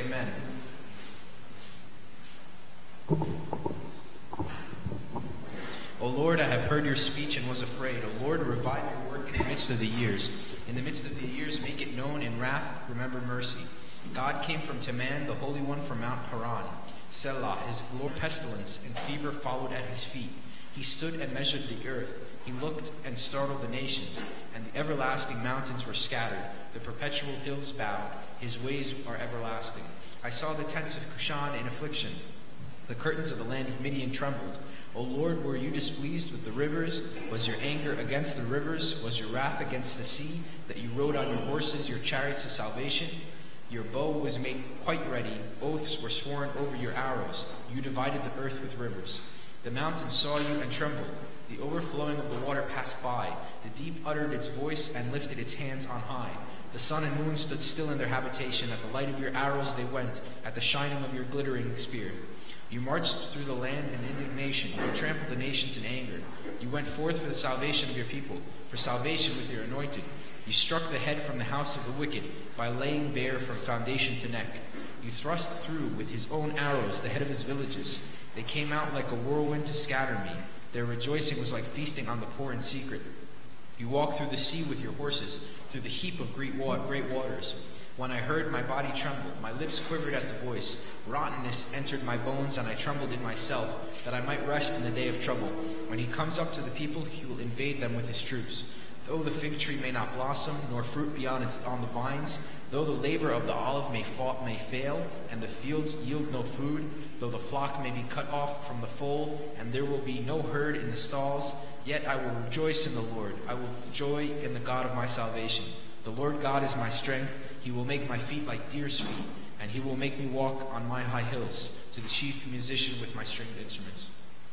amen. O Lord, I have heard your speech and was afraid. O Lord, revive your work in the midst of the years. In the midst of the years, make it known. In wrath, remember mercy. God came from Teman, the Holy One from Mount Paran. Selah, his glory, pestilence, and fever followed at his feet. He stood and measured the earth. He looked and startled the nations, and the everlasting mountains were scattered. The perpetual hills bowed. His ways are everlasting. I saw the tents of Cushan in affliction. The curtains of the land of Midian trembled. O Lord, were you displeased with the rivers? Was your anger against the rivers? Was your wrath against the sea, that you rode on your horses, your chariots of salvation? Your bow was made quite ready. Oaths were sworn over your arrows. You divided the earth with rivers. The mountains saw you and trembled. The overflowing of the water passed by. The deep uttered its voice and lifted its hands on high. The sun and moon stood still in their habitation. At the light of your arrows they went, at the shining of your glittering spear. You marched through the land in indignation. You trampled the nations in anger. You went forth for the salvation of your people, for salvation with your anointed. You struck the head from the house of the wicked by laying bare from foundation to neck. You thrust through with his own arrows the head of his villages. They came out like a whirlwind to scatter me. Their rejoicing was like feasting on the poor in secret. You walked through the sea with your horses, through the heap of great waters. When I heard, my body trembled. My lips quivered at the voice. Rottenness entered my bones, and I trembled in myself, that I might rest in the day of trouble. When he comes up to the people, he will invade them with his troops. Though the fig tree may not blossom, nor fruit be on the vines, though the labor of the olive may fail, and the fields yield no food, though the flock may be cut off from the fold, and there will be no herd in the stalls, yet I will rejoice in the Lord. I will joy in the God of my salvation. The Lord God is my strength. He will make my feet like deer's feet, and he will make me walk on my high hills, to the chief musician with my stringed instruments.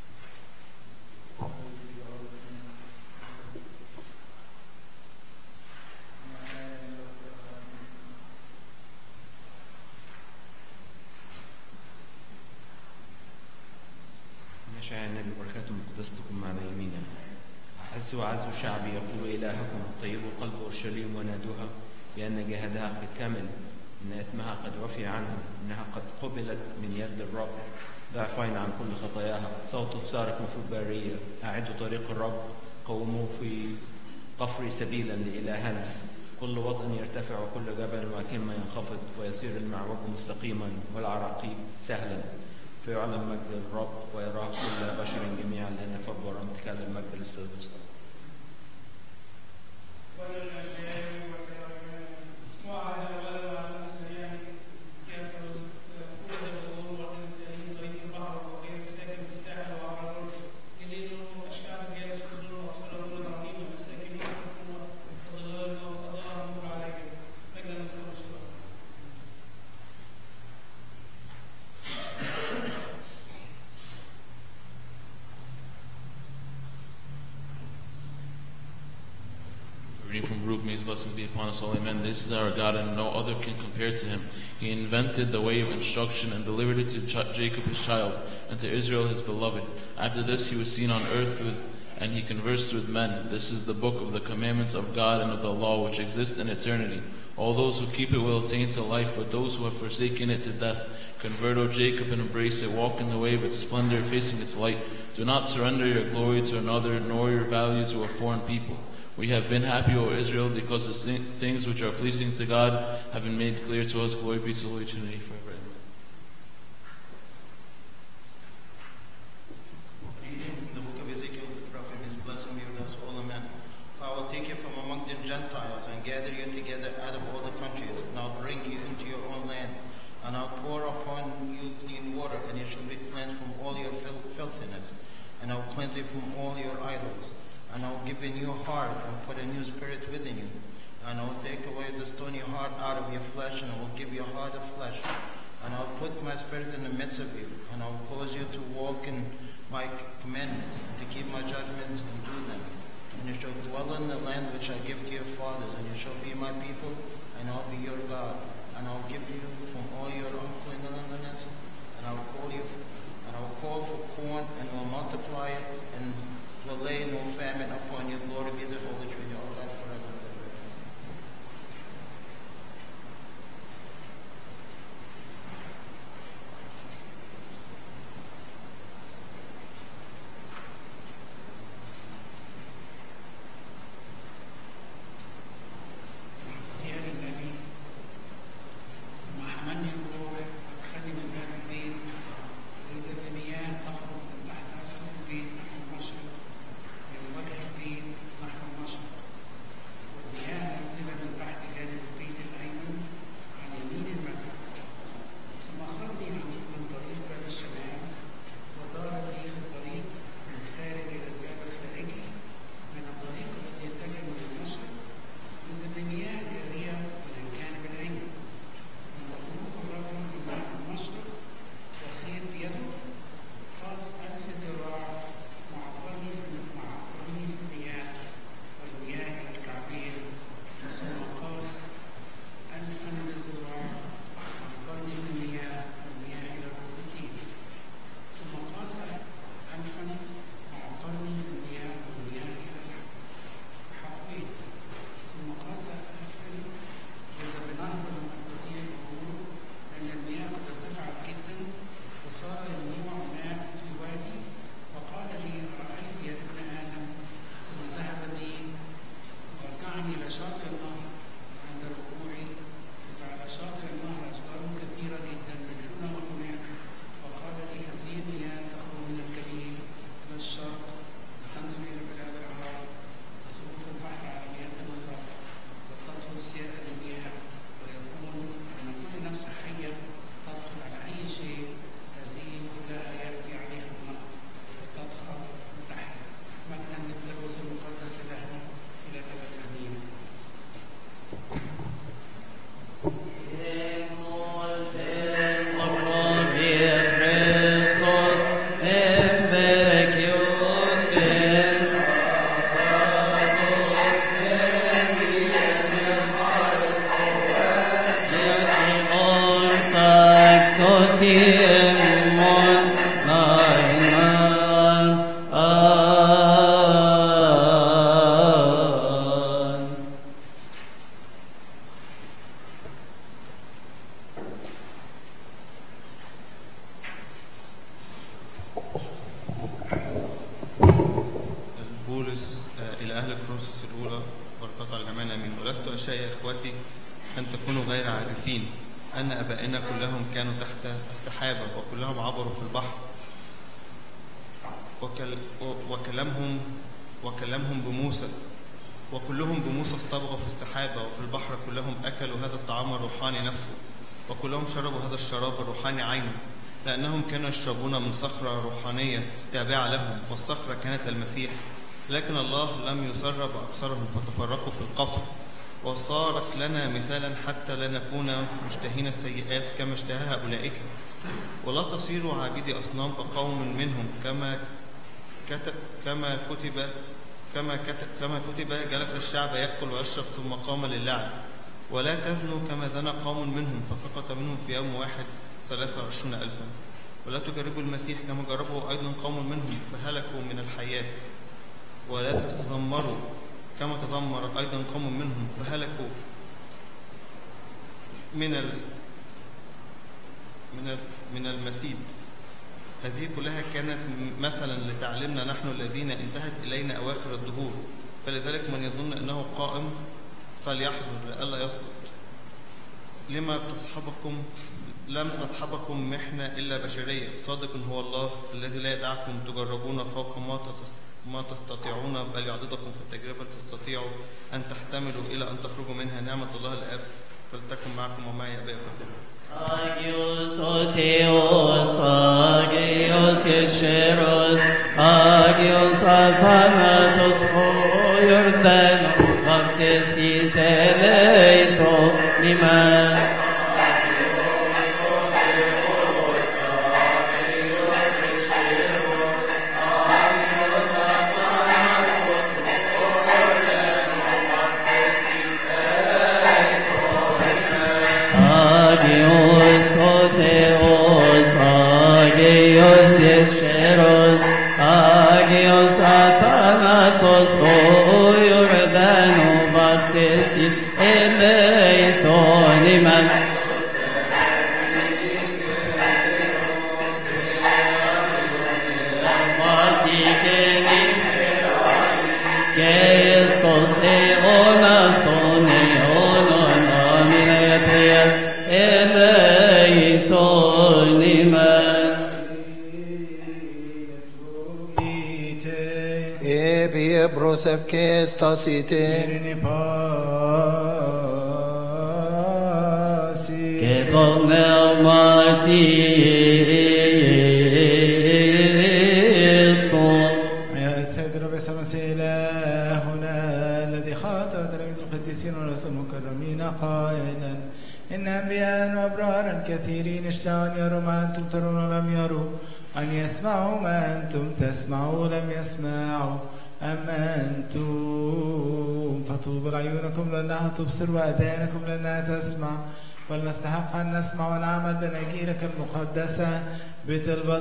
مشاعر النبي وبركاته مقدستكم معنا يمينا. عزوا عزوا شعبي يقول إلهكم طيبوا قلب أورشليم ونادوها بأن جهادها قد كمل، إن إثمها قد عفي عنها، إنها قد قبلت من يد الرب، ضعفين عن كل خطاياها. صوت صارخ في البرية، أعدوا طريق الرب، قوموا في قفر سبيلا لإلهنا. كل وطن يرتفع وكل جبل وكما ينخفض، ويصير المعوج مستقيما والعراقيب سهلا. فيعلم مجد الرب ويراه كل بشر جميعا، لأن فضل ورم تكلم المجد للسيد المصطفى. Blessings be upon us all, amen. This is our God, and no other can compare to him. He invented the way of instruction and delivered it to Jacob his child, and to Israel his beloved. After this he was seen on earth and he conversed with men. This is the book of the commandments of God and of the law, which exists in eternity. All those who keep it will attain to life, but those who have forsaken it to death. Convert, O Jacob, and embrace it. Walk in the way of its splendor, facing its light. Do not surrender your glory to another, nor your value to a foreign people. We have been happy, O Israel, because the things which are pleasing to God have been made clear to us. Glory be to the Holy Trinity forever. Reading from the book of Ezekiel, the prophet, his blessing be with us all, amen. I will take you from among the Gentiles and gather you together out of all the countries, and I'll bring you into your own land, and I'll pour upon you clean water, and you shall be cleansed from all your filthiness, and I'll cleanse you from all your idols. And I will give you a new heart and put a new spirit within you. And I will take away the stony heart out of your flesh, and I will give you a heart of flesh. And I will put my spirit in the midst of you, and I will cause you to walk in my commandments, and to keep my judgments and do them. And you shall dwell in the land which I give to your fathers, and you shall be my people, and I will be your God. And I will give you from all your uncleanness, and I will call for corn, and will multiply it, and will lay no famine upon you. Glory be the Holy Trinity, all God forever and ever. بولس إلى أهل كورنثوس الأولى ورقة الجمال أمين. ولست أشاء يا إخوتي أن تكونوا غير عارفين أن أبائنا كلهم كانوا تحت السحابة وكلهم عبروا في البحر وكلمهم بموسى وكلهم بموسى اصطبغوا في السحابة وفي البحر كلهم أكلوا هذا الطعام الروحاني نفسه وكلهم شربوا هذا الشراب الروحاني عينه لأنهم كانوا يشربون من صخرة روحانية تابعة لهم والصخرة كانت المسيح. لكن الله لم يسر بأكثرهم فتفرقوا في القفر وصارت لنا مثالا حتى لا نكون مشتهين السيئات كما اشتهاها أولئك. ولا تصيروا عابدي أصنام كقوم منهم كما كتب جلس الشعب يأكل ويشرب ثم قام للعب. ولا تزنوا كما زنى قوم منهم فسقط منهم في يوم واحد 23,000. ولا تجربوا المسيح كما جربه أيضا قوم منهم فهلكوا من الحياة. ولا تتذمروا كما تذمر أيضا قوم منهم فهلكوا من المسيد. هذه كلها كانت مثلا لتعلمنا نحن الذين انتهت إلينا أواخر الدهور. فلذلك من يظن أنه قائم فليحذر لئلا يسقط. لم تصحبكم محنة إلا بشرية. صادق هو الله الذي لا يدعكم تجربون فوق ما تستطيعون بل يعضدكم في التجربة تستطيعوا أن تحتملوا إلى أن تخرجوا منها. نعمة الله الآب فلتكن معكم ومعي أبائكم. Agios o Theos, Agios Yesheros, Agios Athanatos o Jordan, Baptistis Eleiso, Niman. Brosef kestasite يا سيد رب المسيح إلهنا الذي خاطب تلاميذ القديسين والرسل المكرمين قائلا إن أنبياء وأبرارا كثيرين اشتهوا أن يروا ما أنتم ترون ولم يروا، أن يسمعوا ما أنتم تسمعوا ولم يسمعوا. أما أنتم فطوبى عيونكم لأنها تبصر وأذانكم لأنها تسمع. فلنستحق أن نسمع ونعمل بأناجيلك المقدسة بطلبة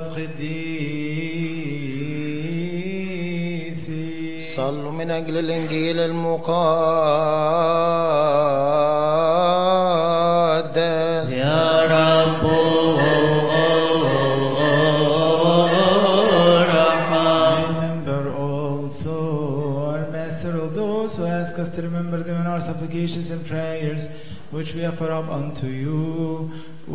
قديسي. صلوا من أجل الإنجيل المقدس. يا رب ask us to remember them in our supplications and prayers, which we offer up unto you, O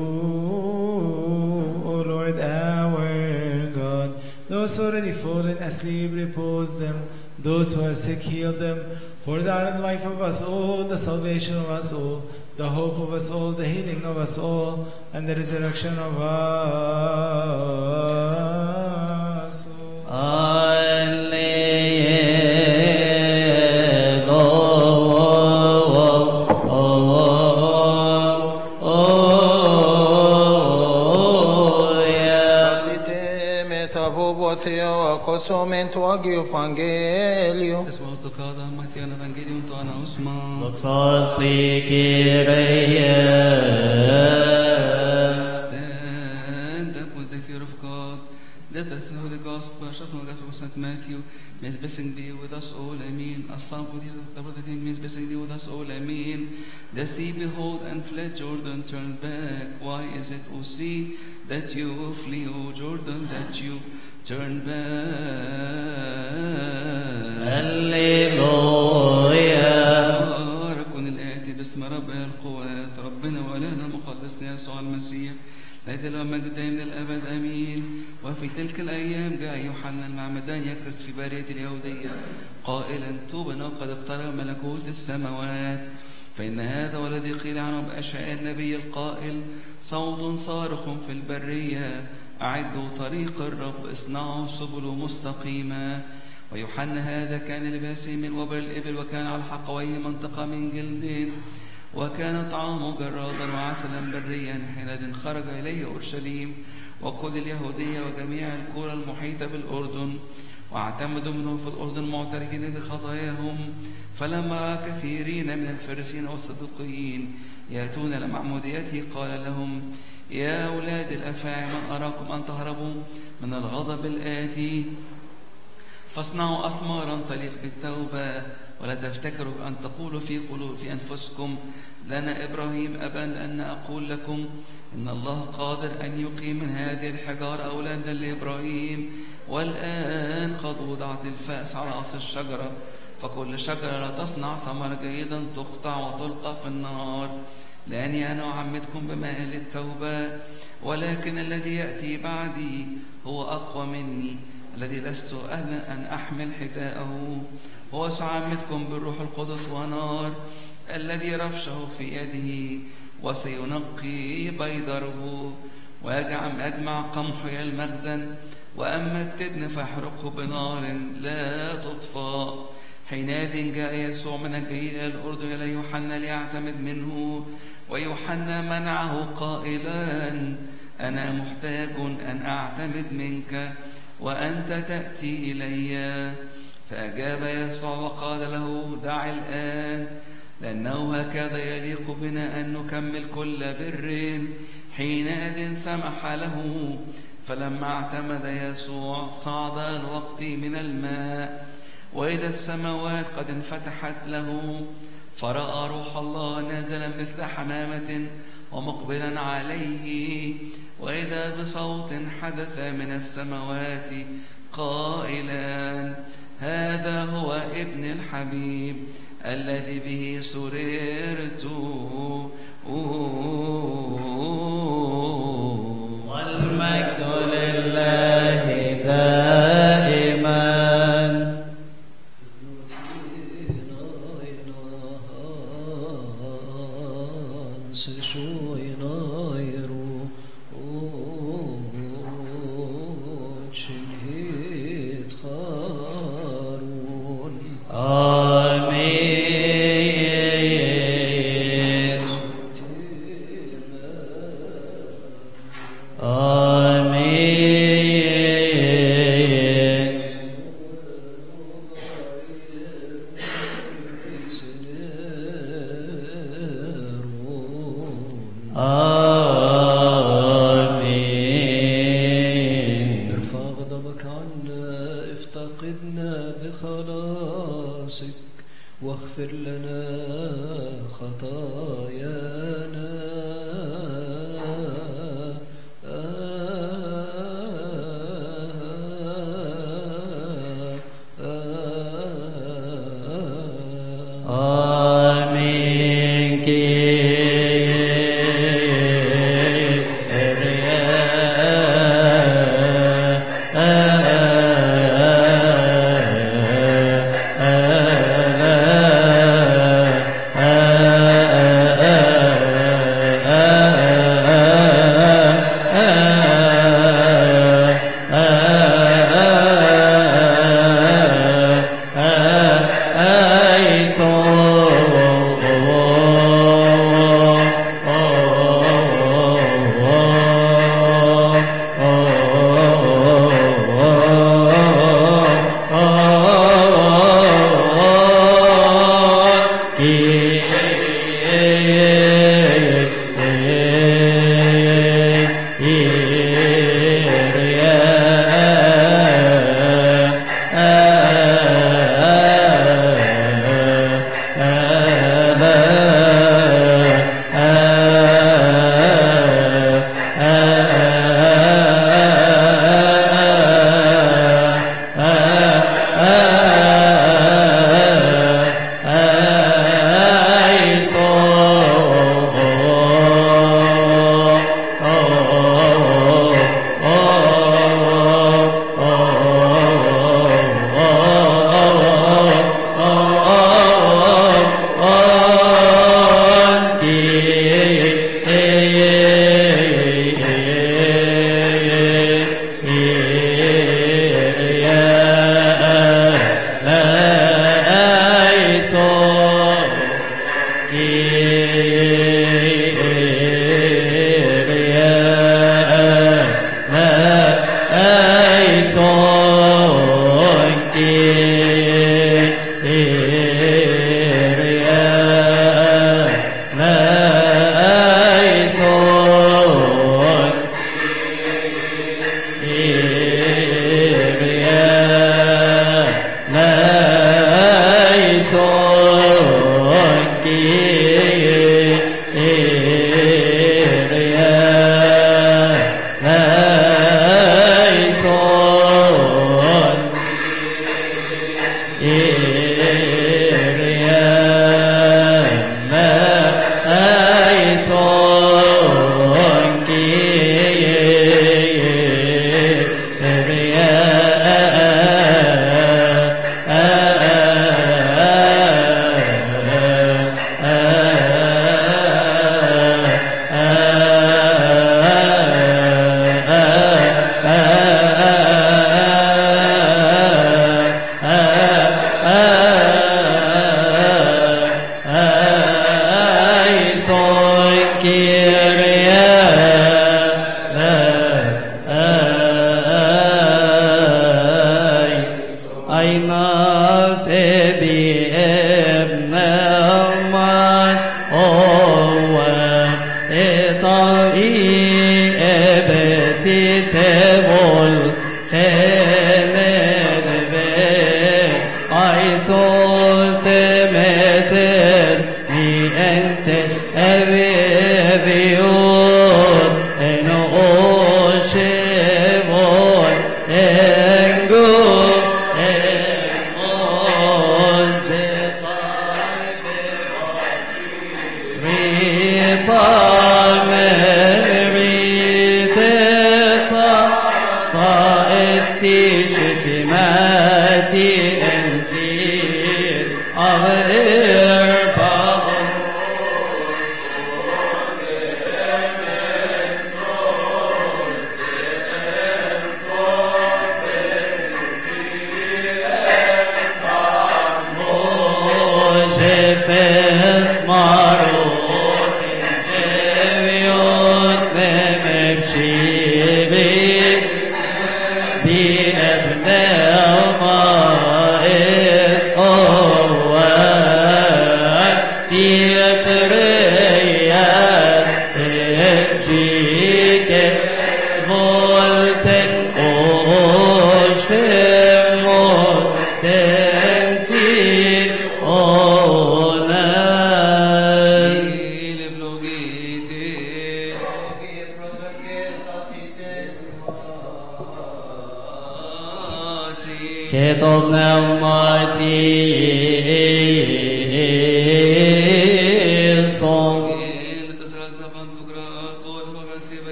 Lord our God. Those who are already fallen asleep, repose them. Those who are sick, heal them. For thou art the life of us all, the salvation of us all, the hope of us all, the healing of us all, and the resurrection of us all. Kosomento agio evangelio. Esmalto cada Matthew evangelium to ana usma. Doxasi Kyrie. Let us know the gospel of St. Matthew. May his blessing be with us all. Amen. A psalm for the brother, may his blessing be with us all. Amen. The sea behold and fled, Jordan turned back. Why is it, O sea, that you flee, O Jordan, that you turn back? Hallelujah. ركن الآتي باسم رب القوات ربنا ولنا مخلصنا يسوع المسيح ليت له مجد من الأبد أمين. وفي تلك الأيام جاء يوحنا المعمدان يكرس في برية اليهودية قائلا توبوا قد اقترب ملكوت السماوات. فإن هذا والذي قيل عنه بأشعياء النبي القائل صوت صارخ في البرية أعدوا طريق الرب اصنعوا سبله مستقيمة. ويوحنا هذا كان لباسه من وبر الإبل وكان على حقويه منطقة من جلد وكان طعامه جرادا وعسلا بريا. حينئذ خرج إليه أورشليم وكل اليهودية وجميع القرى المحيطة بالأردن واعتمدوا منه في الأردن معترفين بخطاياهم. فلما رأى كثيرين من الفريسيين والصدوقيين يأتون لمعموديته قال لهم يا أولاد الأفاعي من أراكم أن تهربوا من الغضب الآتي فاصنعوا أثمارا تليق بالتوبة ولا تفتكروا أن تقولوا في أنفسكم لنا إبراهيم أبا لأن أقول لكم إن الله قادر أن يقيم من هذه الحجارة أولادا لإبراهيم. والآن قد وضعت الفأس على أصل الشجرة فكل شجرة لا تصنع ثمر جيدا تقطع وتلقى في النار. لأني أنا أعمدكم بماء للتوبة ولكن الذي يأتي بعدي هو أقوى مني الذي لست أهلا أن أحمل حذاءه. هو سيعمدكم بالروح القدس ونار الذي رفشه في يده وسينقي بيضره ويجمع قمحه إلى المخزن وأما التبن فيحرقه بنار لا تطفأ. حينئذ جاء يسوع من الجليل إلى الأردن إلى يوحنا ليعتمد منه ويوحنا منعه قائلا أنا محتاج أن أعتمد منك وأنت تأتي إلي. فأجاب يسوع وقال له دع الآن لأنه هكذا يليق بنا أن نكمل كل بر. حينئذ سمح له. فلما اعتمد يسوع صعد الوقت من الماء وإذا السماوات قد انفتحت له فرأى روح الله نازلا مثل حمامة ومقبلا عليه وإذا بصوت حدث من السماوات قائلا هذا هو ابن الحبيب الذي به سررت. والمجد لله دائما. واغفر لنا خطايانا.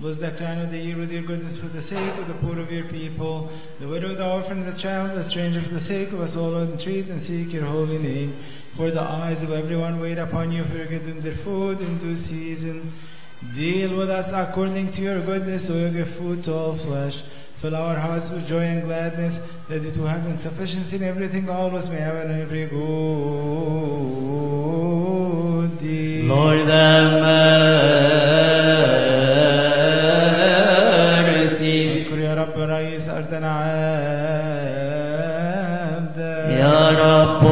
Bless the crown of the year with your goodness for the sake of the poor of your people, the widow, the orphan, the child, the stranger, for the sake of us all, entreat and seek your holy name. For the eyes of everyone wait upon you, for you give them their food in due season. Deal with us according to your goodness, so you give food to all flesh. Fill our hearts with joy and gladness, that we too having sufficiency in everything always may have in every good deed. Lord, have mercy. اذكر يا رب رئيس أرضنا عبدا. يا رب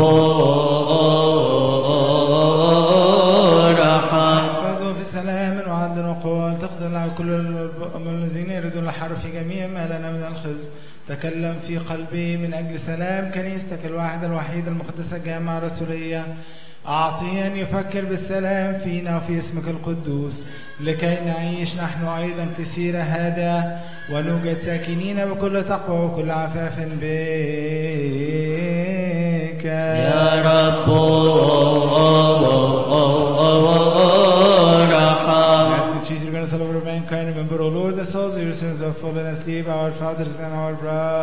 احفظه في سلام وعدل وقوة، تقدر على كل الذين يريدون الحرب في جميع ما لنا من الخزي. تكلم في قلبي من أجل سلام كنيستك الواحدة الوحيدة المقدسة الجامعة الرسولية. أعطيه أن يفكر بالسلام فينا وفي اسمك القدوس، لكي نعيش نحن أيضا في سيرة هادئة ونوجد ساكنين بكل تقوى وكل عفاف بك يا رب. Over mankind, remember, O Lord, the souls of your sins who have fallen asleep, our fathers and our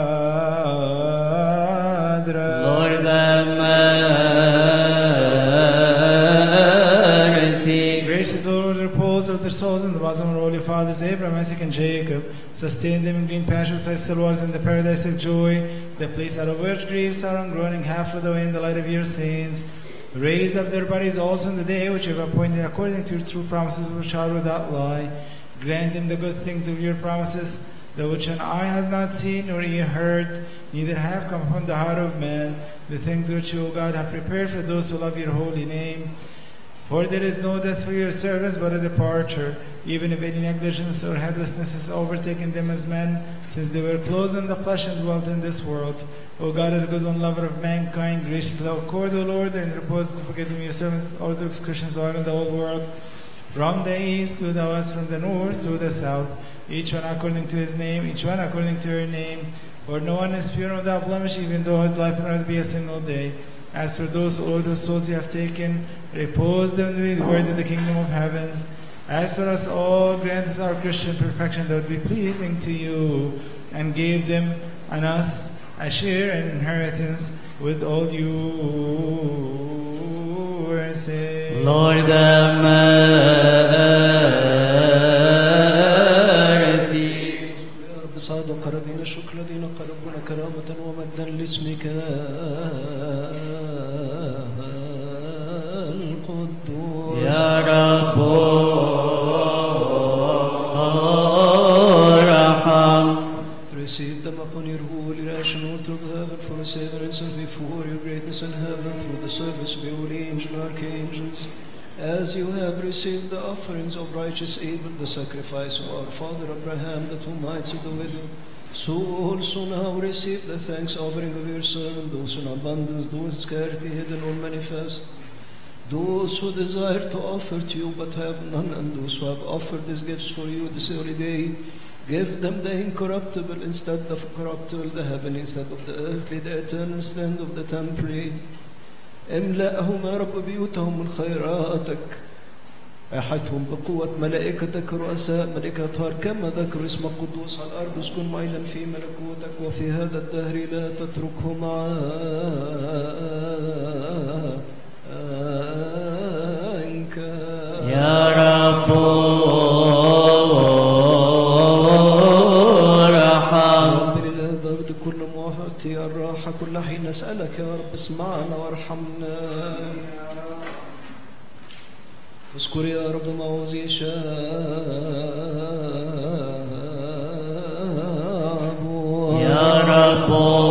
brethren. Lord, have mercy. Gracious Lord, repose of their souls in the bosom of our holy fathers, Abraham, Isaac, and Jacob. Sustain them in green pastures as still waters in the paradise of joy, the place out of which grief, sorrow, and groaning half flew away in the light of your saints. Raise up their bodies also in the day which you have appointed according to your true promises which are without lie. Grant them the good things of your promises, the which an eye has not seen nor ear heard, neither have come upon the heart of man, the things which you, O God, have prepared for those who love your holy name. For there is no death for your servants but a departure, even if any negligence or heedlessness has overtaken them as men, since they were clothed in the flesh and dwelt in this world. O God, as a good one, lover of mankind, graciously accord, O Lord, and repose and forgive them your servants, Orthodox Christians who are in the whole world, from the east to the west, from the north to the south, each one according to his name, each one according to her name. For no one is pure without blemish, even though his life on earth be a single day. As for those, O Lord, whose souls you have taken, repose them to be the word of the kingdom of heavens. As for us all, grant us our Christian perfection that would be pleasing to you, and give them and us a share in inheritance with all your saints. Lord, have mercy. يا رب صاد قربنا شكر الذين قربونا كرامة ومجدا لاسمك القدوس. يا رب receive them upon your holy rational through heaven for us evidence and before your greatness in heaven through the service of your holy angel and archangels, as you have received the offerings of righteous Abel, the sacrifice of our father Abraham, that who might see the widow, so also now receive the thanks offering of your servant, those in abundance, those in scarcity, hidden or manifest, those who desire to offer to you but have none, and those who have offered these gifts for you this holy day. Give them the incorruptible instead of corruptible, the heavenly instead of the earthly, the eternal instead of the temporary. املأهم يا رب بيوتهم من خيراتك، أحدهم بقوة ملائكتك رؤساء ملائكة طهر، كما ذكر اسمك قدوس على الأرض، اسكن معيلا في ملكوتك وفي هذا الدهر لا تتركهم عنك يا رب. الراحة كل حين نسألك يا رب اسمعنا وارحمنا. اذكر يا رب معوذي شابه يا رب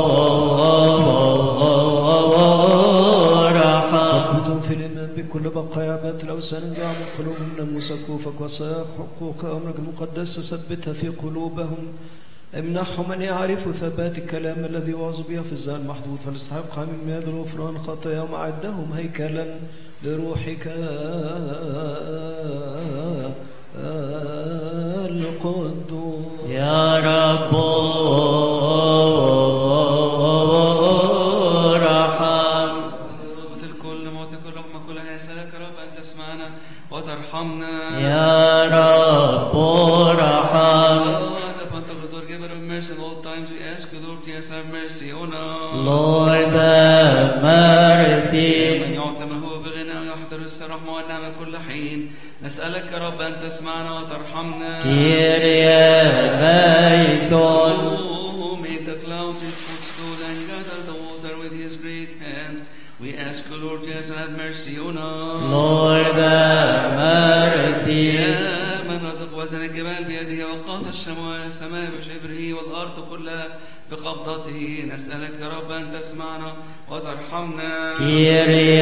ثبتهم في الإيمان بكل بقايا عبادة الأوثان، انزع من قلوبهم ناموس كوفك وصايا حقوق أمرك المقدسة، ثبتها في قلوبهم. امنحهم أن يعرفوا ثبات الكلام الذي وعظوا به في الزمان المحدود، فالاستحق من مياه الغفران خطاياهم، أعدهم هيكلا لروحك القدوس. يا رب ارحم. الكل موت كل رحمة كل نسألك يا رب أن تسمعنا وترحمنا. يا رب ارحم. of mercy in all times, we ask you, Lord, yes, have mercy on us. Lord, have mercy. من يعطى ما هو بغنى ويحضر الرحمة والنعمة كل حين، نسألك يا رب أن تسمعنا وترحمنا. Kyrie eleison. Who made the clouds his footstool and gathered the water with his great hand, we ask you, Lord, yes, have mercy on us. Lord, have mercy. يا من رزق وزن الجبال بيده وقاص السماء بشبره والأرض كلها بقبضته، نسألك يا رب أن تسمعنا وترحمنا. Kyrie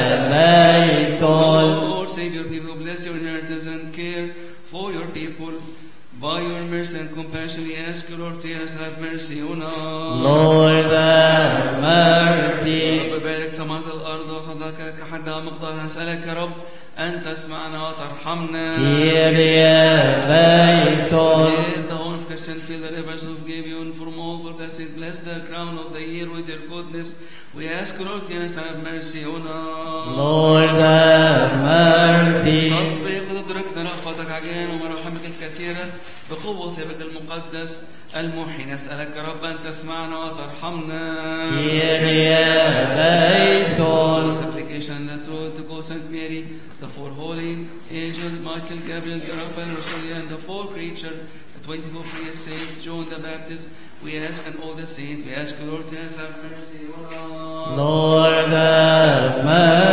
eleison. Lord, save your people, bless your inheritance and care for your people. By your mercy and compassion, we ask you, Lord, yes, have mercy on us. Lord, have mercy. رب بارك ثمرة الأرض وصدقك كحدها مقدار، نسألك يا رب أن تسمعنا وترحمنا. Kyrie eleison. Yes, the horn of Christian fill the rivers of Gibeon from all for blessed. Bless the crown of the year with your goodness. We ask you, Lord, yes, have mercy on us. Lord, have mercy. تصبح وتدركنا رأفتك عجان ومراحمك الكثيرة بقوة سيبك المقدس المحي، نسألك يا رب أن تسمعنا وترحمنا. Kyrie eleison. Supplication that through to go Saint Mary, the four holy angel Michael, Gabriel, Raphael, Rosalia, and the four creatures, the 24 pious saints, John the Baptist, we ask, and all the saints, we ask, Lord, yes, have mercy on us. Lord, have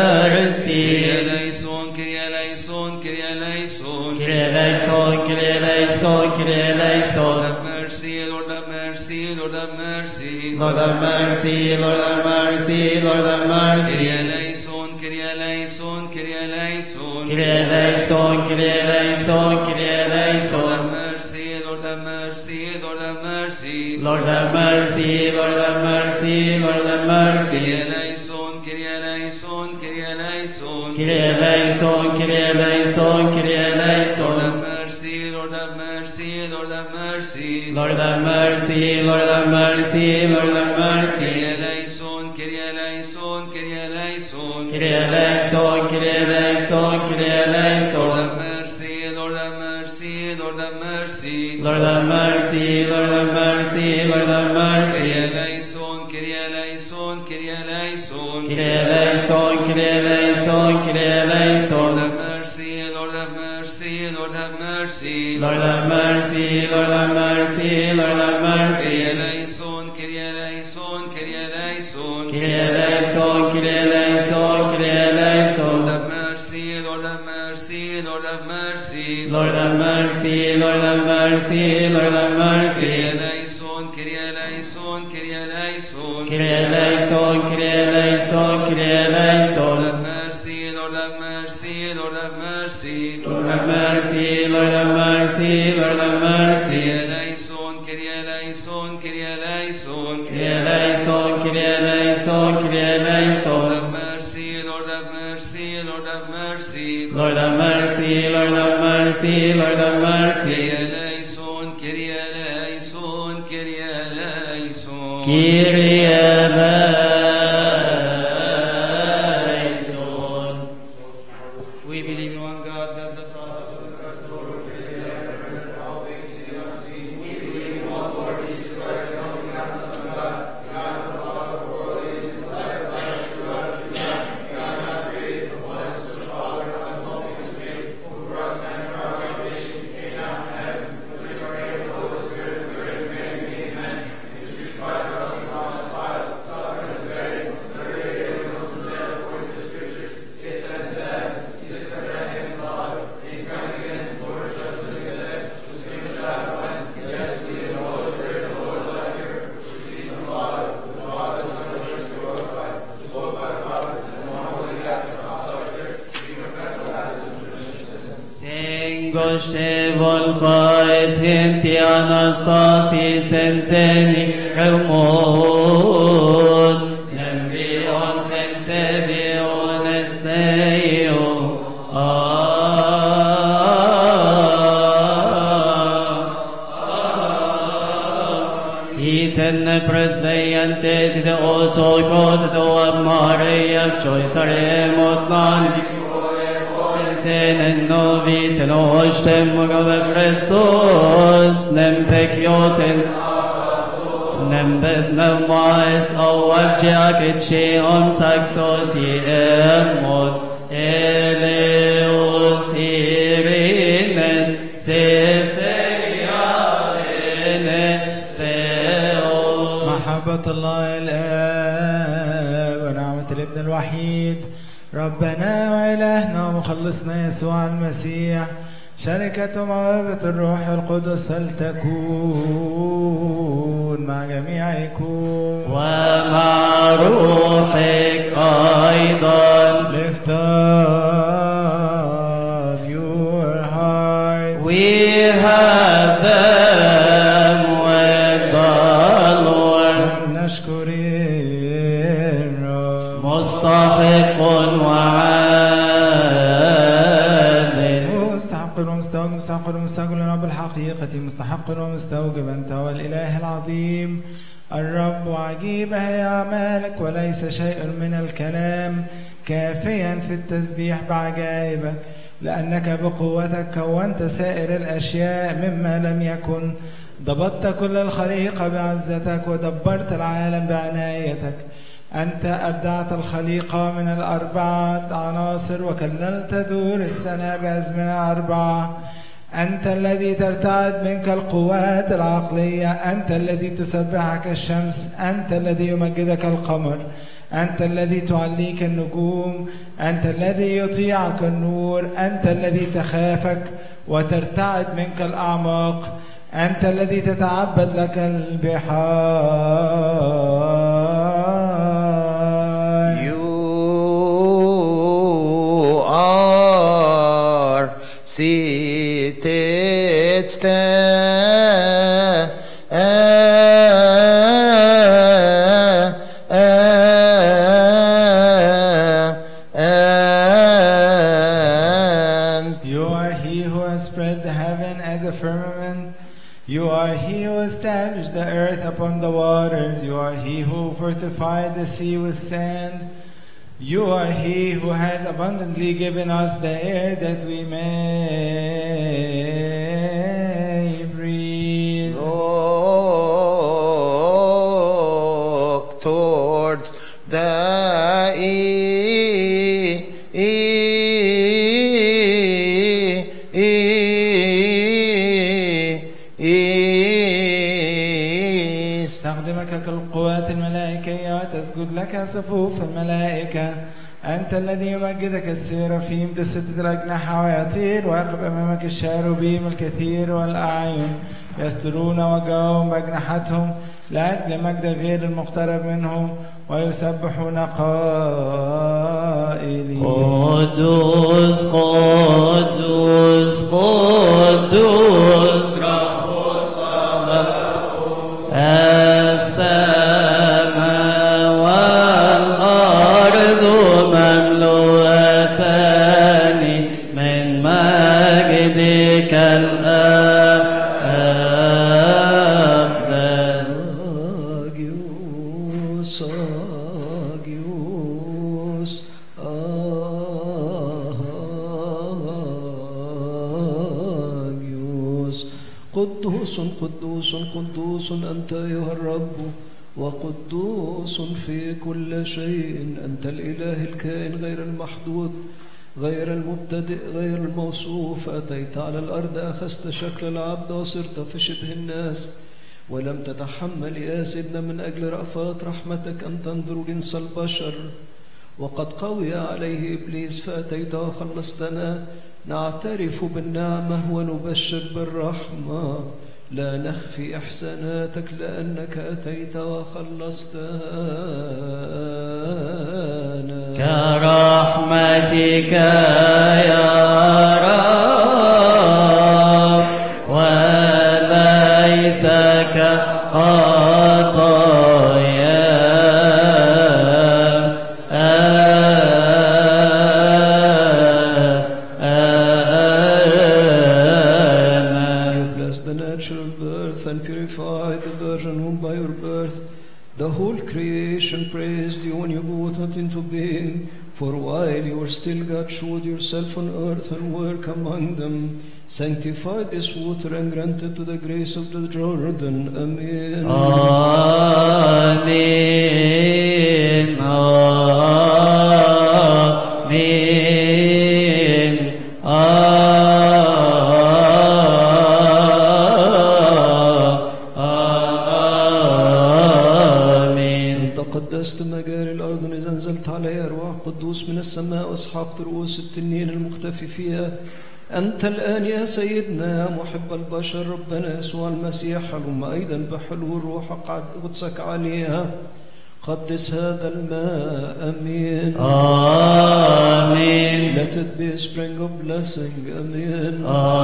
mercy. Kyrie eleison, Kyrie eleison, Kyrie eleison. Kyrie eleison, Kyrie eleison, Kyrie eleison. Lord have mercy, Lord have mercy, Lord have mercy. Lord have mercy, Lord have mercy, Lord have mercy. Kyrie eleison, Kyrie eleison, Kyrie eleison. Kyrie eleison, Kyrie eleison, Kyrie eleison. Lord have mercy, Lord have mercy, Lord have mercy. Lord have mercy, Lord have mercy, Lord have mercy. Kyrie eleison, Kyrie eleison, Kyrie eleison. Kyrie eleison, Kyrie eleison, Kyrie eleison. Lord have mercy, Lord have mercy, Lord have mercy. Lord have mercy, Lord have mercy, Lord have mercy. Kyrie eleison, Kyrie eleison, Kyrie eleison. Kyrie eleison, Kyrie eleison, Kyrie eleison. Lord have mercy, Lord have mercy, Lord have mercy. Lord have mercy, Lord have mercy, Lord have mercy. Kyrie eleison, Kyrie eleison, Kyrie eleison. Kyrie eleison, Kyrie eleison, Kyrie eleison. Lord have mercy, Lord have mercy, Lord have mercy. Lord have mercy, Lord have mercy, Lord have mercy. Kyrie eleison, Kyrie eleison, Kyrie eleison. Kyrie eleison, Kyrie eleison, Kyrie eleison. Lord have mercy, Lord have mercy, Lord have mercy. Lord have mercy, Lord have mercy, Lord have mercy. Kyrie eleison, Kyrie eleison, Kyrie eleison. Kyrie eleison, Kyrie eleison, Kyrie eleison. Lord have mercy, Lord have mercy, Lord have mercy. Lord have mercy, Lord have mercy, Lord have mercy. Kyrie eleison, Kyrie eleison, Kyrie eleison. Kyrie eleison, Kyrie eleison, Kyrie eleison. Lord have mercy, Lord have mercy, Lord have mercy. Lord have mercy, Lord have mercy, Lord have mercy. Kyrie eleison, Kyrie eleison, Kyrie eleison. Kyrie eleison. We believe in one God, God the Father, the Christ, the Lord, all things seen and unseen. We believe in one Lord Jesus Christ, the only begotten Son of God, God the Father, for all ages, the light of light, true God, God not created, the oneness of the Father, God of all things made, who for us and for our salvation came down from heaven, was incarnated with the Holy Spirit, and the Virgin Mary, became man, and was crucified for us and lost and Pilate, suffered and was buried, the third day rose from the dead according to the Scriptures, he ascended to the heavens, he sits at the right hand of the Father, and he's coming again to Lord to judge the living and the dead, whose kingdom shall have no end. Yes, we believe in the Holy Spirit, the Lord of the life giver, who proceeds from the Father, the Father, the Son, and the Holy Spirit glorified, who spoke by the prophets, and one holy Catholic Apostolic Church, we confess our baptism for remission of sins. Tengoște volcaetinti Anastasis centeni remon, nembion tentebion esteo. Iten presveiante de otokot do Maria choisaremot nani. Tenen noviten oshtem Christos nem pekioten Nämndetna mais avadjak che om saksoti emot eleos irines محبة الله الآب ونعمة الابن الوحيد ربنا وإلهنا ومخلصنا يسوع المسيح شركة موهبة الروح القدس فلتكون مع جميعكم ومع روحك أيضا. Lift up your hearts. We have them with the Lord. نشكر الرب مستحق وعادل. مستحق ومستوجب مستحق ومستوجب لنا بالحقيقة مستحق ومستوجب أنت هو الإله العظيم الرب وعجيبة هي أعمالك وليس شيء من الكلام كافيا في التسبيح بعجائبك لأنك بقوتك كونت سائر الأشياء مما لم يكن ضبطت كل الخليقة بعزتك ودبرت العالم بعنايتك أنت أبدعت الخليقة من الأربعة عناصر وكللت دور السنة بأزمنة أربعة أنت الذي ترتعد منك القوات العقلية أنت الذي تسبحك الشمس أنت الذي يمجدك القمر أنت الذي تعليك النجوم أنت الذي يطيعك النور أنت الذي تخافك وترتعد منك الأعماق أنت الذي تتعبد لك البحار. You are seated You are he who has spread the heaven as a firmament. You are he who established the earth upon the waters. You are he who fortified the sea with sand. You are he who has abundantly given us the air that we may breathe. Look towards the east. تخدمك كالقوات الملائكية وتسجد لك صفوف الملائكة أنت الذي يمجدك السيرافيم بستة الأجنحة ويطير ويقف أمامك الشاروبيم الكثير والأعين يسترون وجههم بأجنحتهم لأجل مجد غير المقترب منهم ويسبحون قائلين قدوس قدوس قدوس رب السماوات السماء والأرض مملوءتان من مجدك الأبدي. قدوس قدوس قدوس أنت أيها الرب وقدوس في كل شيء أنت الإله الكائن غير المحدود غير المبتدئ غير الموصوف أتيت على الأرض أخذت شكل العبد وصرت في شبه الناس ولم تتحمل يا سيدنا من أجل رأفات رحمتك أن تنظر جنس البشر وقد قوي عليه إبليس فأتيت وخلصتنا نعترف بالنعمة ونبشر بالرحمة لا نخفي إحساناتك لأنك أتيت وخلصتنا كرحمتك يا رب وليس كخطايا and purify the virgin whom by your birth the whole creation praised you when you brought it into being. For while you were still God showed yourself on earth and work among them. Sanctify this water and grant it to the grace of the Jordan. Amen. قدست مجاري الأرض إذا نزلت عليها أرواح قدوس من السماء واسحقت رؤوس التنين المختفي فيها. أنت الآن يا سيدنا يا محب البشر ربنا يسوع المسيح حلم أيضا بحلو الروح قدسك عليها. قدس هذا الماء آمين. آمين. Let it be a spring of blessing. آمين.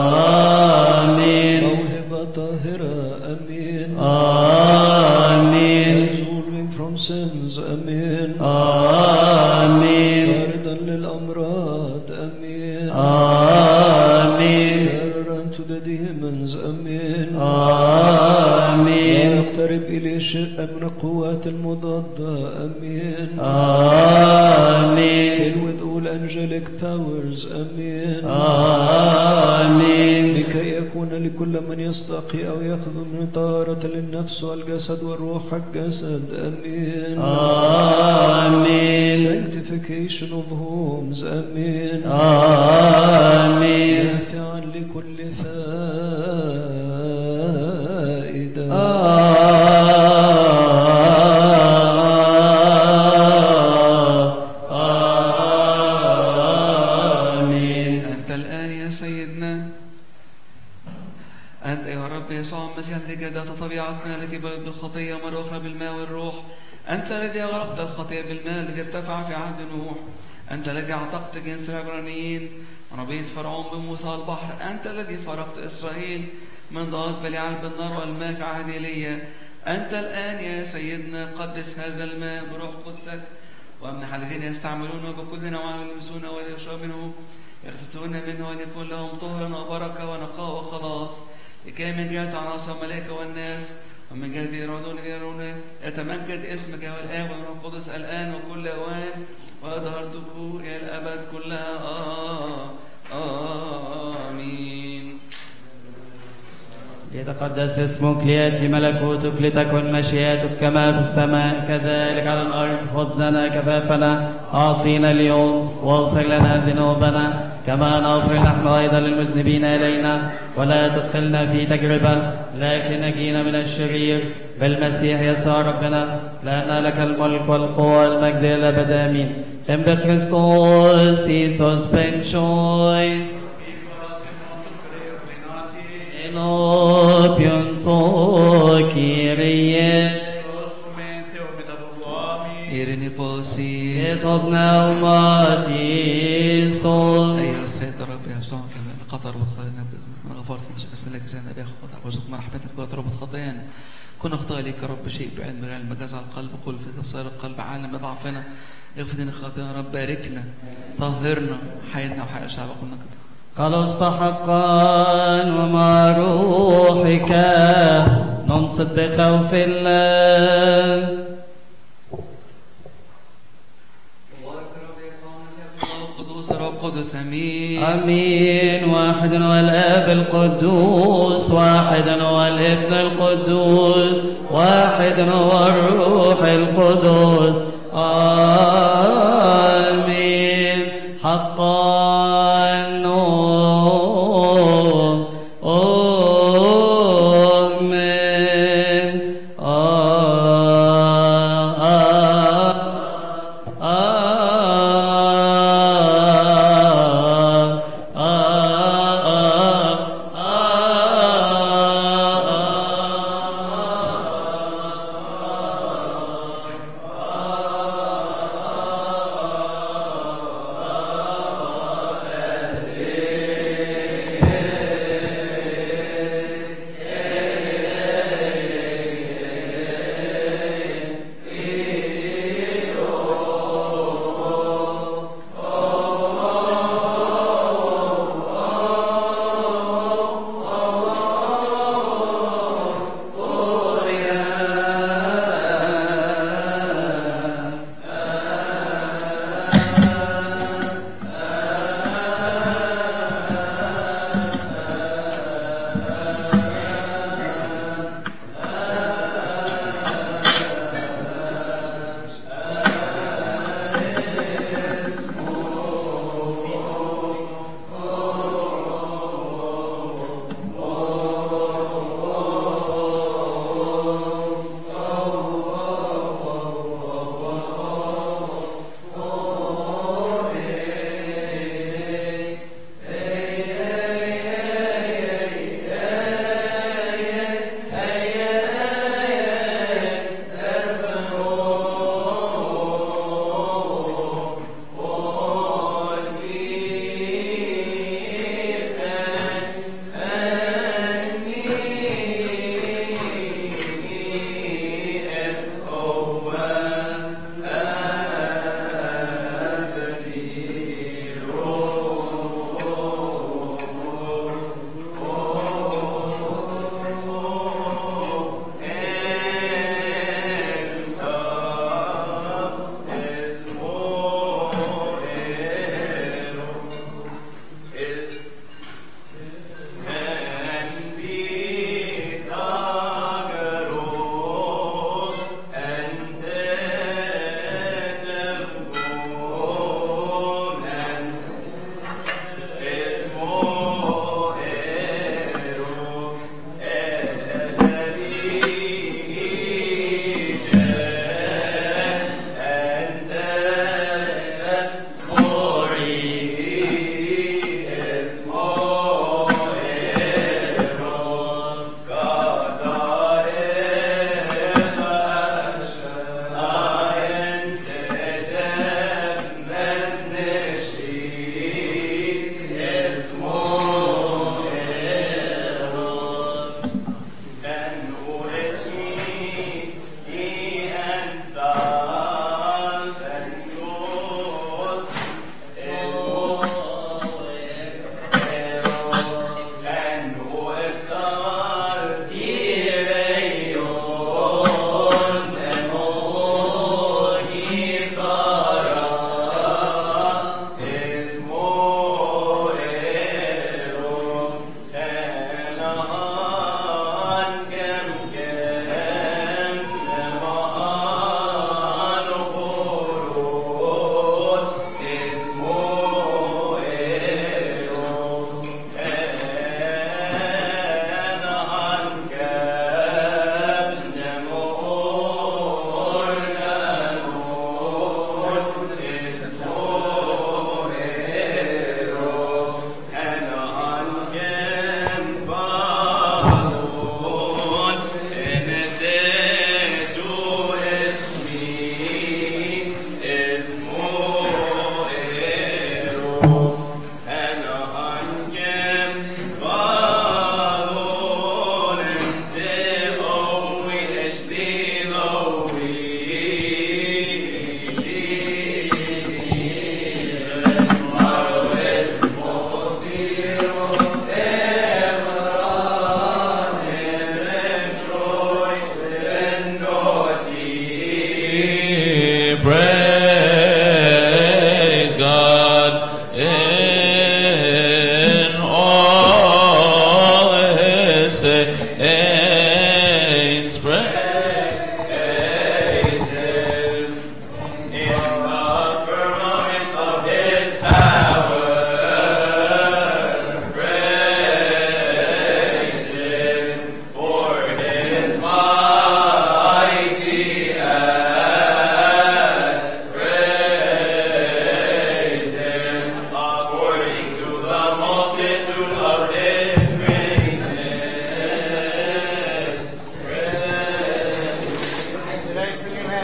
آمين. موهبة طاهرة. آمين. آمين. Absolving from sins. آمين. آمين. طاردا للأمراض. آمين. آمين. Terror to the demons. آمين. آمين. يقترب إليه شيء من القوات المضادة. آمين. آمين. Fill with all angelic powers. آمين. آمين. لكي يكون لكل من يستقي أو يأخذ من طهارة للنفس والجسد والروح الجسد. آمين. آمين. Sanctification of homes. آمين. آمين. نافعا لكل فائدة. آمين. أنت الآن يا سيدنا، أنت يا رب يسوع المسيح الذي جددت طبيعتنا التي بلد بالخطية مرة أخرى بالماء والروح. أنت الذي أغرقت الخطية بالماء الذي ارتفع في عهد نوح. أنت الذي اعتقت جنس العبرانيين ونبيت فرعون بموسى البحر. أنت الذي فرقت إسرائيل من ضغط بليعال بالنار والماء في عهد ايليا. أنت الآن يا سيدنا قدس هذا الماء بروح قدسك، وامنح الذين يستعملونه بكل نوع يلبسونه ويشربونه يغتسلون منه أن يكون لهم طهرا وبركة ونقاء وخلاص، لكي من جهة عناصر الملائكة والناس ومن جهة يرون يتمجد اسمك يا الآب والروح القدس الآن وكل أوان وظهرتك إلى الأبد كلها. آمين. ليتقدس اسمك، ليأتي ملكوتك، لتكن مشيئتك كما في السماء كذلك على الأرض. خبزنا كفافنا أعطينا اليوم، واغفر لنا ذنوبنا كما نغفر نحن أيضا للمذنبين إلينا، ولا تدخلنا في تجربة لكن نجينا من الشرير، بالمسيح يسوع ربنا، لأن لك الملك والقوة والمجد إلى الأبد آمين. Em Christos Iisus pensiois in opium so Kyrie إيريني بوسي et ob pneumatiso. أيها السيد الرب يسوع كما قطر وخلنا من غفرت مسألة لك زينا بياخد خطأ وارزقنا رحمتك وتربط خطايانا. كن أخطأ لك يا رب شيء بعلم العلم جزع القلب قل في تبصير القلب عالم بضعفنا. اغفر لنا خطايانا يا رب، باركنا طهرنا حينا وحيا شعبك كنا كده. خلصت حقا ومع روحك ننصت بخوف الله. روح قدس امين. امين. واحد هو الاب القدوس، واحد هو الابن القدوس، واحد هو الروح القدس. امين. حقا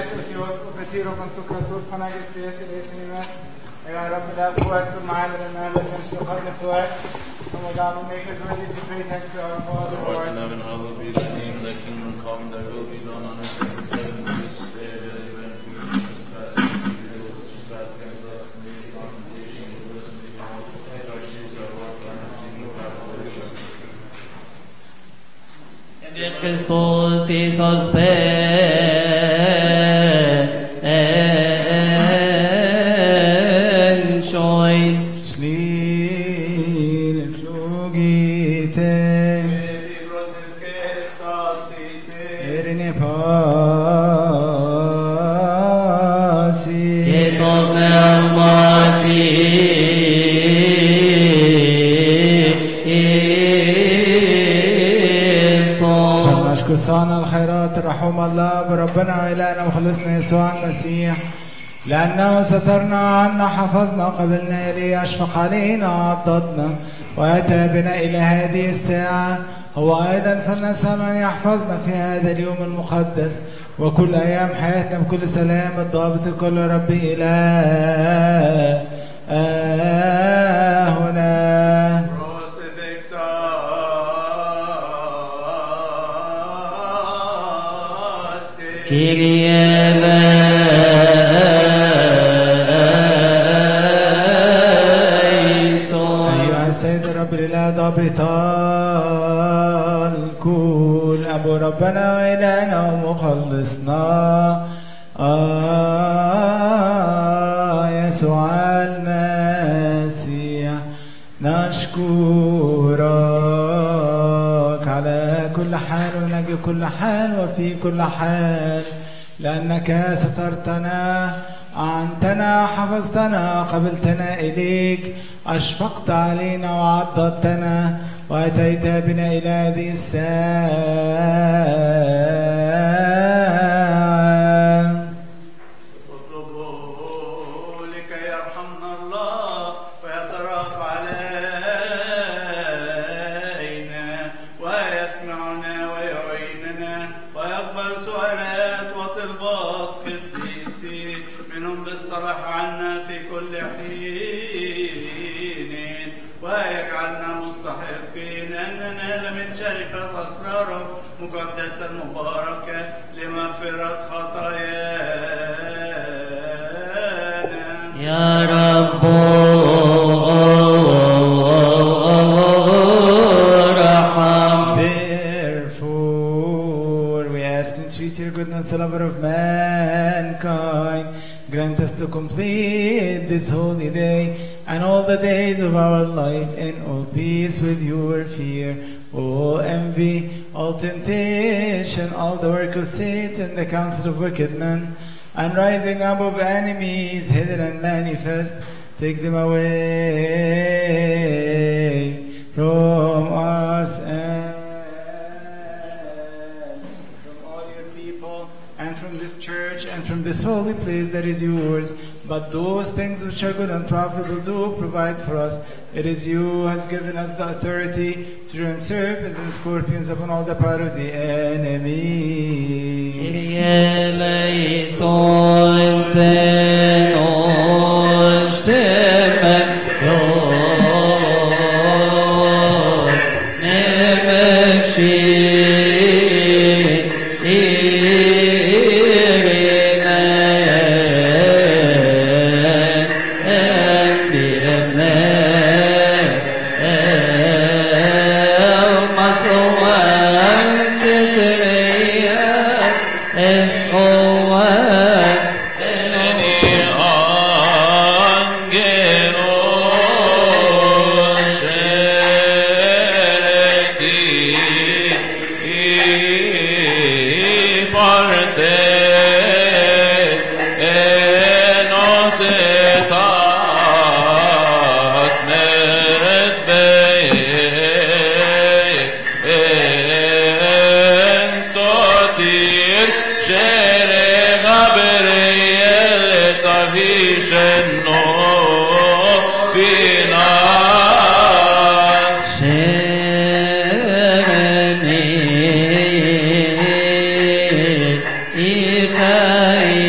Dios, Petiro con tu creatur, Panagit, Priest, Esinime, يا رب لا قوة معنا لنا لسنا شقرنا سواك Come God, will make us ready to pray thank you, our Father, Lord, in heaven, hallowed be thy name, thy kingdom come, thy will be done on earth as in heaven. Give us this day our daily bread, and forgive us our trespasses, trespass against us, and lead us not into temptation, but deliver us from evil. Christ Jesus our Lord, for thine is the kingdom, power, and glory. Christus Jesus choice. Schneel flugite Erine pasi Etorne almasi نشكر صانع الخيرات الرحوم الله بربنا وإلهنا وخلصنا يسوع المسيح لأنه سترنا عنا حفظنا قبلنا إليه أشفق علينا عضدنا وأتى بنا إلى هذه الساعة هو أيضا فلنسأل أن يحفظنا في هذا اليوم المقدس وكل أيام حياتنا بكل سلام الضابط كل رب إلهنا Kyrie أيها السيد الرب الإله ضابط الكل أبو ربنا وإلهنا ومخلصنا يسوع المسيح نشكرك على كل حال ونجل كل حال وفي كل حال لأنك سترتنا أعنتنا حفظتنا قبلتنا إليك أشفقت علينا وعضدتنا وأتيت بنا إلى هذه الساعة اطلبوا لكي يرحمنا الله ويترأف علينا ويسمعنا ويعيننا ويقبل سؤالات وطلبات قديسين منهم بالصلاح عنا في كل حين ويجعلنا مستحقين أن ننال من شركة أسراره مقدسة مباركة لمغفرة خطايانا يا رب ارحم. Therefore, we ask and entreat your goodness, the lover of mankind, grant us to complete this holy day and all the days of our life in all peace with your fear, all envy, all temptation, all the work of Satan, the counsel of wicked men, and rising up of enemies, hidden and manifest, take them away from us and from all your people, and from this church, and from this holy place that is yours. But those things which are good and profitable do provide for us. It is you who has given us the authority to run serpents and scorpions upon all the power of the enemy. Kyrie eleison ten ostemen Lord nemeshi Kyrie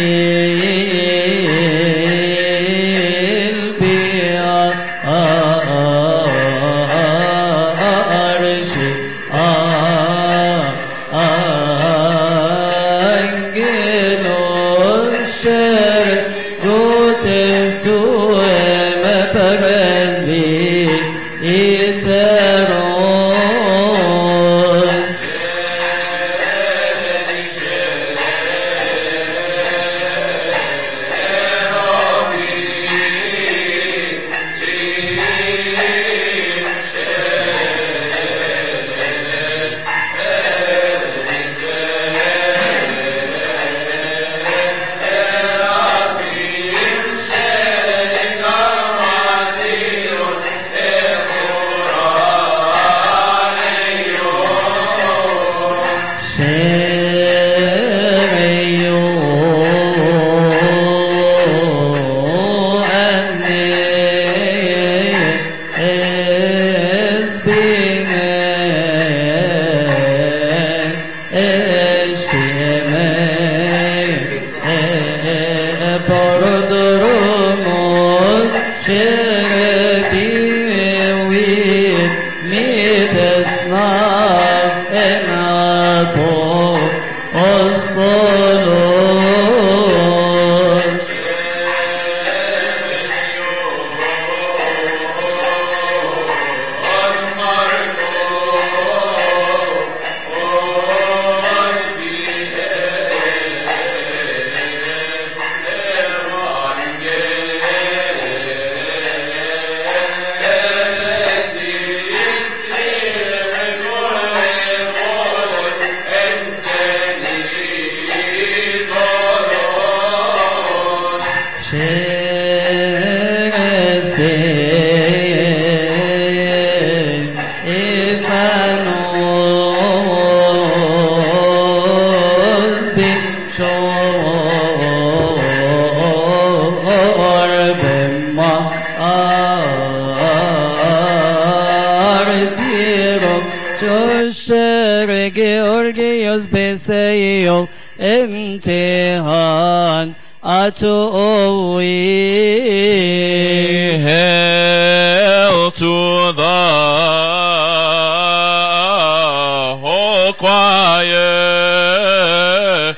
Georgios Beseio Entehan Atoi. Hail to the whole choir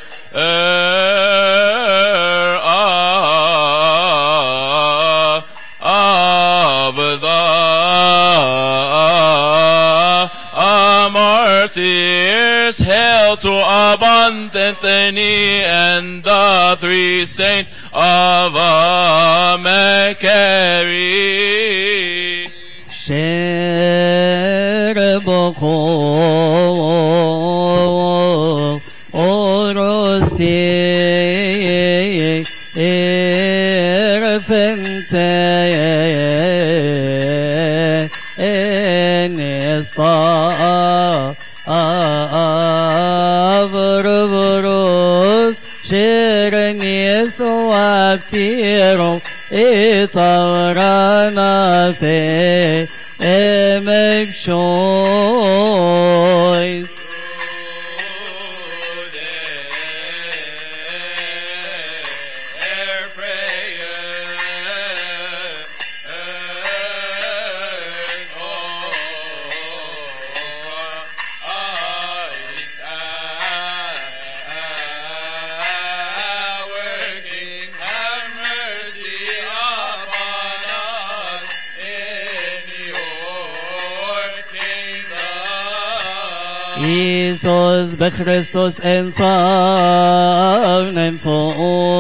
of the martyrs. Hail to abundant Anthony and the three saints of Maccarie. Sherboko Orosti Erfente Enesta Avruburus Shirnis Waptiro Itaranate Emekşoy Iisus b'Christus ensav nemfo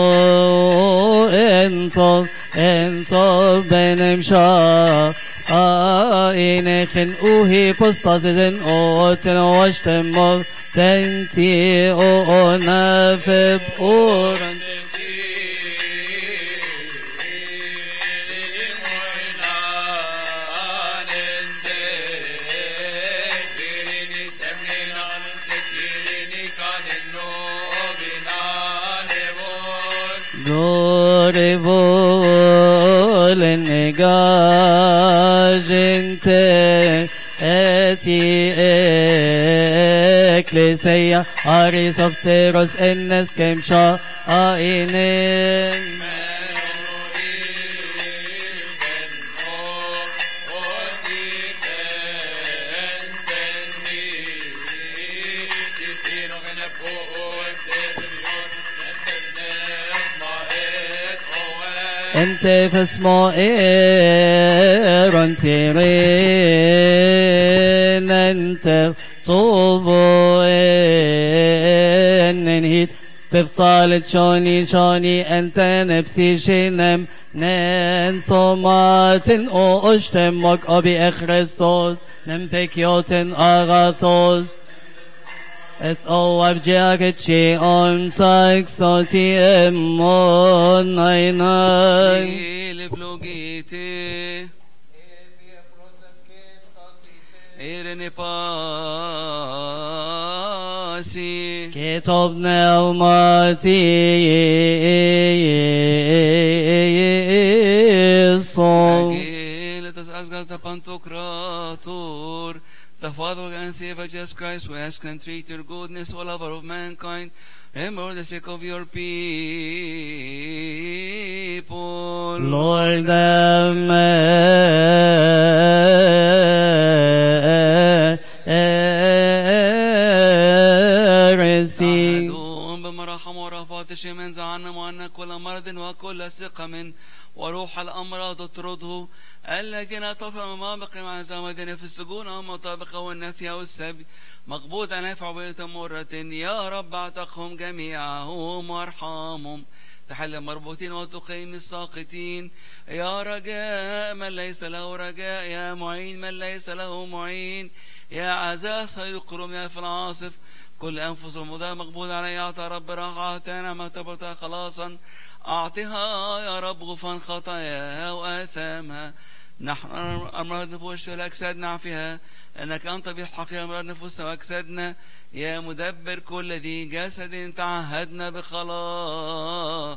ensav benem sha ainechen uhi postaziden o tenwashtem tenti o nafeb oran Volen negagente eti ecclesia aris of teros ennes kemsha ainen Ente fesmo tirin ente طوبو اننهيت تفضل شوني انت نفسي شنم ننصماتن او اشتمك ابي اخرستوس نمبكيوتن اغاثوس Es oabjagetchi on saxoti emmon nainan. Ilplogite. Erene pasi. Ketob neumati son. Let us ask God the Pantocrator. The Father and Savior Jesus Christ, who ask and treat your goodness, all over of mankind, and for the sake of your people. Lord, have mercy. والمراحم ورافات الشيمان زعنا وعنا كل مرض وكل سقم وروح الأمراض اطرده. الذين طفوا مطابق مع زمدنا في السجون ومطابق والنفي والسبي مقبوض نافع بيت مرة. يا رب اعتقهم جميعهم وارحمهم. تحل المربوطين وتقيم الساقطين. يا رجاء من ليس له رجاء، يا معين من ليس له معين، يا عزاء صيد قلوبنا في العاصف. كل أنفس المضاء مقبول علي أعطى رب راحتنا ما تبرتها خلاصا. أعطها يا رب غفران خطاياها وآثامها. نحن أمراض نفوس والأجساد نعفها، أنك أنت بالحق يا أمراض نفوسنا وأجسادنا. يا مدبر كل ذي جسد تعهدنا بخلاص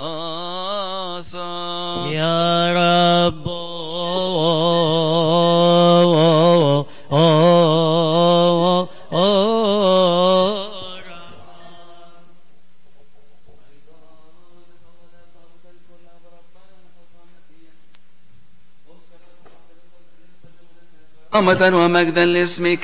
يا رب. ومجدا لاسمك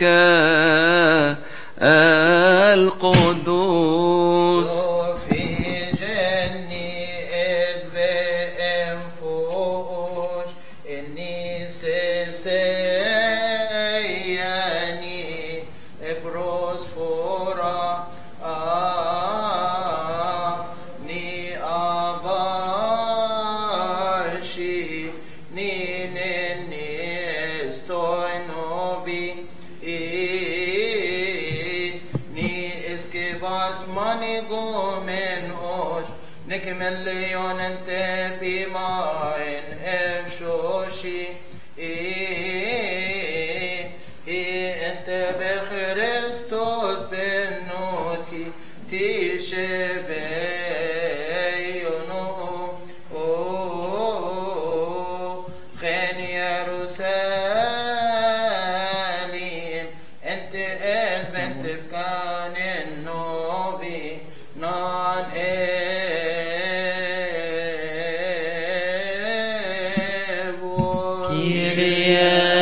القدوس. في جني ادبئم فوش اني سياني ابروس فورا ني اباشي ني ستوي نوبي ماني قومن اوش نكمل ليون انت بماين امشوشي انت بخريستوس بنوتي تشفيونو خين يروساليم انت بنت بكان non evo Kyrie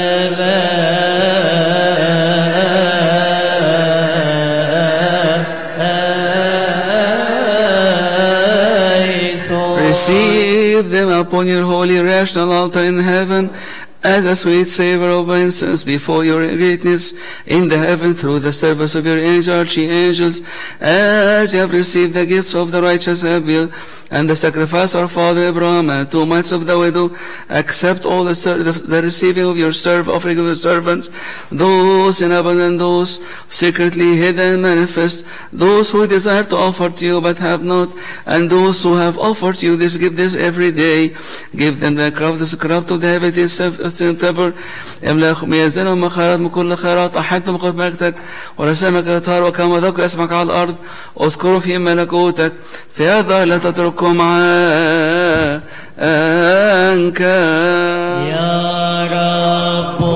Receive them upon your holy rational altar in heaven as a sweet savor of incense before your greatness in the heaven through the service of your archangels, as you have received the gifts of the righteous Abel and the sacrifice of our father Abraham and 2 mites of the widow. Accept all the receiving of your offering of your servants, those in abundance, those secretly hidden and manifest, those who desire to offer to you but have not, and those who have offered you this, give this every day. Give them the crop of the heavenly سنتبر املاهم يزنهم مخارات من كل خيرات. احدهم قد ملكتك ورسمك اطهار وكما ذكر اسمك على الارض اذكروا في ملكوتك. في هذا لا تتركهم عنك يا رب.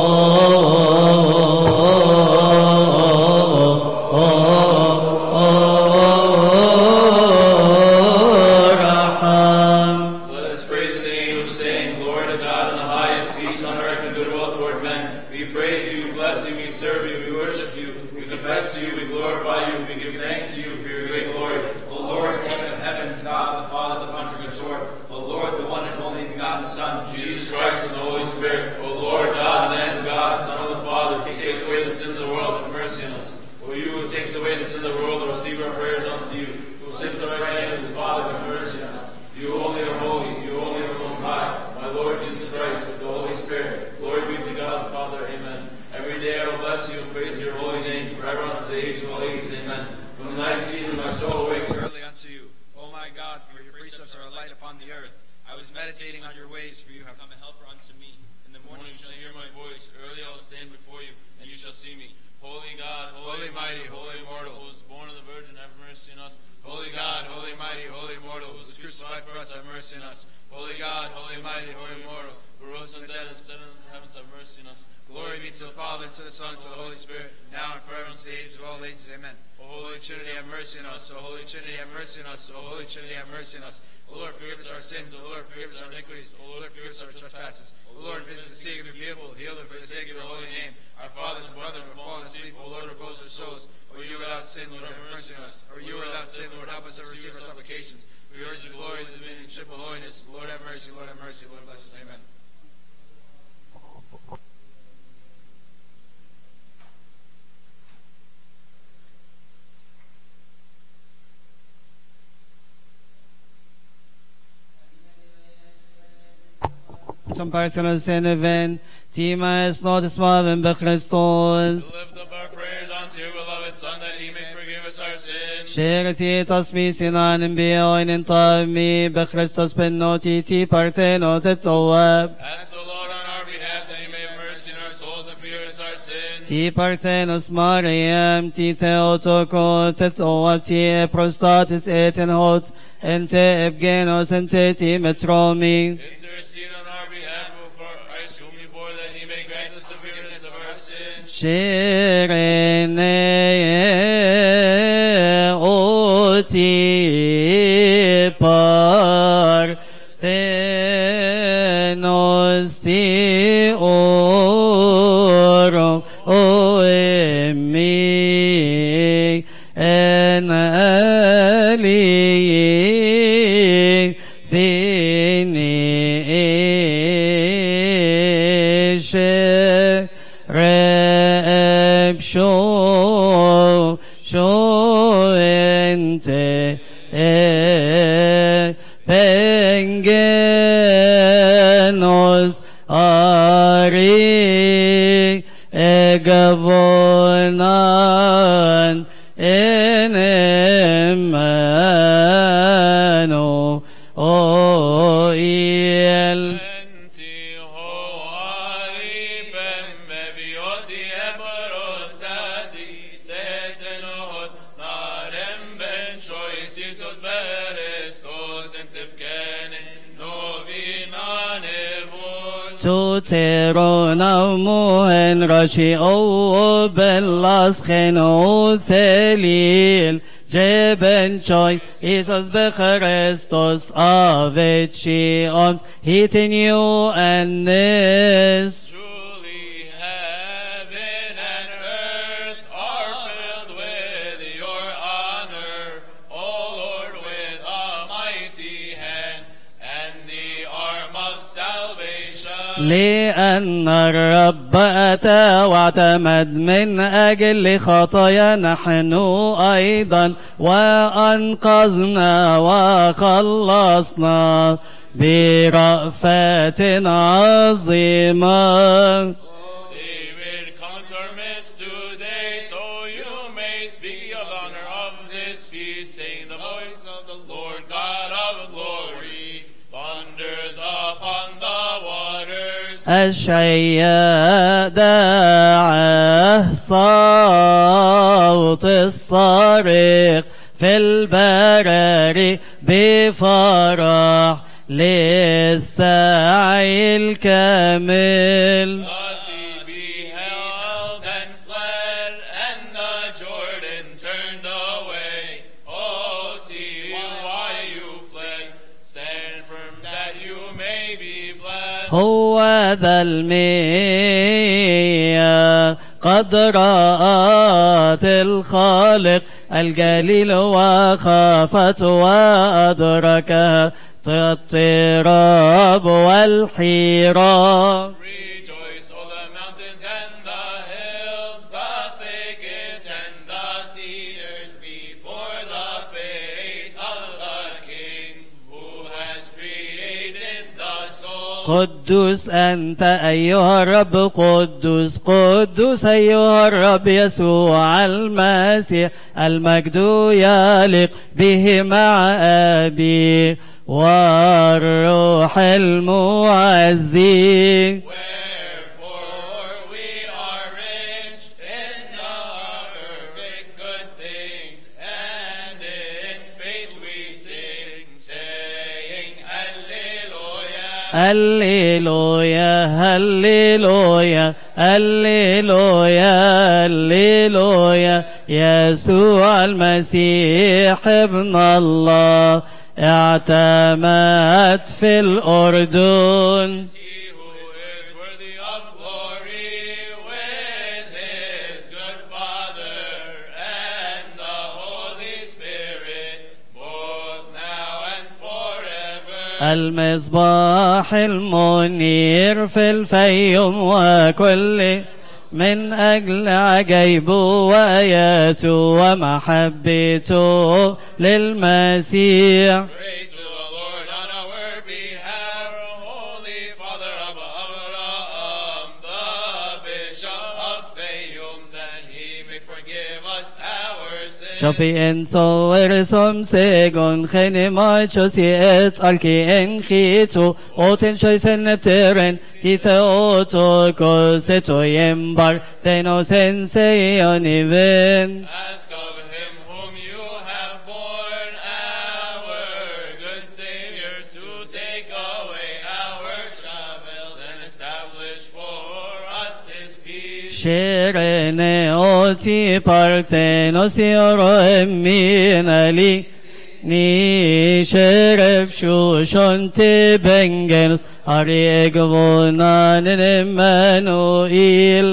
Meditating on your ways, for you have come a helper unto me. In the morning you shall hear my voice. Early I will stand before you, and you shall see me. Holy God, holy mighty, holy immortal, who was born of the Virgin, have mercy on us. Holy God, holy mighty, holy immortal, who was crucified for us, have mercy on us. Holy God, holy mighty, holy immortal, who rose from the dead and ascended into the heavens, have mercy on us. Glory be to the Father, and to the Son, and to the Holy Spirit, now and forever, and to the ages of all ages. Amen. O Holy Trinity, have mercy on us. O Holy Trinity, have mercy on us. O Holy Trinity, have mercy on us. O Lord, forgive us our sins. O Lord, forgive us our iniquities. O Lord, forgive us our trespasses. O Lord, visit the sick of your people. Heal them for the sake of your holy name. Our fathers and brethren have fallen asleep. O Lord, repose their souls. O Or you without sin, Lord, have mercy on us. Or you without sin, Lord, help us to receive our supplications. For yours is the glory, the dominion, triple holiness. Lord, have mercy. Lord, have mercy. Lord, bless us. Amen. Som personer sin event, Tima is not smaven Christos. Lift up our prayers unto your beloved Son, that he may forgive us our sins. Şerti tasmisinan biyoinin tami Christos benoti ti partheno tetowab. Ask the Lord on our behalf that he may have mercy in our souls and forgive us our sins. Ti parthenos Mariam, ti Theotoko tetowab, ti prostatis etin hot, ente ebgenos, ente ti metromi. Intercede on our behalf before Christ, whom he bore, that he may grant us the forgiveness of our sins. Shirene oti parthenos ti oro oemi en ali finisce reb show ente pengenos ari egavonan enemano oil. تترونموهن رشي او بالاسخنو ثليل جبن شوي Jesus بخريستوس aveci ons hitting you and this. Truly heaven and earth are filled with your honor, O Lord, with a mighty hand and the arm of salvation. لأن الرب أتى واعتمد من أجل خطايا نحن أيضا وأنقذنا وخلصنا برأفة عظيمة. David, come to our midst today, so you may speak of the honor of this feast, saying the voice of the Lord God of glory thunders upon the waters. الشيء داعه صوت الصارخ في البراري بفرح للسعي الكامل. Thus he beheld and fled, and the Jordan turned away. Oh, see why you fled. Stand firm that you may be blessed. هو ذا المياه قد رأت الخالق الجليل وخافت وأدركها اضطراب والحيرة. Rejoice, all the mountains and the hills, the thickets and the cedars, before the face of the King, who has created the soul. قدوس أنت أيها الرب، قدوس قدوس أيها الرب يسوع المسيح، المجد يليق به مع أبي والروح المعزي. Wherefore we are rich in the perfect good things, and in faith we sing, saying, Alleluia. هللويا هللويا هللويا هللويا يسوع المسيح ابن الله اعتمد في الأردن. He who is worthy of glory with his good Father المصباح المنير في الفيوم وكل من أجل عجيبه وآياته ومحبته للمسيح. Pray to the Lord on our behalf, Holy Father of Abraham, the Bishop of Fayum, that he may forgive us our sins. Shopien soer som segon khene machos et alki en khito oten choisen nepteren tithe oto koseto yembar tenos en seioniven. Ask of him whom you have born, our good Savior, to take away our troubles and establish for us his peace. Sherene oti parthenos yoro eminali ni sheref shushon tibengenos ariegvonan Emmanuel.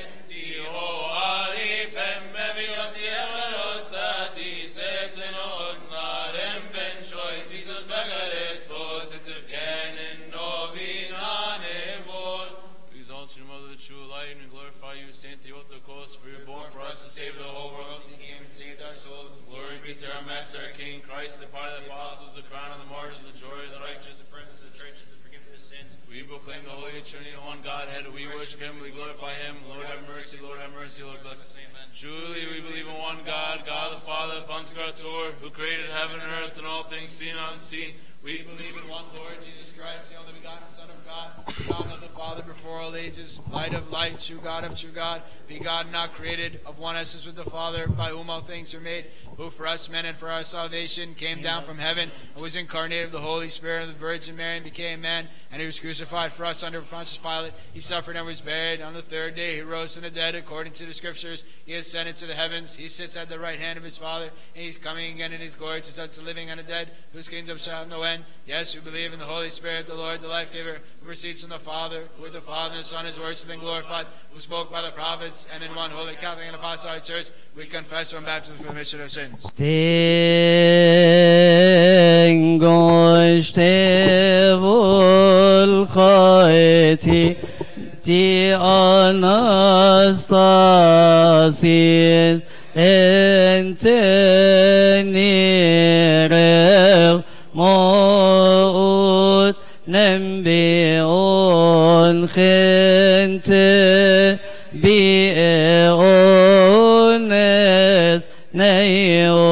Truly we believe in one God, God the Father, the Pantocrator, who created heaven and earth and all things seen and unseen. We believe in one Lord Jesus Christ, the only begotten Son of God, found of the Father before all ages, light of light, true God of true God, begotten, not created, of one essence with the Father, by whom all things are made, who for us men and for our salvation came down from heaven and was incarnated of the Holy Spirit and the Virgin Mary and became man, and he was crucified for us under Pontius Pilate. He suffered and was buried. On the third day he rose from the dead according to the Scriptures. He ascended to the heavens. He sits at the right hand of his Father, and he's coming again in his glory to judge the living and the dead, whose kingdom shall have no end. Yes, we believe in the Holy Spirit, the Lord, the life-giver, who proceeds from the Father, who with the Father and the Son, his words have been glorified, who spoke by the prophets, and in one holy Catholic and Apostolic Church, we confess from baptism for the remission of sins. Ti Anastasis entenere mout nembion gente biones neo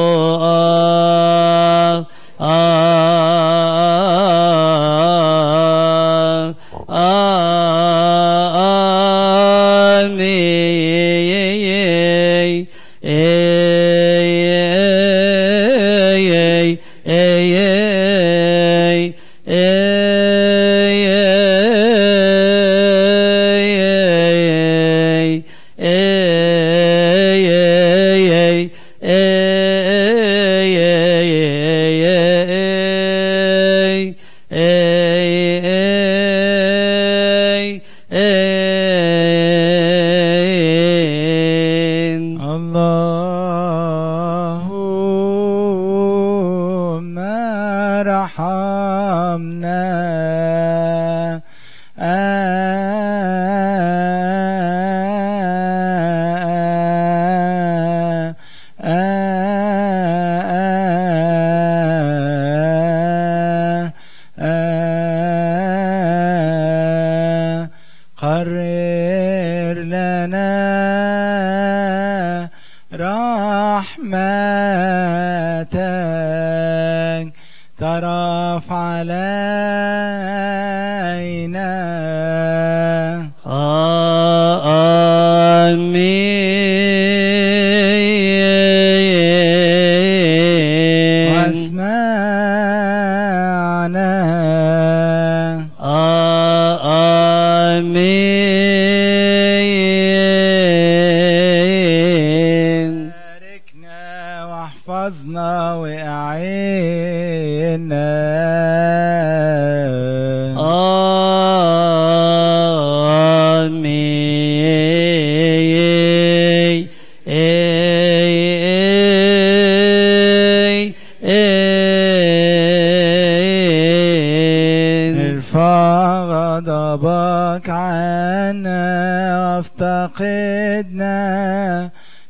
غضبك عنا وافتقدنا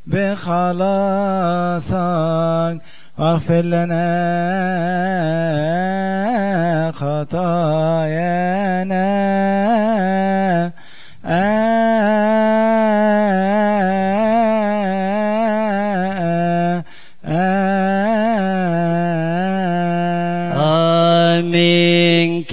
بخلاصك واغفر لنا خطايانا آمين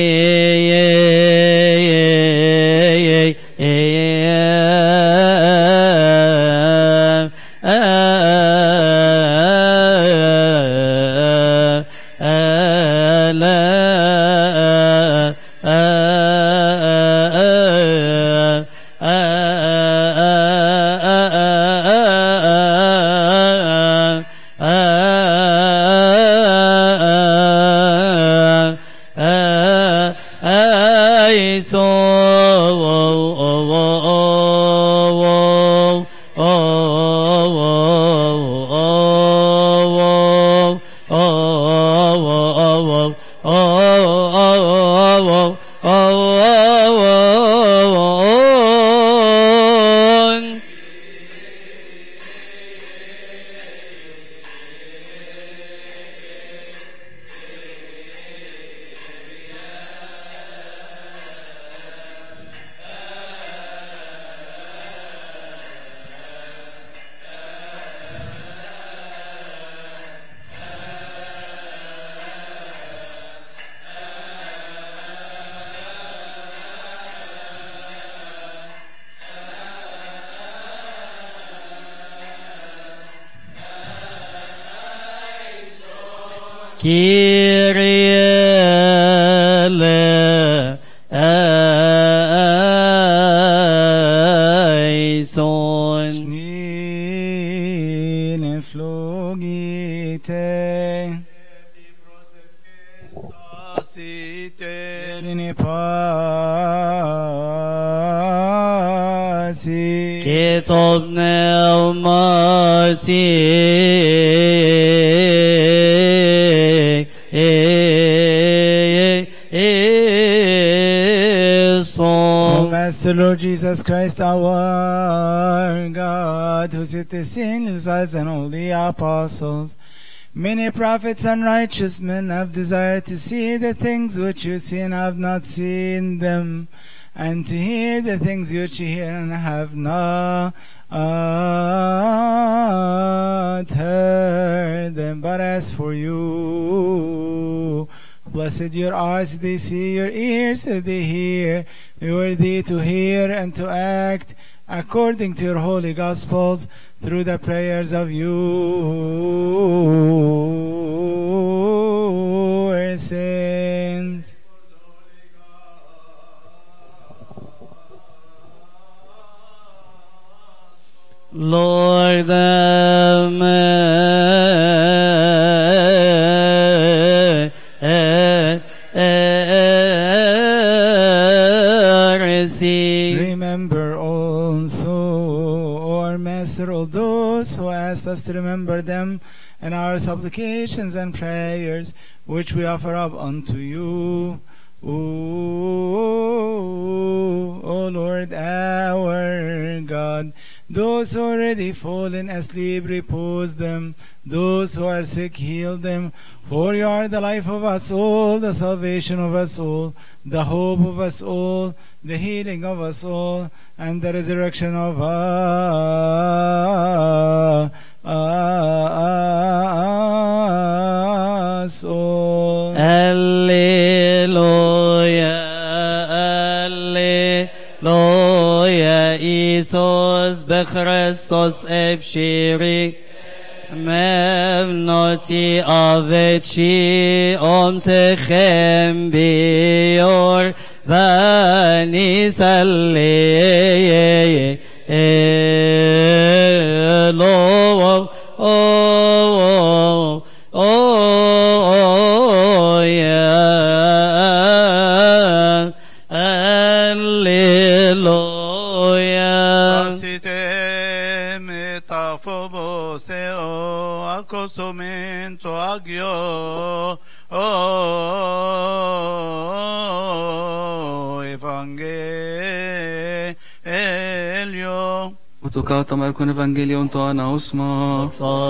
Lord Jesus Christ, our God, who sit the saints and holy apostles, many prophets and righteous men have desired to see the things which you see and have not seen them, and to hear the things which you hear and have not heard them. But as for you, blessed your eyes, they see, your ears, they hear. You are worthy to hear and to act according to your holy gospels through the prayers of your saints. Lord, remember also, our Master, all those who asked us to remember them in our supplications and prayers, which we offer up unto you. O Lord our God, those who are already fallen asleep, repose them. Those who are sick, heal them. For you are the life of us all, the salvation of us all, the hope of us all, the healing of us all, and the resurrection of us all. Alleluia, Alleluia, Isus bechristos ebshiri, mevnoti avechi omsechem bior vani salli elo yeah, Alleluia. Asite metafoboseo acosumento agio Advocata Marcon Evangelion to Anausma.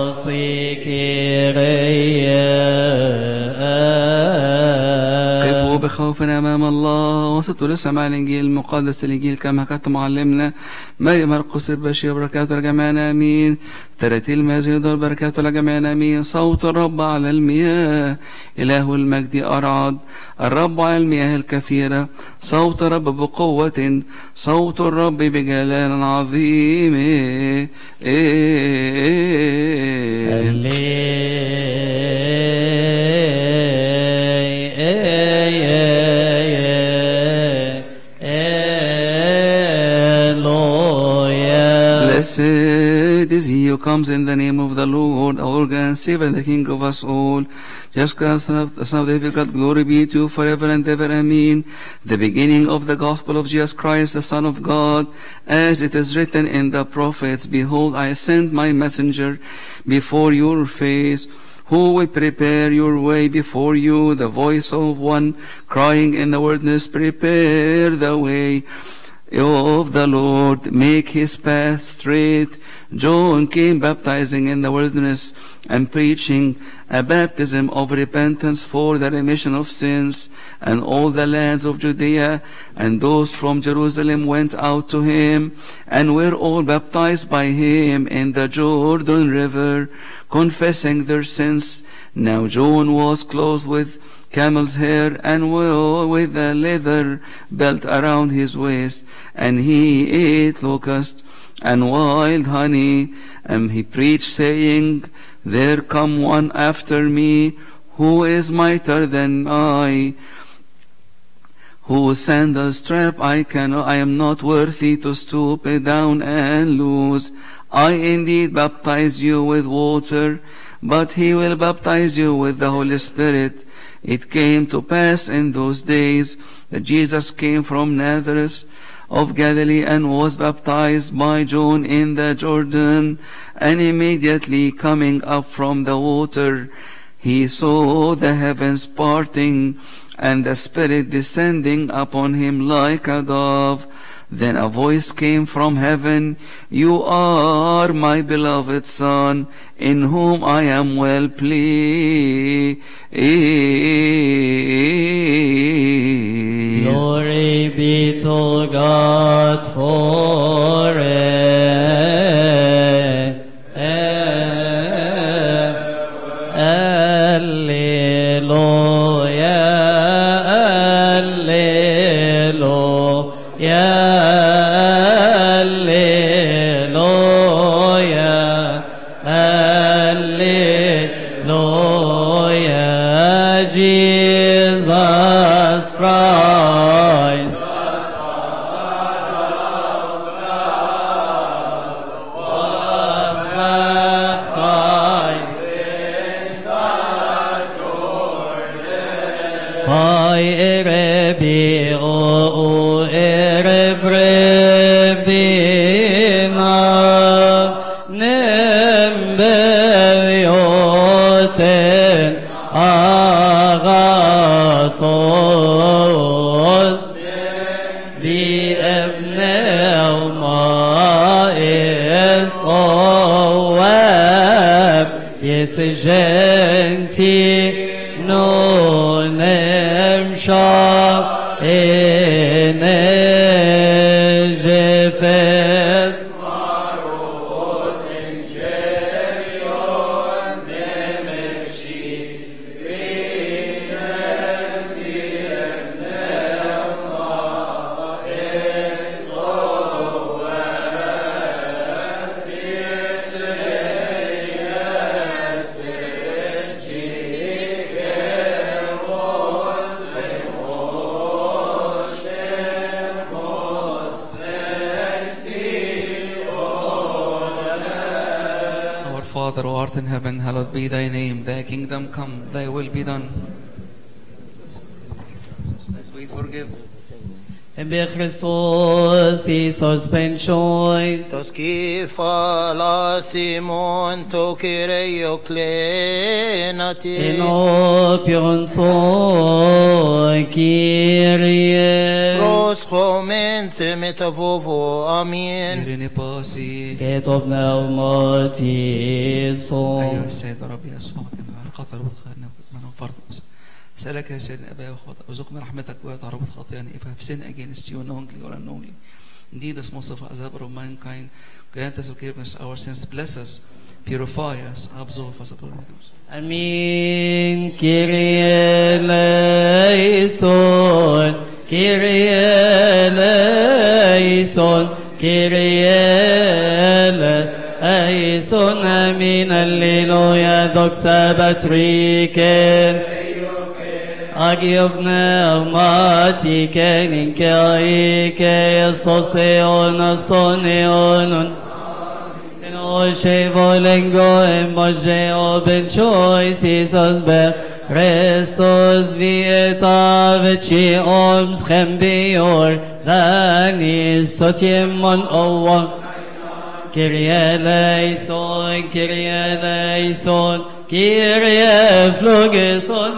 قفوا بخوف أمام الله وسطوا لسماع الإنجيل المقدس الإنجيل كما كتب معلمنا مريم مرقس البشير بركاته لجميعنا آمين. ترتيل المزيد والبركات لجميعنا آمين. صوت الرب على المياه إله المجد أرعد الرب على المياه الكثيرة صوت الرب بقوة صوت الرب بجلال عظيم Blessed is he who comes in the name of the Lord, our God and Savior and the King of us all. Just Christ, Son of David, God, glory be to you forever and ever. Amen. The beginning of the gospel of Jesus Christ, the Son of God, as it is written in the prophets, behold, I send my messenger before your face, who will prepare your way before you, the voice of one crying in the wilderness, prepare the way of the Lord, make his path straight. John came baptizing in the wilderness and preaching a baptism of repentance for the remission of sins, and all the lands of Judea and those from Jerusalem went out to him and were all baptized by him in the Jordan River, confessing their sins. Now John was clothed with camel's hair and with a leather belt around his waist, and he ate locusts and wild honey, and he preached, saying, there come one after me, who is mightier than I, whose sandal strap I am not worthy to stoop down and loose. I indeed baptize you with water, but he will baptize you with the Holy Spirit. It came to pass in those days that Jesus came from Nazareth of Galilee and was baptized by John in the Jordan, and immediately coming up from the water, he saw the heavens parting and the Spirit descending upon him like a dove. Then a voice came from heaven, you are my beloved Son, in whom I am well pleased. Glory be to God forever. Father who art in heaven, hallowed be thy name. Thy kingdom come, thy will be done. As we forgive. Be Christos, Isos pensiois. Toskifa la Simon to Kyrio klenati. Enopion so Kyrie. Pros chomenthe متفوفو آمين. إيريني باسي كتبنا وماتي صوم. أيها السيد ربي يسوع كما قطر وخيرنا من فرض سألك يا سيدنا أبا وخطأ وزقنا رحمتك وتعرض خطيئا if I have sinned against you knowingly or unknowingly. Indeed, the most of us of mankind, grant us forgiveness our sins, bless us, purify us, absolve us. Amin. Kyrie eleison, Kyrie eleison, Kyrie eleison. Amin. Alleluia. Doxa patriken. Agiobne armatiken inkaike estoseon astoneonon. Tenoche volengo emogeo benchois Isos be Restos vieta veci oms chembior danis sotiemon owa. Kyrie eleison, Kyrie eleison, Kyrie phlogeson.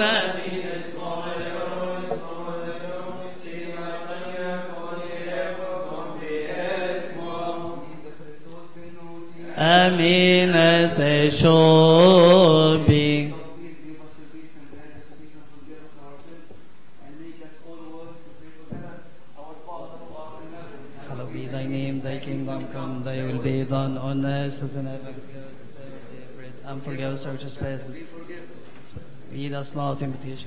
Amin. Se shobi. Hallowed be thy name, thy kingdom come, thy will be done on earth as in heaven. And forgive us our trespasses. Lead us not into temptation.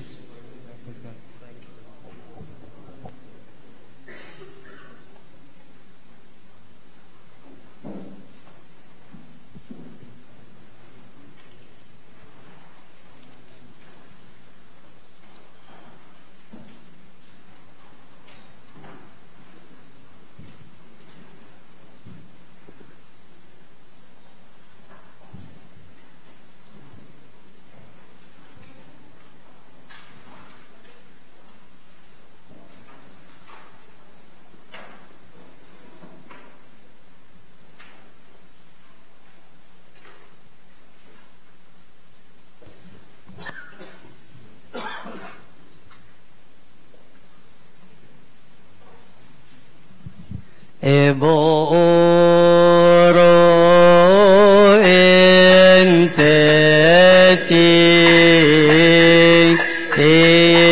Eboro enteti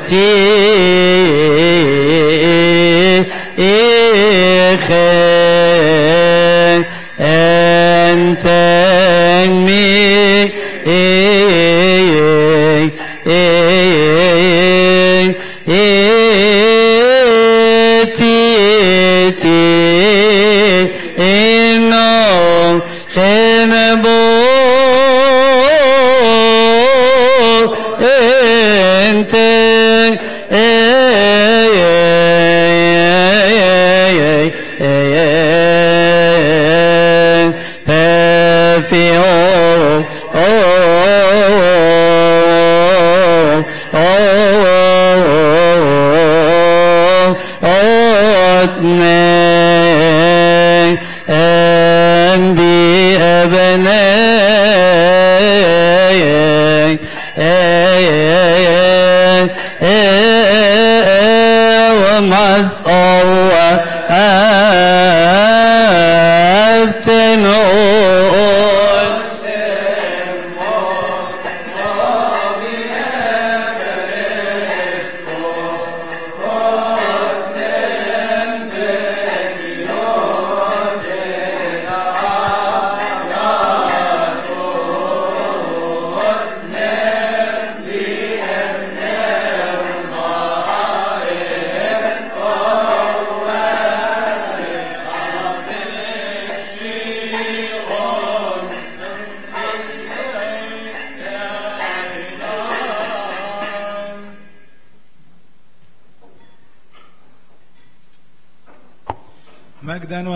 مجدا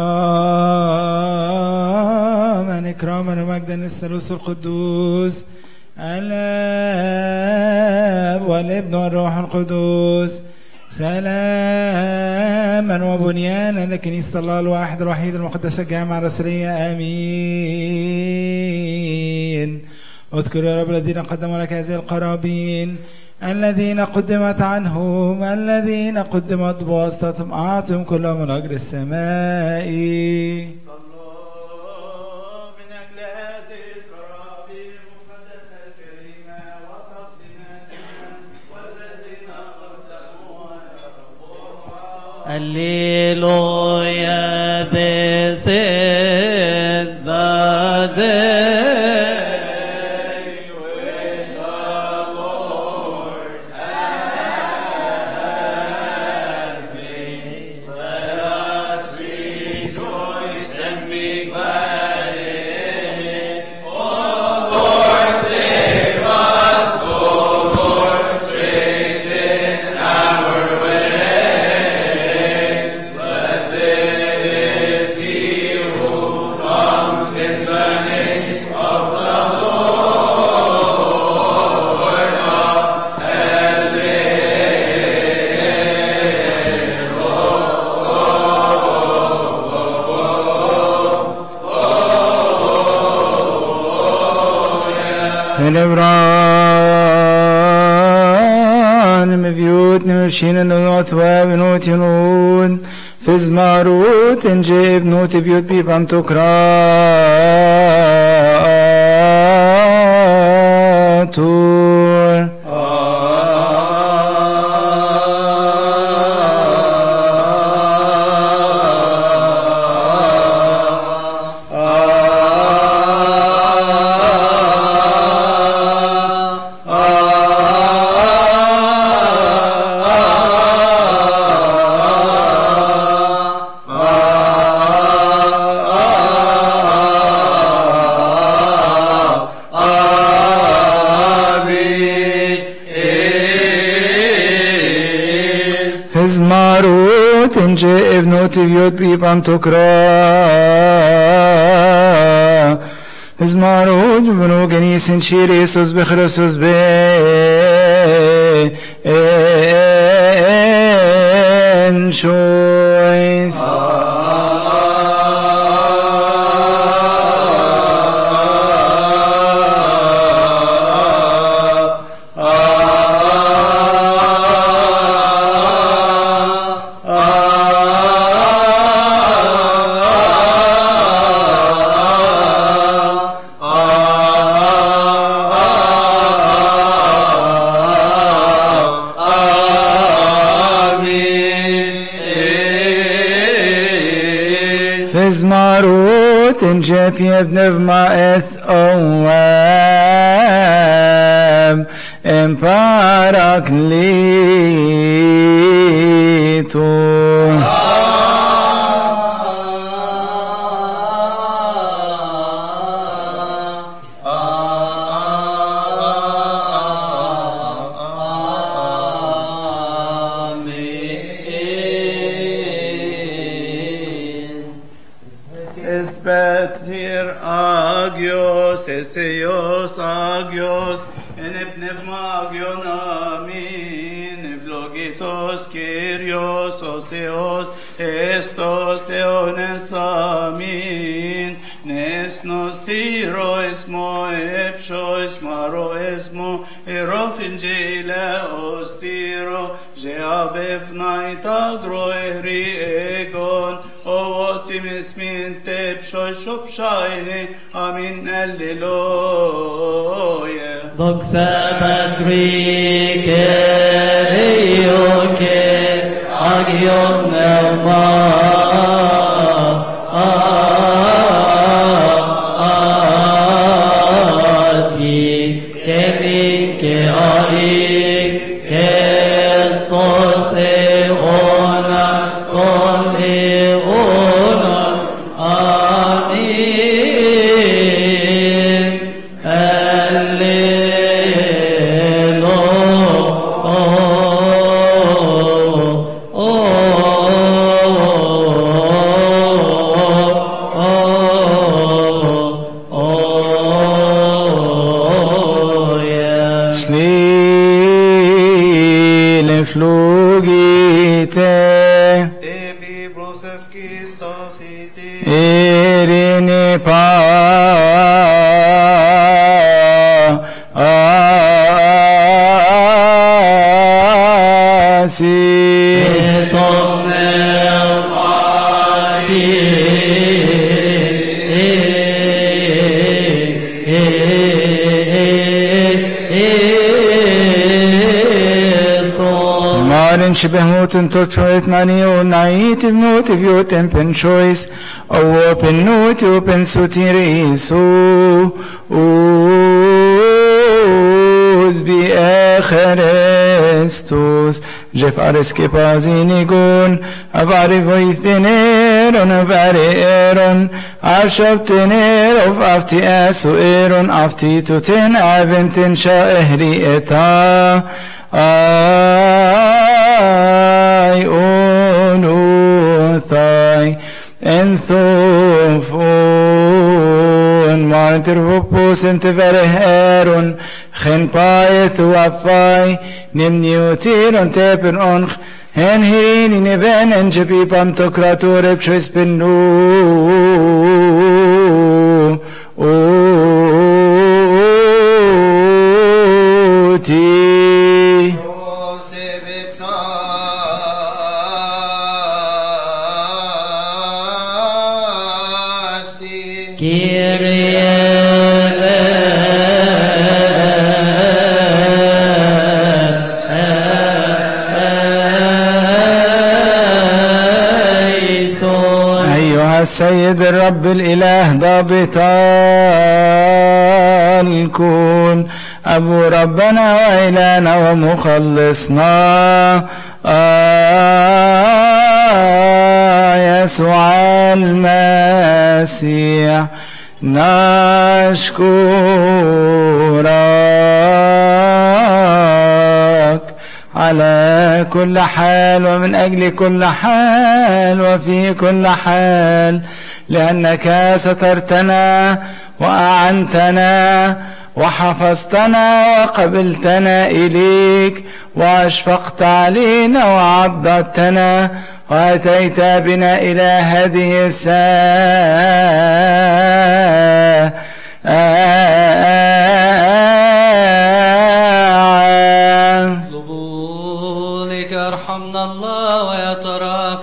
وإكراما إكراما ومجدا للثالوث القدوس الآب والابن والروح القدس سلاما وبنيانا لكنيسة الله الواحد الوحيد المقدس الجامعة الرسولية آمين. اذكر يا رب الذين قدموا لك هذه القرابين الذين قدمت عنهم الذين قدمت بواسطتهم أعطهم كلهم من أجر السماء. صلوا من أجل هذه القرابين المقدسة الكريمة وتقديماتنا والذين قدموها يرفعوها. Alleluia, this is the day. شين الأثواب نوت نون فز ماروت نجيب نوت بيوت بيبان تكراتور تنجي ابنوت بيوت بيبان تكرا ازماروج بنو جنيس شيريسوس بخرسوس بين شويس Izmarut in Jepie Bnevmaeth Oam in Parakliton. Espetir agios, eseos agios, en pneumagion amin, vlogitos kyrios, oseos, estos eones amin, nesnos tiroismo, epshoismo, roismo, erofingele ostiro, jeabevnaita groeri egon, Otimis min tepshoy shopshayne, amin alleluia. Doxa patrike eioke agion neuma ati keninke aik kestos eonas ton eonon amin Ebi brosevki stasiti. Irini pa asi Marin shibehmutun torchoit nani o nait ibnut ibyut empen choice o open nut open sutiri su bi Christus Jef areske pazinigun avari voitheneron avari eron ashabtener of afti asu eron afti tutin aventin shaehri eta I unuthai enthufun martirvupus entevereheron gen paethu afai nimniutiron tepen onch hen hirini neven enjepi pantokrature pshespenu uti السيد الرب الإله ضابط الكون أبو ربنا وإلهنا ومخلصنا يسوع المسيح نشكرك على كل حال ومن أجل كل حال وفي كل حال لأنك سترتنا وأعنتنا وحفظتنا وقبلتنا إليك وأشفقت علينا وعضدتنا وأتيت بنا إلى هذه الساعة اطلبوا لك ارحمنا الله ويترأف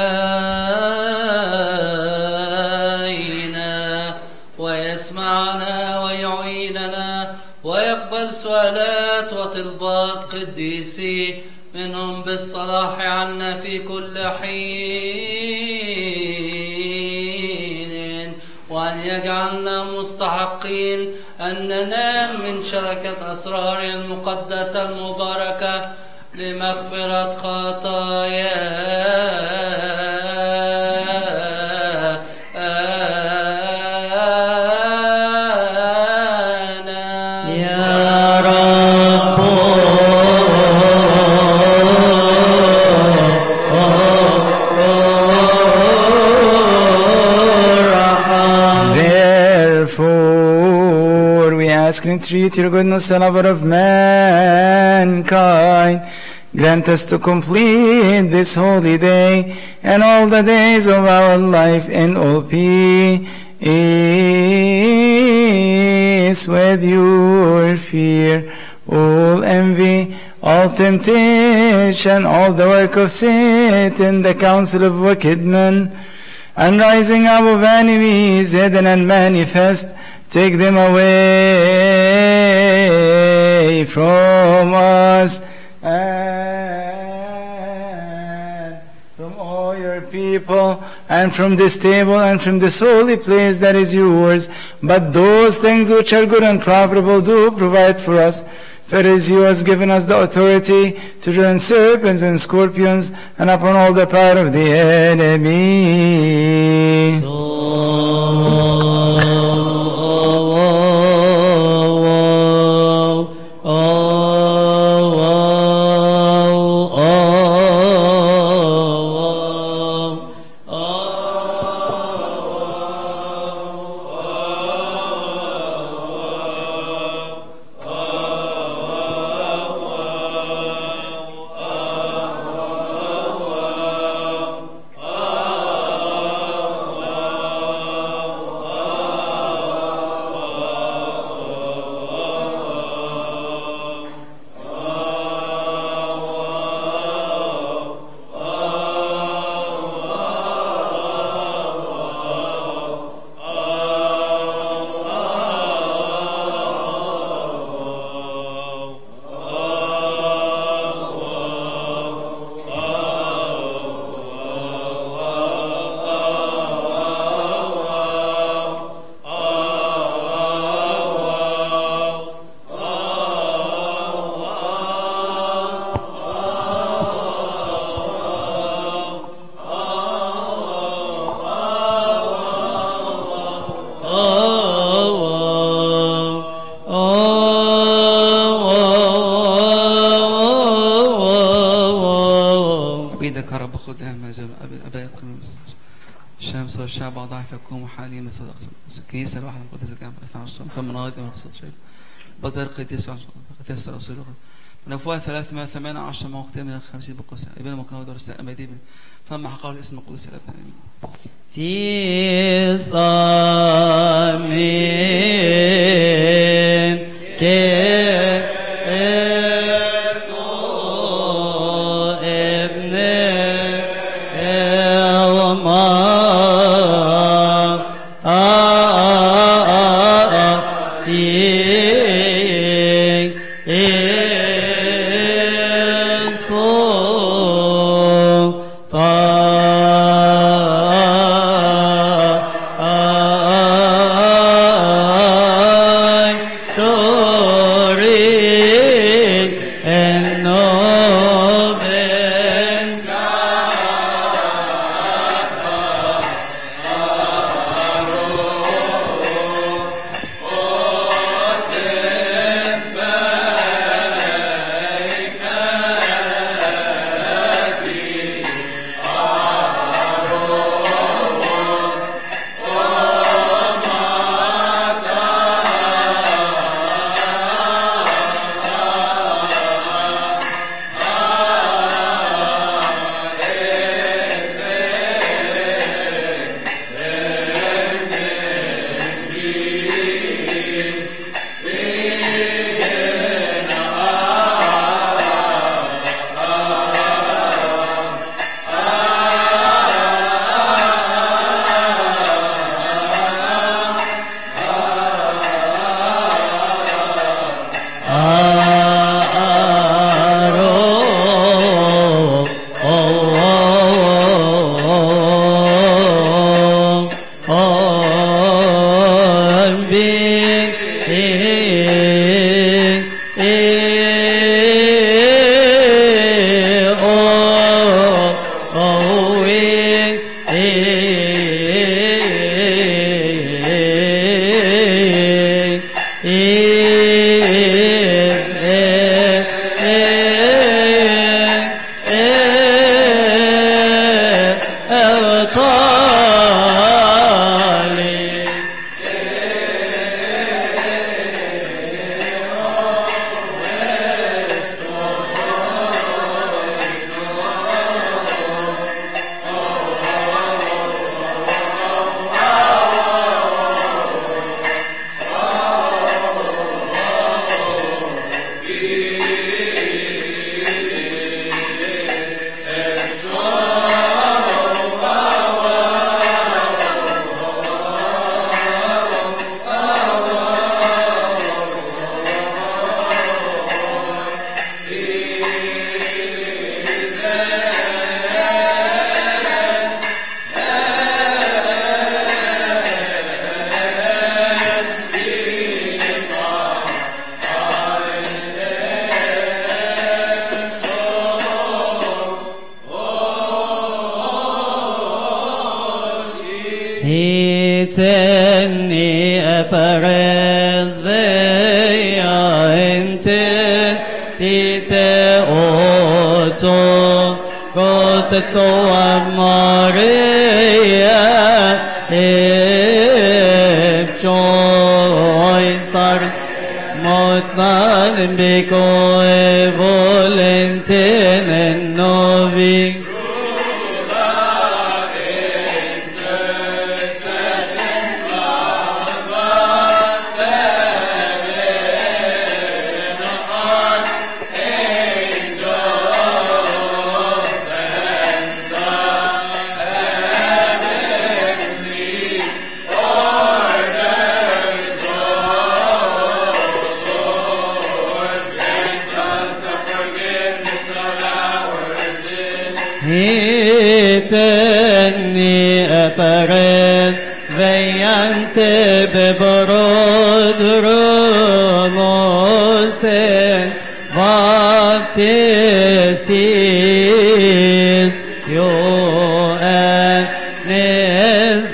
علينا ويسمعنا ويعيننا ويقبل سؤالات وطلبات قديسي منهم بالصلاح عنا في كل حين يجعلنا مستحقين أن ننال من شركة أسراره المقدسة المباركة لمغفرة خطايانا يا رب Therefore, we ask and entreat your goodness and lover of mankind. Grant us to complete this holy day and all the days of our life in all peace with your fear, all envy, all temptation, all the work of Satan, the counsel of wicked men, and rising up of enemies, hidden and manifest, take them away from us and from all your people, and from this table and from this holy place that is yours. But those things which are good and profitable do provide for us. For as you has given us the authority to turn serpents and scorpions and upon all the power of the enemy. بيدك يا رب خذ أهم أباء القانون الشمس والشعب ضعف يقوم وحاليا مثل الأقصى الكنيسة الواحدة المقدسة جامعة الثانية فمناضل ومقصد شيء بطريقة تسعة رسول الله من أفواه 318 موقع من 50 بقوسة ابن مكان ودار السنة أمدي فما حقار الاسم القدس الأبناء تسامين Hiteni eperes veia ente tite oto goteto Maria joy sar motnan biko volenten novi Hiteni eperes veiante beborod rumosen vatistis yo enes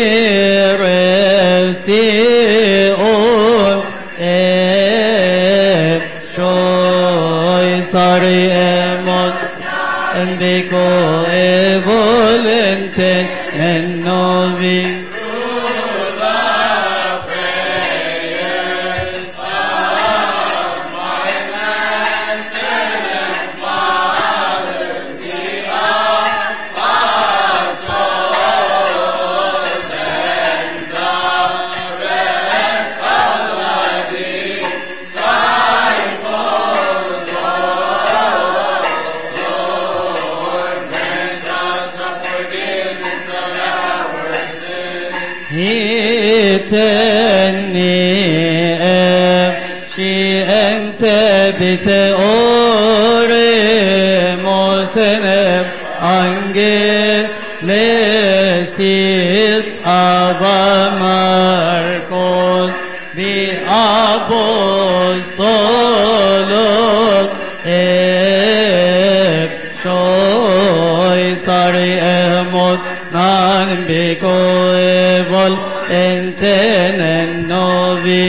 bireti or shoy sari emot Endico e volente en novi Hiteni efşi ente biteore mosenem angeles abamarkos bi apostolos efşoy sari emot nan biko evol entenen novi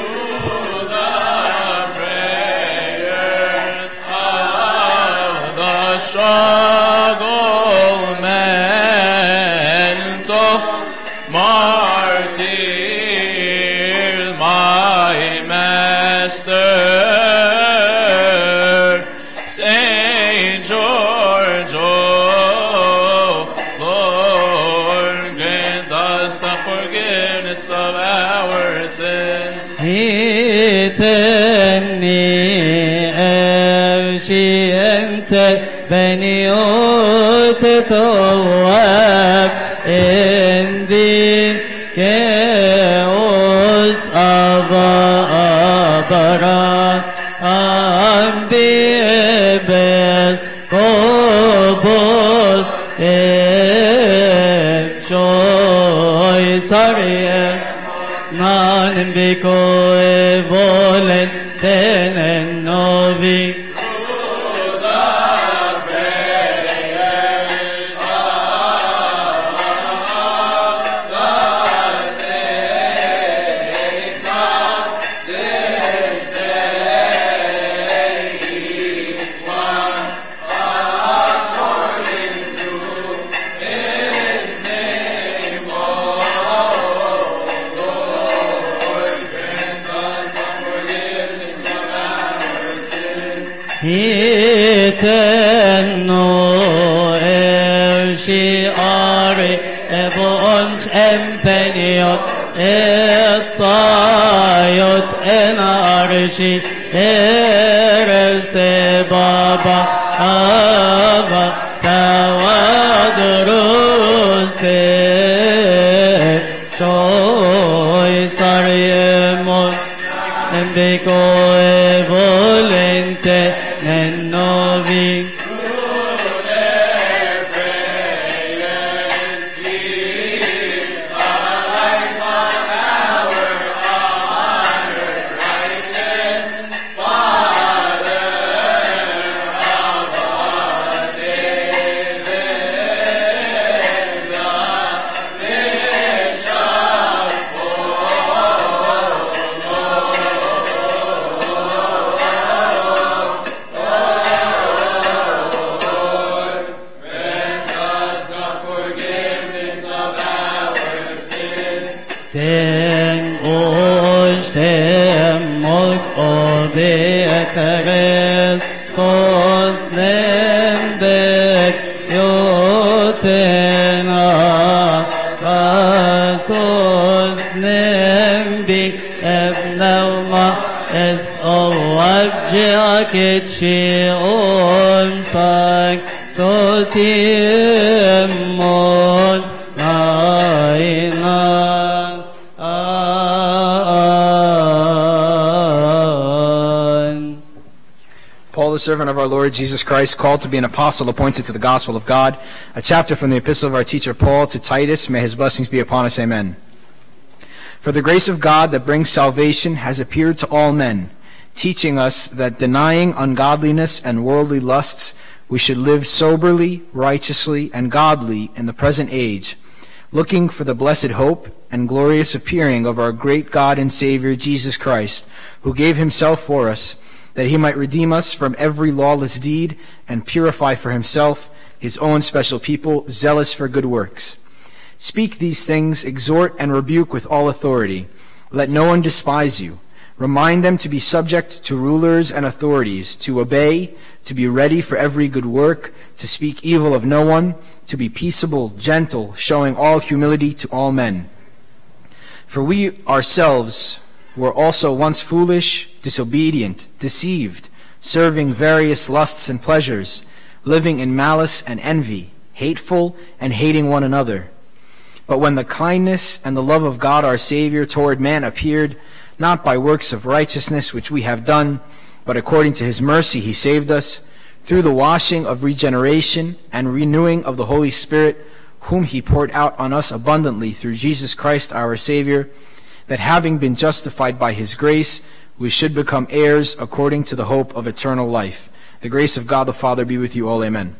Martyr, my master, Saint George, oh Lord, grant us the forgiveness of our sins. Hiteni efşi ente beni otetoab endin keos abara ambiyebes kobos efşoy sarye nan biko volen tenen novi tenno ershi ari ebon empeniot etayot en arshi erse baba ava tawadruse soy saremon embeko volente nennovi Paul, the servant of our Lord Jesus Christ, called to be an apostle appointed to the gospel of God, a chapter from the epistle of our teacher Paul to Titus. May his blessings be upon us. Amen. For the grace of God that brings salvation has appeared to all men, teaching us that denying ungodliness and worldly lusts, we should live soberly, righteously, and godly in the present age, looking for the blessed hope and glorious appearing of our great God and Savior Jesus Christ, who gave himself for us, that he might redeem us from every lawless deed and purify for himself his own special people, zealous for good works. Speak these things, exhort and rebuke with all authority. Let no one despise you. Remind them to be subject to rulers and authorities, to obey, to be ready for every good work, to speak evil of no one, to be peaceable, gentle, showing all humility to all men. For we ourselves were also once foolish, disobedient, deceived, serving various lusts and pleasures, living in malice and envy, hateful and hating one another. But when the kindness and the love of God our Savior toward man appeared, not by works of righteousness which we have done, but according to his mercy he saved us, through the washing of regeneration and renewing of the Holy Spirit, whom he poured out on us abundantly through Jesus Christ our Savior, that having been justified by his grace, we should become heirs according to the hope of eternal life. The grace of God the Father be with you all. Amen.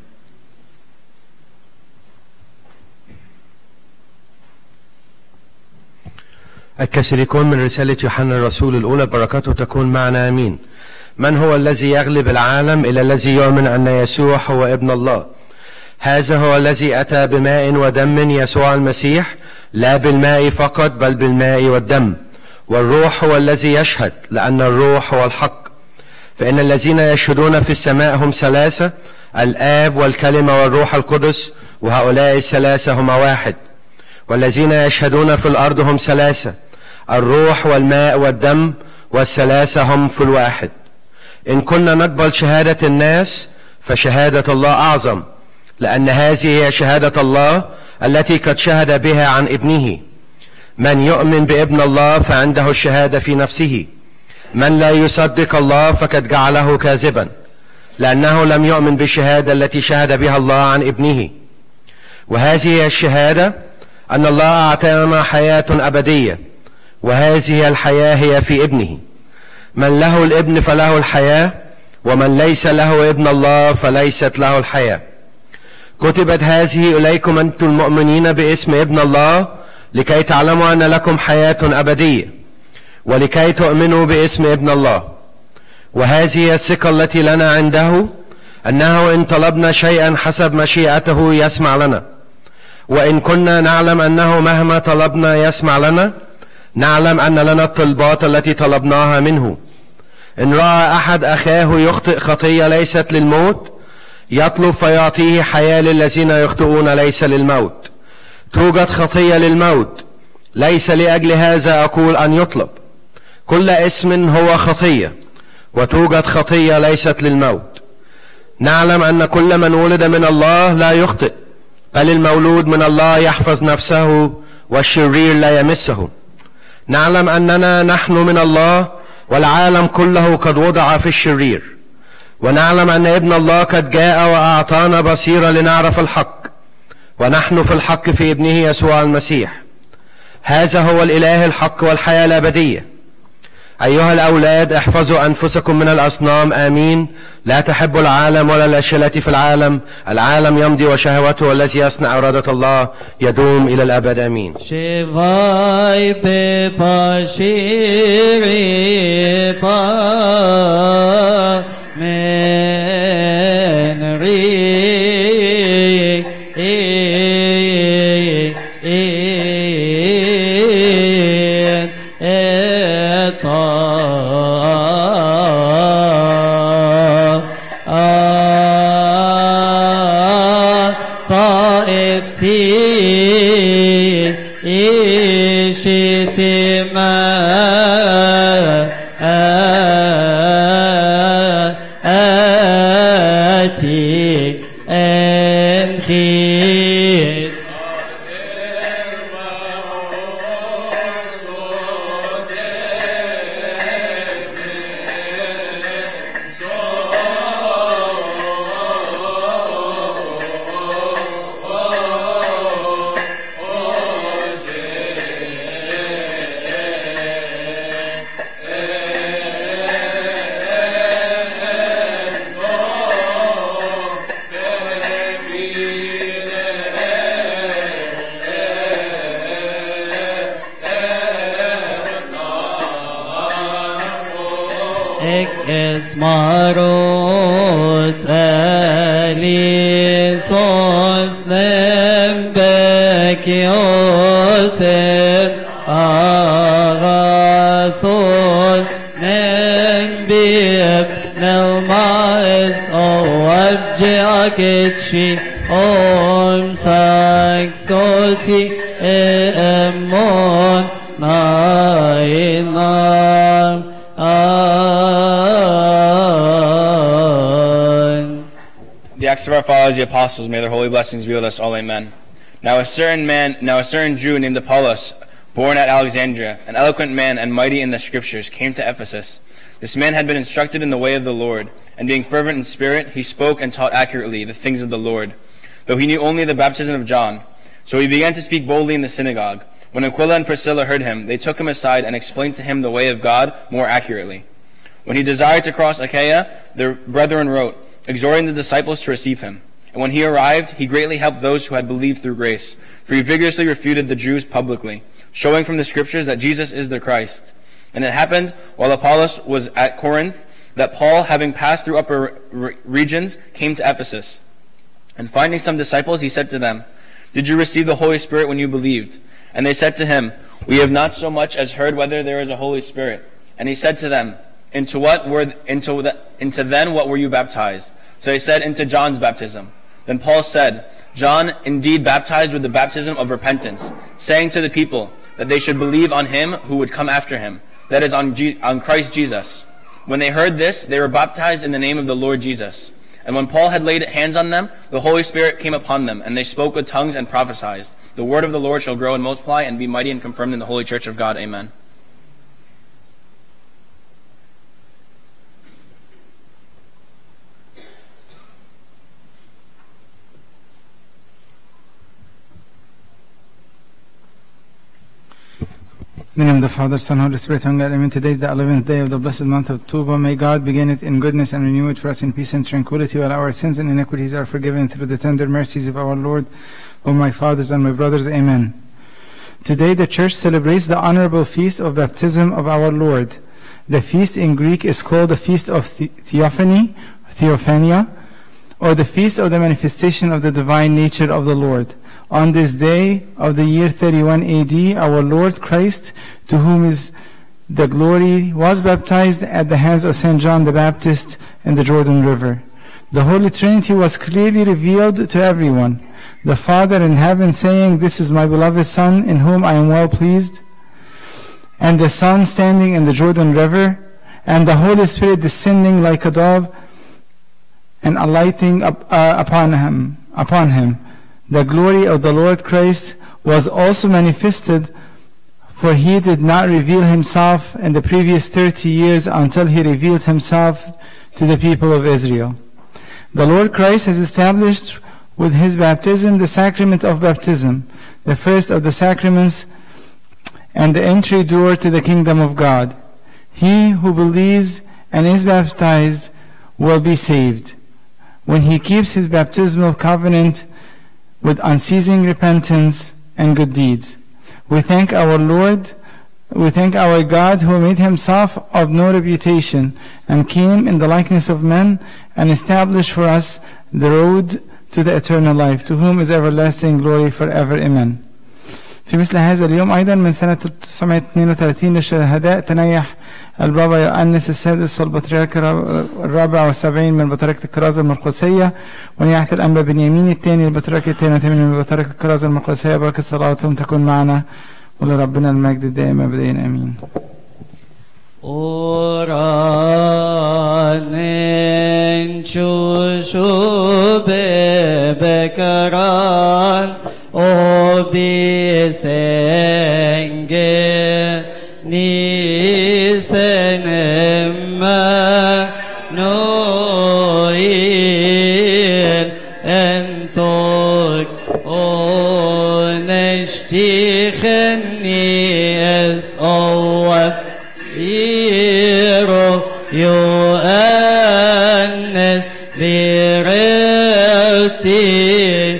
الكاثوليكون من رسالة يوحنا الرسول الأولى بركاته تكون معنا آمين. من هو الذي يغلب العالم إلى الذي يؤمن أن يسوع هو ابن الله؟ هذا هو الذي أتى بماء ودم، يسوع المسيح، لا بالماء فقط بل بالماء والدم، والروح هو الذي يشهد، لأن الروح هو الحق. فإن الذين يشهدون في السماء هم ثلاثة، الآب والكلمة والروح القدس، وهؤلاء الثلاثة هما واحد. والذين يشهدون في الأرض هم ثلاثة، الروح والماء والدم، والثلاثة هم في الواحد. إن كنا نقبل شهادة الناس فشهادة الله أعظم، لأن هذه هي شهادة الله التي قد شهد بها عن ابنه. من يؤمن بابن الله فعنده الشهادة في نفسه. من لا يصدق الله فقد جعله كاذبا، لأنه لم يؤمن بالشهادة التي شهد بها الله عن ابنه. وهذه هي الشهادة، أن الله أعطانا حياة أبدية، وهذه الحياة هي في ابنه. من له الابن فله الحياة، ومن ليس له ابن الله فليست له الحياة. كتبت هذه إليكم أنتم المؤمنين باسم ابن الله، لكي تعلموا أن لكم حياة أبدية، ولكي تؤمنوا باسم ابن الله. وهذه الثقة التي لنا عنده، أنه إن طلبنا شيئا حسب مشيئته يسمع لنا. وإن كنا نعلم أنه مهما طلبنا يسمع لنا، نعلم أن لنا الطلبات التي طلبناها منه. إن رأى أحد أخاه يخطئ خطية ليست للموت يطلب فيعطيه حياة للذين يخطئون ليس للموت. توجد خطية للموت، ليس لأجل هذا أقول أن يطلب. كل اسم هو خطية، وتوجد خطية ليست للموت. نعلم أن كل من ولد من الله لا يخطئ، بل المولود من الله يحفظ نفسه والشرير لا يمسه. نعلم أننا نحن من الله والعالم كله قد وضع في الشرير، ونعلم أن ابن الله قد جاء وأعطانا بصيرة لنعرف الحق، ونحن في الحق في ابنه يسوع المسيح. هذا هو الإله الحق والحياة الأبدية. أيها الأولاد احفظوا أنفسكم من الأصنام. آمين. لا تحبوا العالم ولا الأشياء التي في العالم. العالم يمضي وشهوته، والذي يصنع إرادة الله يدوم إلى الأبد. آمين. شفاي ببشيري با من ريك The acts of our fathers, the apostles, may their holy blessings be with us all. Amen. Now a certain Jew named Apollos, born at Alexandria, an eloquent man and mighty in the scriptures, came to Ephesus. This man had been instructed in the way of the Lord, and being fervent in spirit, he spoke and taught accurately the things of the Lord, though he knew only the baptism of John. So he began to speak boldly in the synagogue. When Aquila and Priscilla heard him, they took him aside and explained to him the way of God more accurately. When he desired to cross Achaia, the brethren wrote, exhorting the disciples to receive him. And when he arrived, he greatly helped those who had believed through grace, for he vigorously refuted the Jews publicly, showing from the scriptures that Jesus is the Christ. And it happened, while Apollos was at Corinth, that Paul, having passed through upper regions, came to Ephesus. And finding some disciples, he said to them, did you receive the Holy Spirit when you believed? And they said to him, we have not so much as heard whether there is a Holy Spirit. And he said to them, into then what were you baptized? So they said, into John's baptism. Then Paul said, John indeed baptized with the baptism of repentance, saying to the people that they should believe on him who would come after him, that is, on Christ Jesus. When they heard this, they were baptized in the name of the Lord Jesus. And when Paul had laid hands on them, the Holy Spirit came upon them, and they spoke with tongues and prophesied. The word of the Lord shall grow and multiply and be mighty and confirmed in the holy church of God. Amen. In the name of the Father, Son, Holy Spirit, one God. Amen. Today is the 11th day of the blessed month of Tuba. May God begin it in goodness and renew it for us in peace and tranquility, while our sins and iniquities are forgiven through the tender mercies of our Lord. O my fathers and my brothers, Amen. Today the Church celebrates the honorable feast of baptism of our Lord. The feast in Greek is called the Feast of Theophania, or the Feast of the Manifestation of the Divine Nature of the Lord. On this day of the year 31 AD, our Lord Christ, to whom is the glory, was baptized at the hands of St. John the Baptist in the Jordan River. The Holy Trinity was clearly revealed to everyone. The Father in heaven saying, "This is my beloved Son, in whom I am well pleased," and the Son standing in the Jordan River, and the Holy Spirit descending like a dove and alighting upon him. The glory of the Lord Christ was also manifested, for he did not reveal himself in the previous 30 years until he revealed himself to the people of Israel. The Lord Christ has established with his baptism the sacrament of baptism, the first of the sacraments and the entry door to the kingdom of God. He who believes and is baptized will be saved when he keeps his baptismal covenant with unceasing repentance and good deeds. We thank our God who made himself of no reputation and came in the likeness of men and established for us the road to the eternal life, to whom is everlasting glory forever. Amen. في مثل هذا اليوم أيضا من سنة 1932 للشهداء تنيح البابا يؤنس السادس والبطريرك الرابع والسبعين من بطريركة الكرازة المرقسية، ونياحة الأنبا بنيامين الثاني البطريركة الثانية من بطريركة الكرازة المرقسية. بركة صلواتهم تكون معنا، ولربنا المجد الدائم أبديا آمين. Oranen çuşube bekaran o bisenge nisenemme noin entok o neşticheni es ovet يؤنس برأتي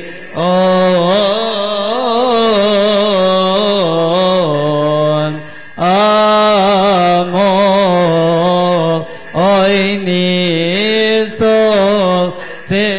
أون أمو أيني صوتي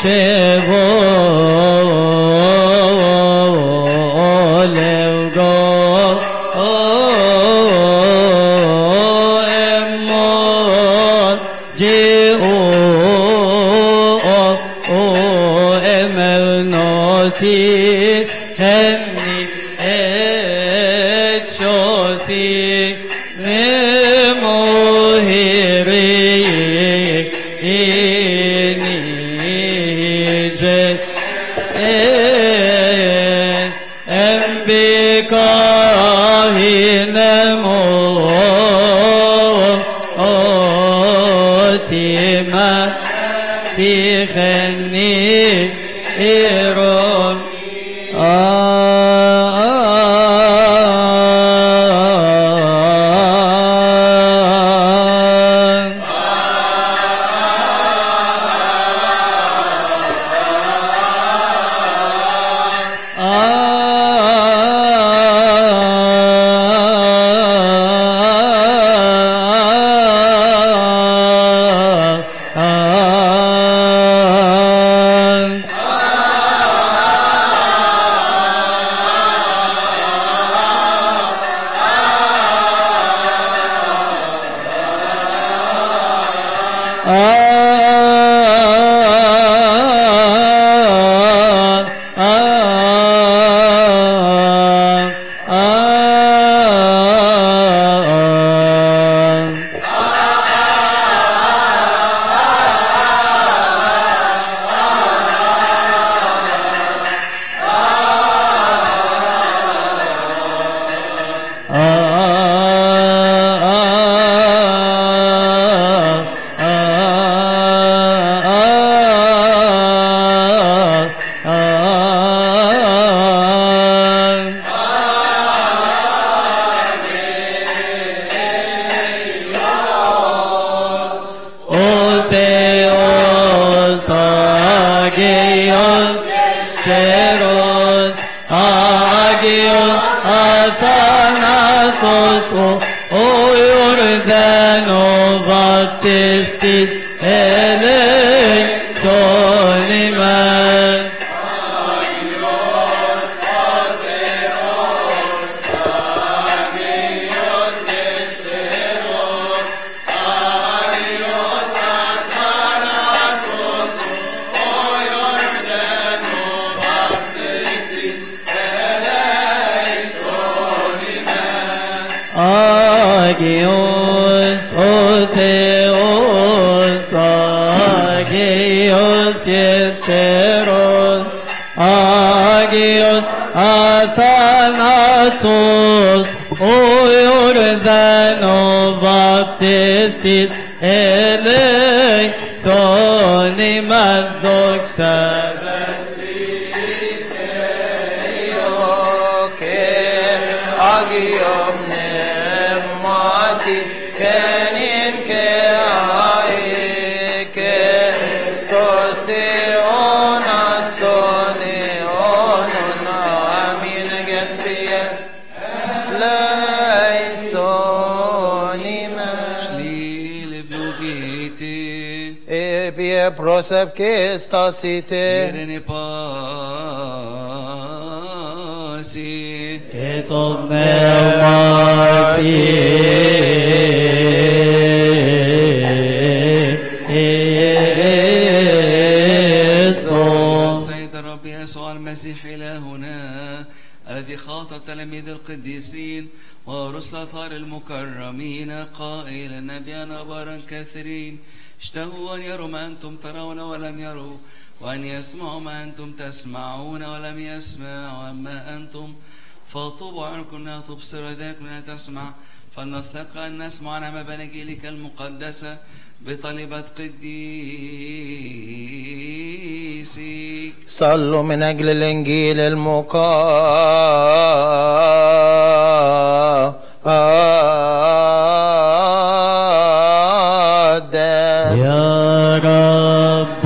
Prosep que stasite Irene pasi Que tot neumati سيد الرب يسوع المسيح إلهنا الذي خاطب تلاميذ القديسين ورسل أطهار المكرمين قائلا نبينا بارا كثيرين اشتهوا أن يروا ما أنتم ترون ولم يروا وأن يسمعوا ما أنتم تسمعون ولم يسمعوا أما أنتم فطوبوا عنكم أنها تبصر وذاكم أنها تسمع فلنستقى أن نسمع نعم بنجيلك المقدسة بطلبة قديسيك. صلوا من أجل الإنجيل المقدس. يا رب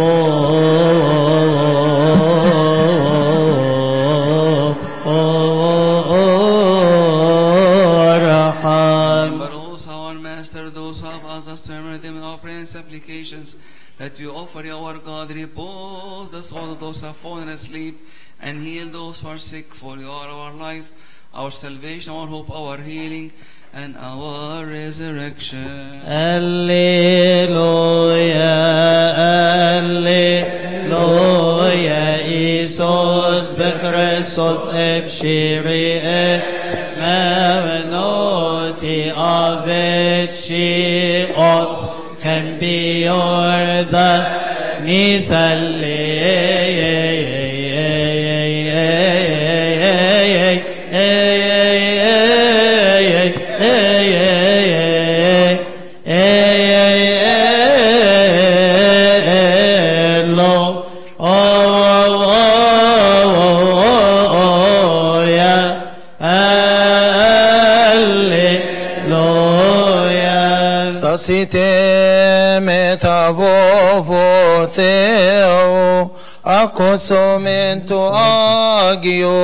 But also our Master, those of us as honor them in our prayers and supplications, that we offer you, our God, repose the soul of those who have fallen asleep, and heal those who are sick, for you are our life, our salvation, our hope, our healing, and our resurrection. Alleluia, Alleluia, Isus Christus ebshiri mevenoti aveci ot can be your the nisalle. Stasite metavovo Theo accosumento agio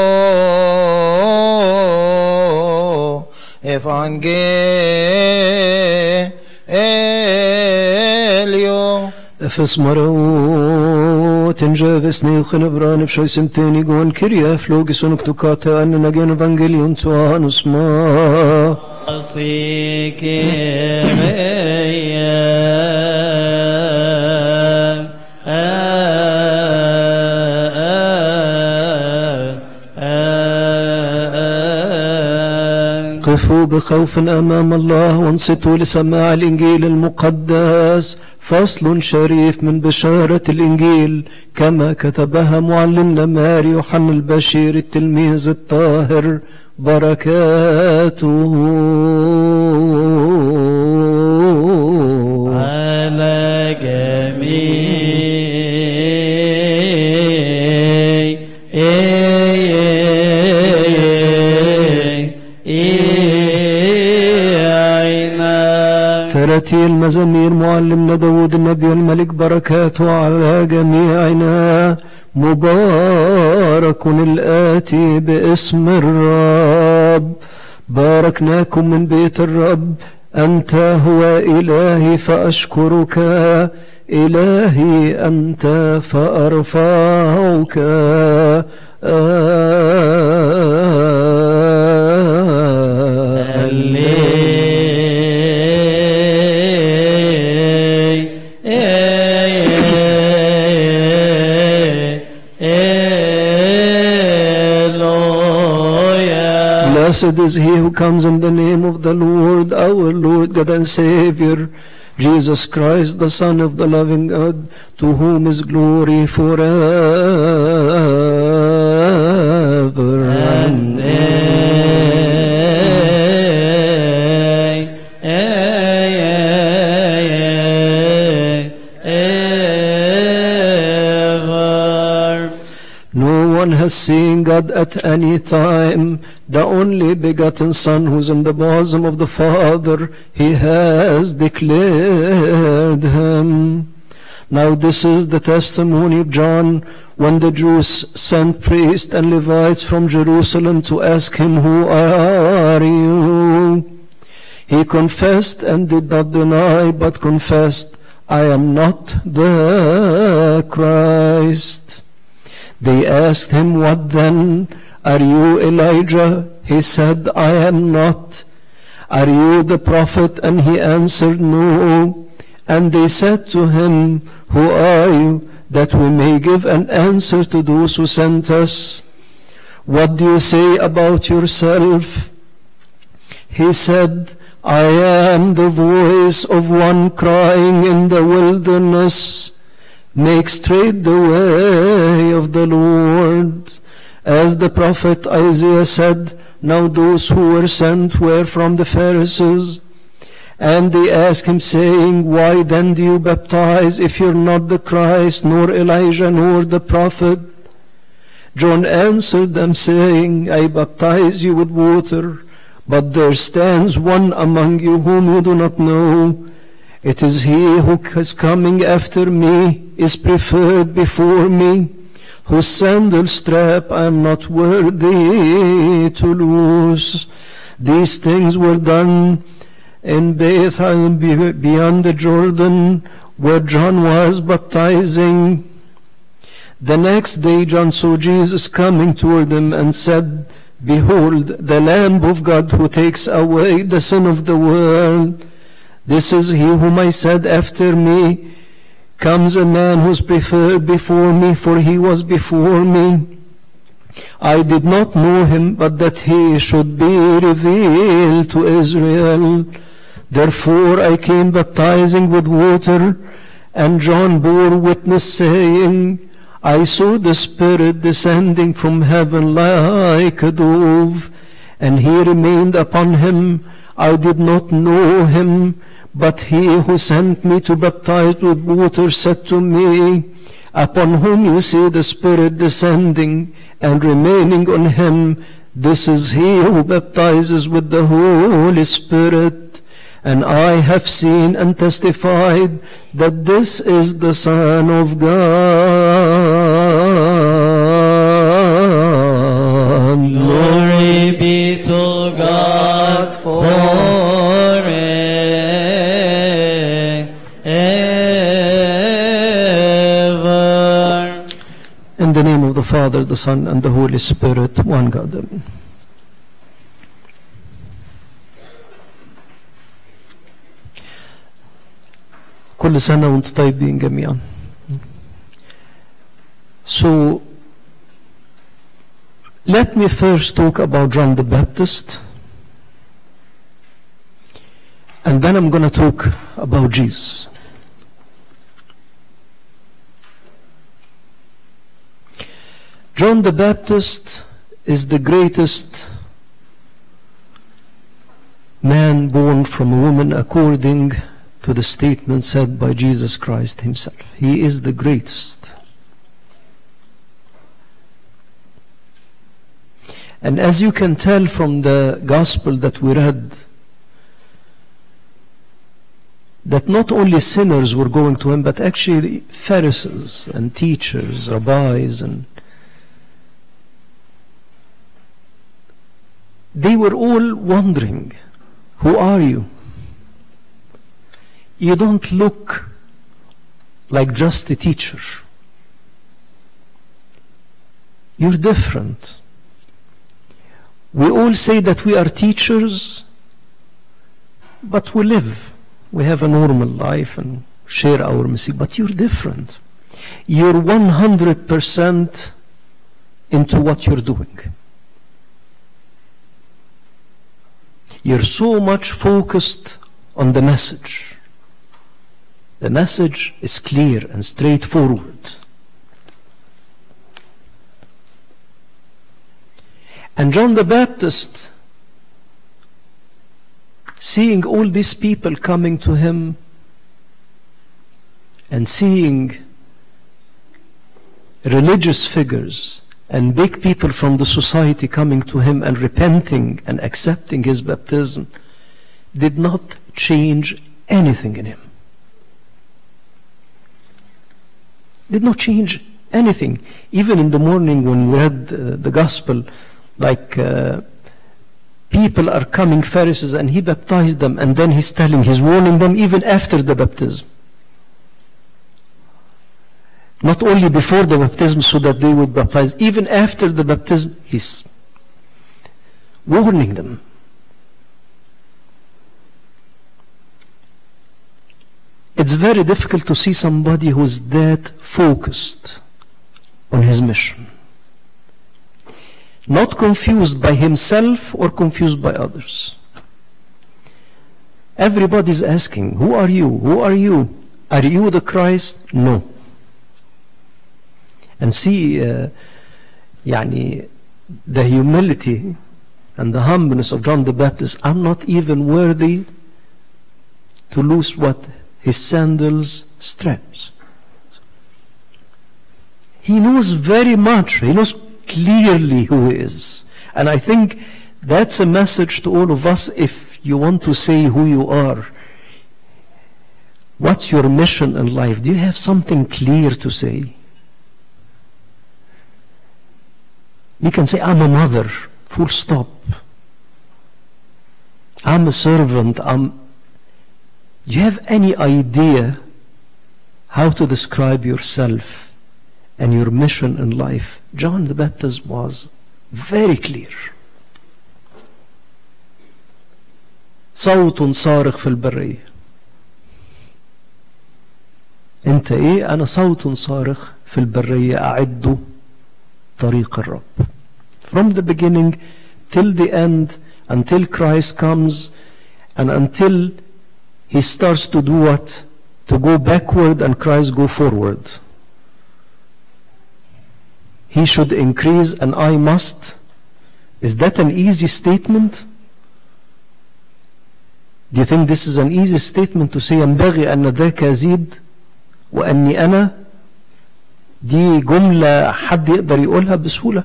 evangelio. Efes marau tenjavisni khnebran bshoysenteni gon kirya flogis unuktukata anna gen evangelion tuanus ma. قفوا بخوف أمام الله وانصتوا لسماع الإنجيل المقدس. فصل شريف من بشارة الإنجيل كما كتبها معلمنا ماري يوحنا البشير التلميذ الطاهر بركاته على جميع ترتيل مزامير معلمنا داود النبي الملك بركاته على جميعنا. مبارك الآتي باسم الرب. باركناكم من بيت الرب. أنت هو إلهي فأشكرك، إلهي أنت فأرفعك. Blessed is he who comes in the name of the Lord, our Lord God and Savior, Jesus Christ, the Son of the living God, to whom is glory forever and ever. No one has seen God at any time. The only begotten Son, who is in the bosom of the Father, he has declared him. Now this is the testimony of John, when the Jews sent priests and Levites from Jerusalem to ask him, "Who are you?" He confessed and did not deny, but confessed, "I am not the Christ." They asked him, "What then? Are you Elijah?" He said, "I am not." "Are you the prophet?" And he answered, "No." And they said to him, "Who are you, that we may give an answer to those who sent us? What do you say about yourself?" He said, "I am the voice of one crying in the wilderness, make straight the way of the Lord." As the prophet Isaiah said, now those who were sent were from the Pharisees. And they asked him, saying, "Why then do you baptize, if you're not the Christ, nor Elijah, nor the prophet?" John answered them, saying, "I baptize you with water, but there stands one among you whom you do not know. It is he who is coming after me, is preferred before me, whose sandal strap I am not worthy to loose." These things were done in Bethel beyond the Jordan, where John was baptizing. The next day John saw Jesus coming toward him and said, Behold, the Lamb of God who takes away the sin of the world. This is he whom I said, after me comes a man who is preferred before me, for he was before me. I did not know him, but that he should be revealed to Israel. Therefore I came baptizing with water, and John bore witness, saying, I saw the Spirit descending from heaven like a dove, and he remained upon him. I did not know him, but he who sent me to baptize with water said to me, Upon whom you see the Spirit descending and remaining on him, this is he who baptizes with the Holy Spirit. And I have seen and testified that this is the Son of God. Glory be to God forever. In the name of the Father, the Son, and the Holy Spirit, one God. Amen. كل سنة وانتم طيبين جميعا. So, let me first talk about John the Baptist, and then I'm going to talk about Jesus. John the Baptist is the greatest man born from a woman according to the statement said by Jesus Christ himself. He is the greatest. And as you can tell from the gospel that we read, that not only sinners were going to him, but actually Pharisees and teachers, rabbis, and they were all wondering, who are you? You don't look like just a teacher. You're different. We all say that we are teachers, but we live. We have a normal life and share our message, but you're different. You're 100% into what you're doing. You're so much focused on the message. The message is clear and straightforward. And John the Baptist, seeing all these people coming to him and seeing religious figures and big people from the society coming to him and repenting and accepting his baptism, did not change anything in him. Did not change anything. Even in the morning when we read the gospel, like people are coming, Pharisees, and he baptized them, and then he's warning them even after the baptism. Not only before the baptism so that they would baptize, even after the baptism, he's warning them. It's very difficult to see somebody who's that focused on his mission. Not confused by himself or confused by others. Everybody's asking, who are you? Who are you? Are you the Christ? No. And see, the humility and the humbleness of John the Baptist. I'm not even worthy to loose his sandals straps. He knows very much. He knows clearly who he is. And I think that's a message to all of us if you want to say who you are. What's your mission in life? Do you have something clear to say? You can say, I'm a mother, full stop. I'm a servant, I'm Do you have any idea how to describe yourself and your mission in life? John the Baptist was very clear. صوت صارخ في البرية. انت ايه؟ انا صوت صارخ في البرية اعدوا طريق الرب. From the beginning till the end, until Christ comes and until he starts to do what? To go backward and Christ go forward. He should increase and I must. Is that an easy statement? Do you think this is an easy statement to say ينبغي أن ذاك يزيد وأني أنا؟ دي جملة حد يقدر يقولها بسهولة؟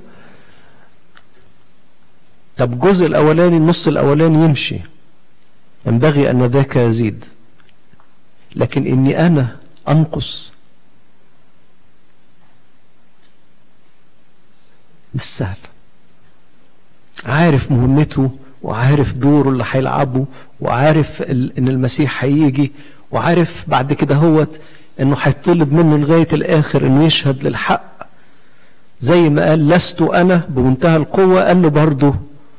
طب الجزء الأولاني النص الأولاني يمشي، ينبغي أن ذاك يزيد، لكن إني أنا أنقص مش سهل. عارف مهمته وعارف دوره اللي هيلعبه وعارف ان المسيح هيجي وعارف بعد كده هوت انه هيطلب منه لغايه الاخر انه يشهد للحق زي ما قال لست انا بمنتهى القوه. قال له برضه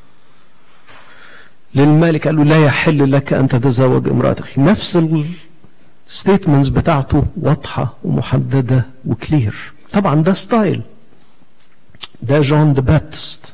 للملك قال له لا يحل لك ان تتزوج امراتك. نفس الستيتمنتس بتاعته واضحه ومحدده وكلير. طبعا ده ستايل، ده جون ذا بابتست.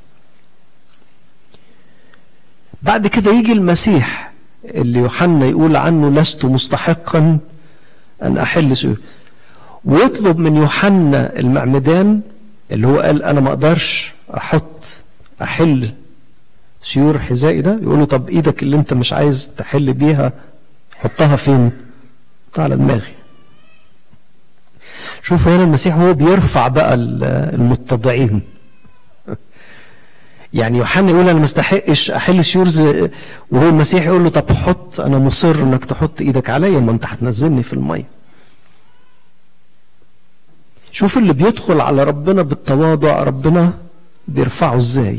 بعد كده يجي المسيح اللي يوحنا يقول عنه لست مستحقا أن أحل سيور، ويطلب من يوحنا المعمدان اللي هو قال أنا ما أقدرش أحل سيور حذائي ده، يقول له طب إيدك اللي أنت مش عايز تحل بيها حطها فين؟ حطها على دماغي. شوفوا هنا المسيح هو بيرفع بقى المتضعين. يعني يوحنا يقول انا ما استحقش احل سيور وهو المسيح يقول له طب حط، انا مصر انك تحط ايدك عليا ما انت هتنزلني في الميه. شوف اللي بيدخل على ربنا بالتواضع ربنا بيرفعه ازاي.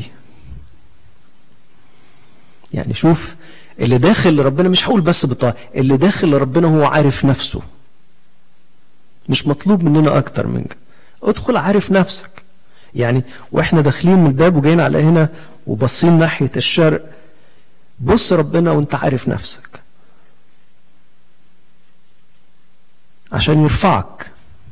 يعني شوف اللي داخل لربنا، مش هقول بس بالطاعة، اللي داخل لربنا هو عارف نفسه، مش مطلوب مننا اكتر من كده. ادخل عارف نفسك. يعني واحنا داخلين من الباب وجايين على هنا وبصين ناحية الشرق، بص ربنا وانت عارف نفسك عشان يرفعك.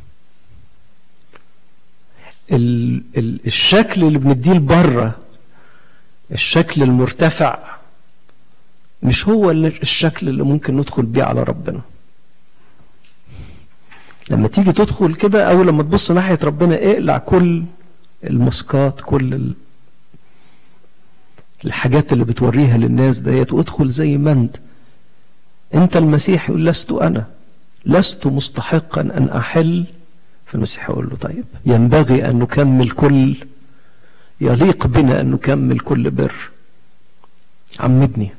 الشكل اللي بنديه لبره، الشكل المرتفع، مش هو الشكل اللي ممكن ندخل بيه على ربنا. لما تيجي تدخل كده او لما تبص ناحية ربنا اقلع كل المسكات، كل الحاجات اللي بتوريها للناس ديت، وادخل زي ما انت. المسيح يقول لست انا، لست مستحقا ان احل. فالمسيح يقول له طيب ينبغي ان نكمل كل، يليق بنا ان نكمل كل بر. عمدني.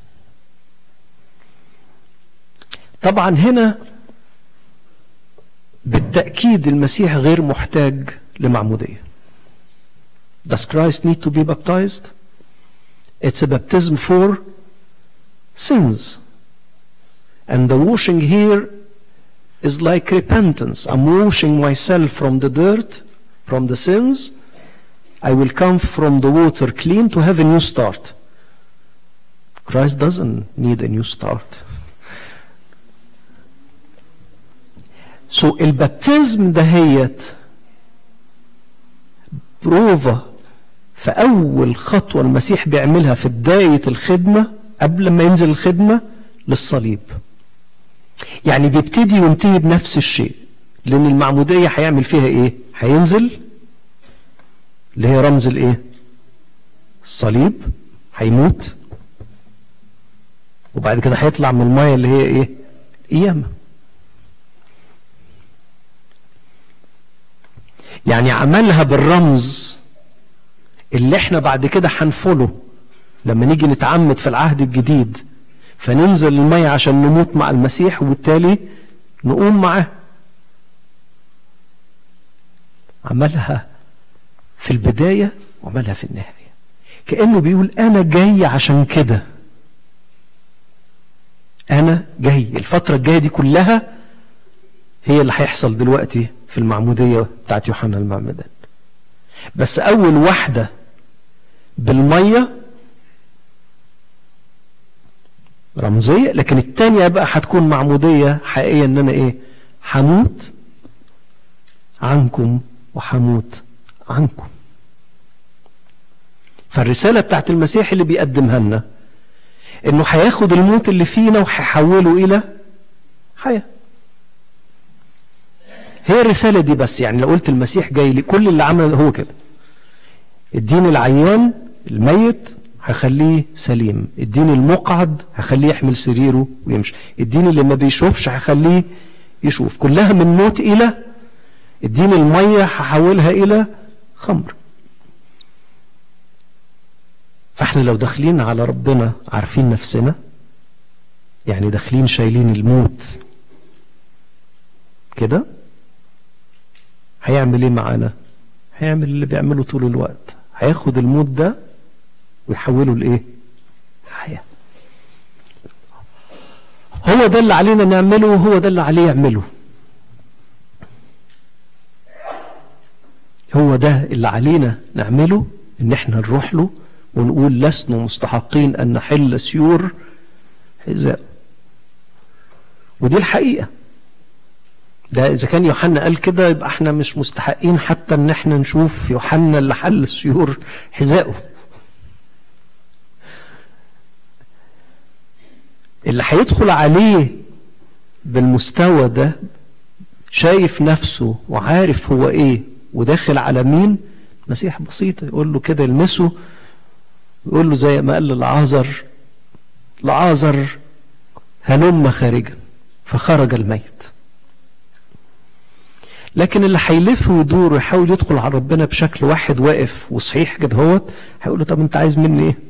طبعا هنا بالتأكيد المسيح غير محتاج لمعمودية. Does Christ need to be baptized? It's a baptism for sins. And the washing here is like repentance. I'm washing myself from the dirt, from the sins. I will come from the water clean to have a new start. Christ doesn't need a new start. So البابتزم دهيت بروفا في أول خطوة المسيح بيعملها في بداية الخدمة قبل ما ينزل الخدمة للصليب. يعني بيبتدي وينتهي بنفس الشيء، لأن المعمودية هيعمل فيها إيه؟ هينزل اللي هي رمز الإيه؟ الصليب، هيموت وبعد كده هيطلع من المية اللي هي إيه؟ القيامة. يعني عملها بالرمز اللي احنا بعد كده هنفوله لما نيجي نتعمد في العهد الجديد، فننزل المية عشان نموت مع المسيح وبالتالي نقوم معاه. عملها في البداية وعملها في النهاية، كأنه بيقول أنا جاي عشان كده، أنا جاي. الفترة الجاية دي كلها هي اللي هيحصل دلوقتي في المعمودية بتاعت يوحنا المعمدان. بس أول واحدة بالمية رمزية، لكن التانية بقى هتكون معمودية حقيقية، إن أنا إيه؟ هموت عنكم وهموت عنكم. فالرسالة بتاعت المسيح اللي بيقدمها لنا إنه هياخد الموت اللي فينا وهيحوله إلى حياة. هي الرسالة دي بس. يعني لو قلت المسيح جاي لي، كل اللي عمله هو كده: اديني العيان الميت هخليه سليم، اديني المقعد هخليه يحمل سريره ويمشي، اديني اللي ما بيشوفش هخليه يشوف. كلها من موت إلى، اديني المية هحولها إلى خمر. فاحنا لو داخلين على ربنا عارفين نفسنا، يعني داخلين شايلين الموت كده، هيعمل ايه معانا؟ هيعمل اللي بيعمله طول الوقت، هياخد الموت ده ويحوله لايه؟ حياة. هو ده اللي علينا نعمله، وهو ده اللي عليه يعمله. هو ده اللي علينا نعمله، ان احنا نروح له ونقول لسنا مستحقين ان نحل سيور حذاء. ودي الحقيقة. ده إذا كان يوحنا قال كده، يبقى احنا مش مستحقين حتى ان احنا نشوف يوحنا اللي حل سيور حذائه. اللي هيدخل عليه بالمستوى ده شايف نفسه وعارف هو ايه وداخل على مين. مسيح بسيط يقول له كده، يلمسه يقول له زي ما قال للعازر: لعازر هلم خارجا، فخرج الميت. لكن اللي هيلف ويدور ويحاول يدخل على ربنا بشكل واحد واقف وصحيح كده هوت، هيقول له: طب انت عايز مني ايه؟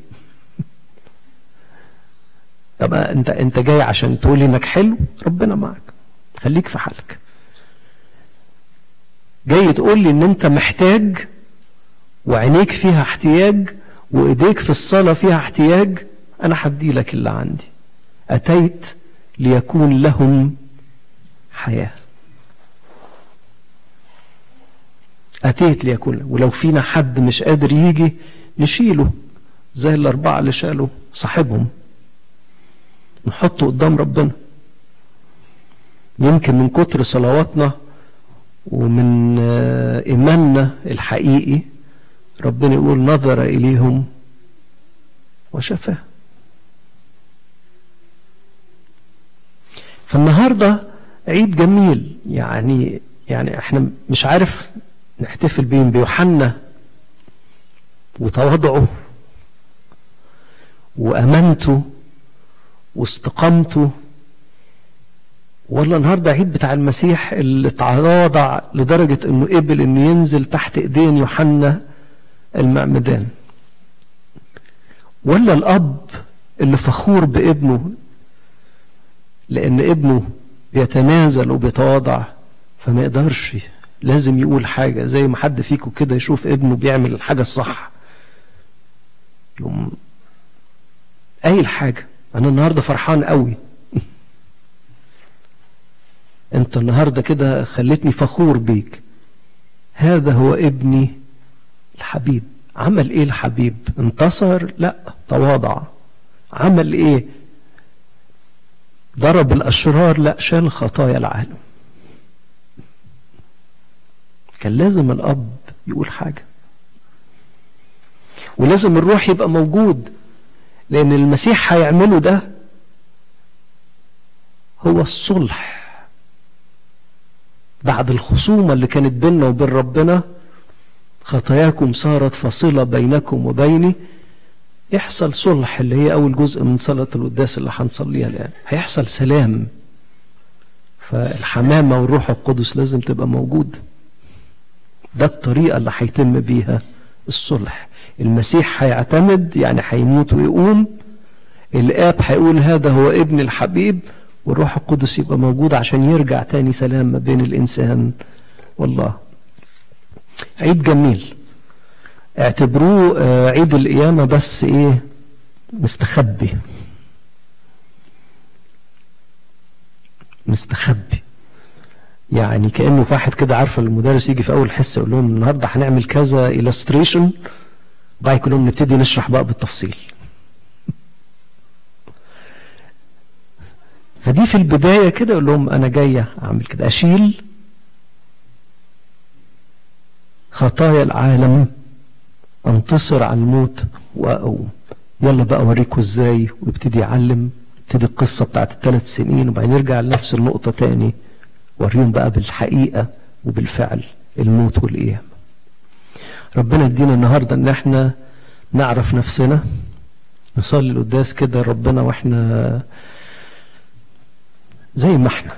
طب انت جاي عشان تقولي انك حلو؟ ربنا معك، خليك في حالك. جاي تقول لي ان انت محتاج وعينيك فيها احتياج وايديك في الصلاة فيها احتياج، انا هدي لك اللي عندي. اتيت ليكون لهم حياة. اتيت ليكون لهم. ولو فينا حد مش قادر يجي نشيله زي الاربعة اللي شالوا صاحبهم، نحطه قدام ربنا. يمكن من كتر صلواتنا ومن إيماننا الحقيقي ربنا يقول: نظر إليهم وشفاه. فالنهاردة عيد جميل. يعني احنا مش عارف نحتفل بين بيوحنا وتواضعه وأمانته واستقامته، ولا النهارده عيد بتاع المسيح اللي تواضع لدرجة انه قبل انه ينزل تحت ايدين يوحنا المعمدان، ولا الاب اللي فخور بابنه لان ابنه بيتنازل وبيتواضع فما يقدرش، لازم يقول حاجة. زي ما حد فيكم كده يشوف ابنه بيعمل الحاجة الصح يقوم قايل حاجة: انا النهارده فرحان قوي، انت النهارده كده خلتني فخور بيك، هذا هو ابني الحبيب. عمل ايه الحبيب؟ انتصر؟ لا، تواضع. عمل ايه؟ ضرب الاشرار؟ لا، شال خطايا العالم. كان لازم الاب يقول حاجه، ولازم الروح يبقى موجود، لان المسيح هيعمله ده هو الصلح. بعد الخصومة اللي كانت بيننا وبين ربنا، خطاياكم صارت فاصلة بينكم وبيني، يحصل صلح، اللي هي أول جزء من صلاة القداس اللي هنصليها الآن. هيحصل سلام. فالحمامة والروح القدس لازم تبقى موجود. ده الطريقة اللي هيتم بيها الصلح. المسيح هيعتمد، يعني هيموت ويقوم، الآب هيقول هذا هو ابن الحبيب، والروح القدس يبقى موجود عشان يرجع تاني سلام ما بين الإنسان والله. عيد جميل. اعتبروه عيد القيامة، بس ايه؟ مستخبي. مستخبي. يعني كأنه واحد كده، عارفه المدرس يجي في اول حصه يقول لهم النهارده هنعمل كذا illustration، وبعد كلهم نبتدي نشرح بقى بالتفصيل. فدي في البدايه كده يقول لهم انا جايه اعمل كده، اشيل خطايا العالم، انتصر على الموت واقوم. يلا بقى اوريكم ازاي. ويبتدي يعلم، يبتدي القصه بتاعت ال3 سنين، وبعدين يرجع لنفس النقطه تاني، وريهم بقى بالحقيقه وبالفعل الموت والقيامه. ربنا يدينا النهارده ان احنا نعرف نفسنا، نصلي القداس كده ربنا واحنا زي ما احنا،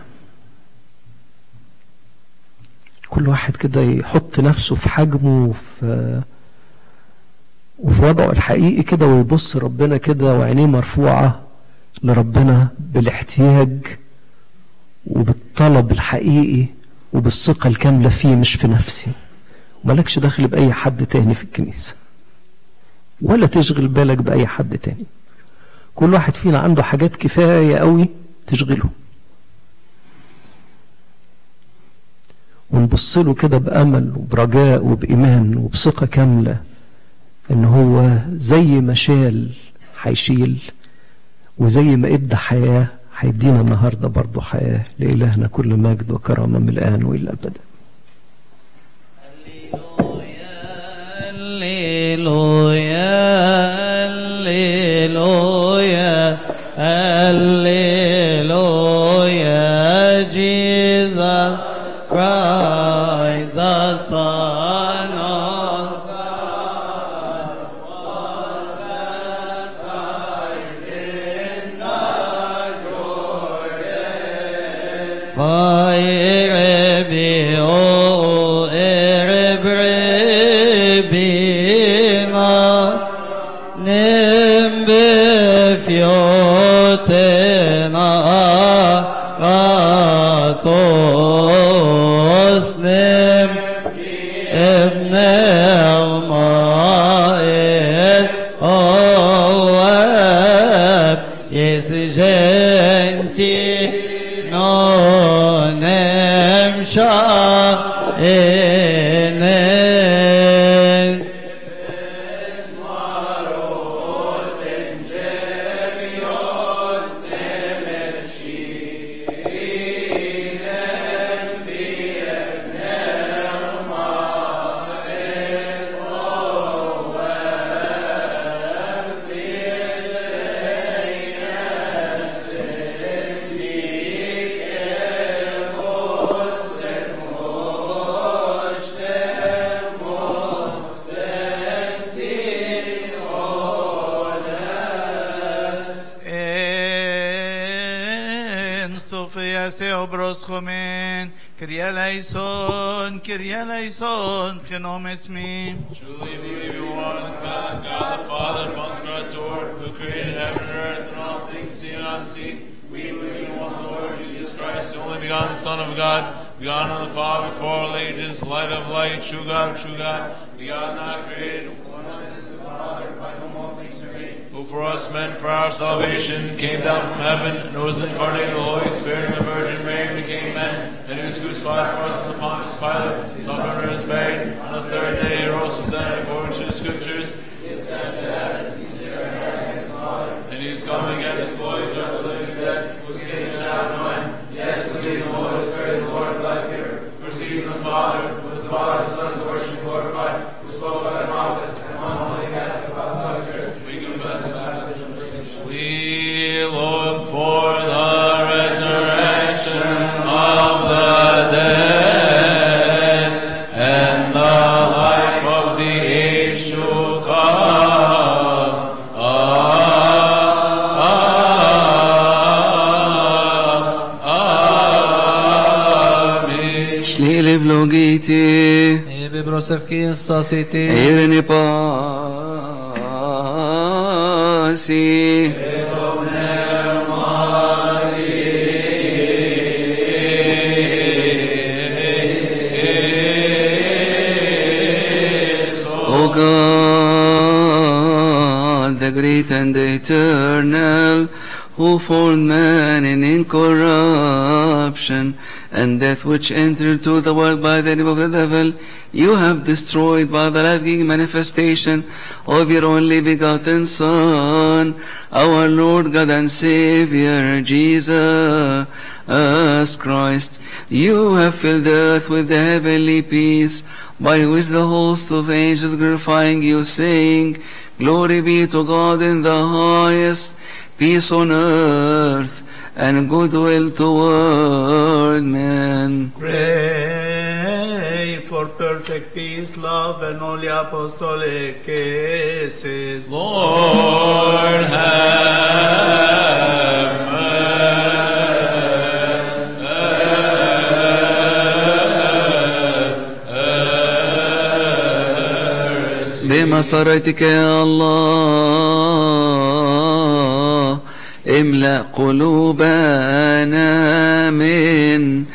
كل واحد كده يحط نفسه في حجمه وفي وضعه الحقيقي كده، ويبص ربنا كده وعينيه مرفوعة لربنا بالاحتياج وبالطلب الحقيقي وبالثقة الكاملة فيه، مش في نفسي. مالكش دخل بأي حد تاني في الكنيسة، ولا تشغل بالك بأي حد تاني. كل واحد فينا عنده حاجات كفاية قوي تشغله، ونبص له كده بأمل وبرجاء وبإيمان وبثقة كاملة إن هو زي ما شال هيشيل، وزي ما إدى حياة هيدينا النهارده برضه حياة. لإلهنا كل مجد وكرامة من الآن وإلى الأبد. هللويا هللويا هللويا. Jesus Christ the Son of God was baptized in the Jordan. ابن المائد أواب يسجنتي نمشى Kyrie eleison, Kyrie eleison, genomes me. Truly believe in one God, God the Father, one Creator, who created heaven and earth and all things seen and unseen. We believe in one Lord Jesus Christ, the only begotten Son of God, begotten of the Father before all ages, light of light, true God, begotten not created, one essence of the Father, by whom all things are made. Who for us men, for our salvation, came down from heaven, and was incarnated of the Holy Spirit and the Virgin Mary, became man, and who was crucified for us in Pontius Pilate, suffered and was buried. On the third day he rose from the dead according to the Scriptures. He ascended to heaven, and sits at the right hand of his Father. And he is coming again to glory, judge the living and dead, whose kingdom shall have no end. Yes, believe in the Holy Spirit, the Lord of life giver, who proceeds from the Father, with the Father and the Son, to worship and glorified, who spoke by the prophets, and one holy Catholic Apostolic Church. We confess the baptism of sins. We look for the resurrection of the dead and the life of the age to come. Amen. Shlele vlogiti, Ebe brosevki stasiti, Irene pasi, O God, the great and the eternal, who formed man in incorruptible corruption and death which entered into the world by the name of the devil, you have destroyed by the life-giving manifestation of your only begotten Son, our Lord God and Savior, Jesus Christ. You have filled the earth with the heavenly peace, by which the host of angels glorifying you, saying, Glory be to God in the highest, peace on earth, and goodwill toward men. Pray for perfect peace, love, and holy apostolic kisses. Lord, have بمسارتك يا الله املأ قلوبنا من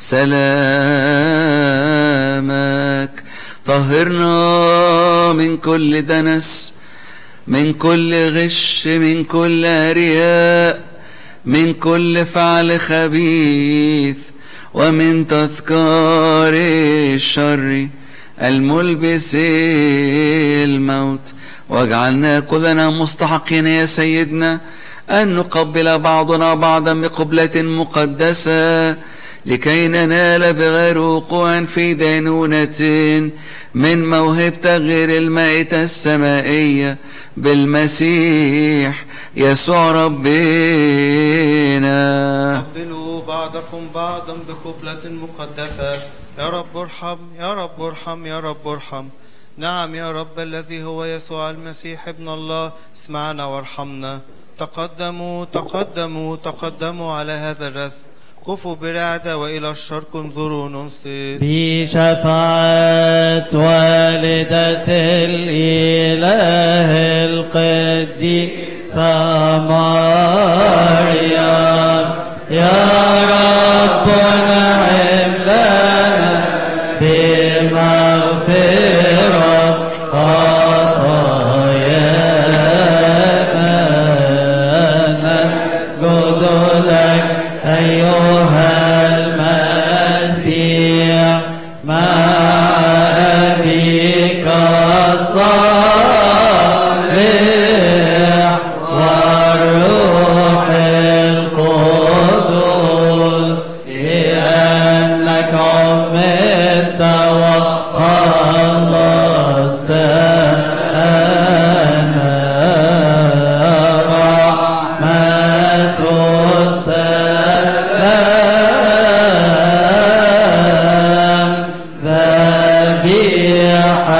سلامك، طهرنا من كل دنس، من كل غش، من كل رياء، من كل فعل خبيث، ومن تذكار الشر الملبس الموت، واجعلنا كلنا مستحقين يا سيدنا أن نقبل بعضنا بعضا بقبلة مقدسة، لكي ننال بغير وقوع في دينونة من موهبة غير المائتة السمائية بالمسيح يسوع ربنا. قبلوا بعضكم بعضا بقبلة مقدسة. يا رب ارحم، يا رب ارحم، يا رب ارحم. نعم يا رب الذي هو يسوع المسيح ابن الله، اسمعنا وارحمنا. تقدموا تقدموا تقدموا على هذا الرسم، كفوا برعدة وإلى الشرق انظروا ننصت. بشفاعة والدة الإله القديسة مريم، يا رب نعم لنا بمغفرة خطايانا، نسجد لك أيها المسيح مع أبيك الصالح والروح القدس، لأنك عمدت وخلصتنا، رحمة السلام ذبيحة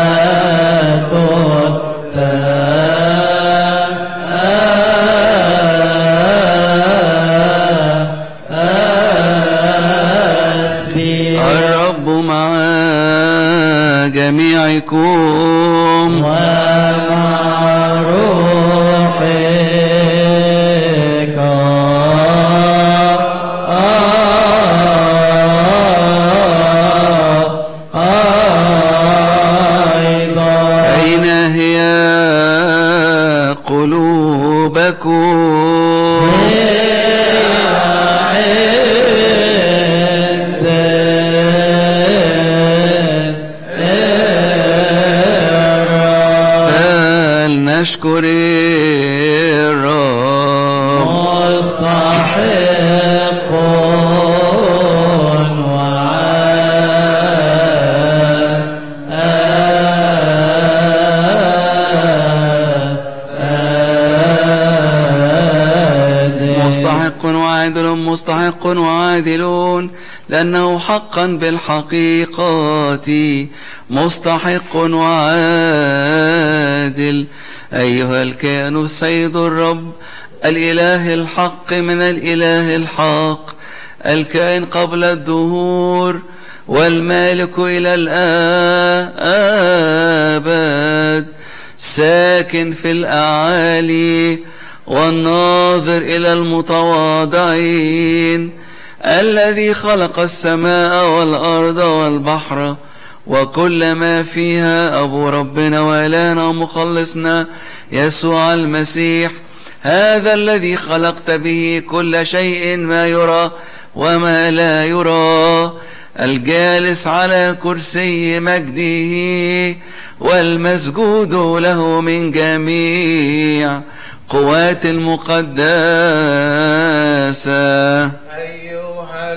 الرب مع جميعكم ومع روحك أيضا. أين هي قلوبكم؟ فلنشكر الرب. مستحق مستحق وعادل، مستحق وعادلون، لأنه حقا بالحقيقة مستحق وعادل. أيها الكائن السيد الرب، الإله الحق من الإله الحق، الكائن قبل الدهور والمالك إلى الآباد، ساكن في الأعالي والناظر إلى المتواضعين، الذي خلق السماء والأرض والبحر وكل ما فيها، أبو ربنا وإلهنا ومخلصنا يسوع المسيح، هذا الذي خلقت به كل شيء ما يرى وما لا يرى، الجالس على كرسي مجده والمسجود له من جميع قوات المقدسة. أيها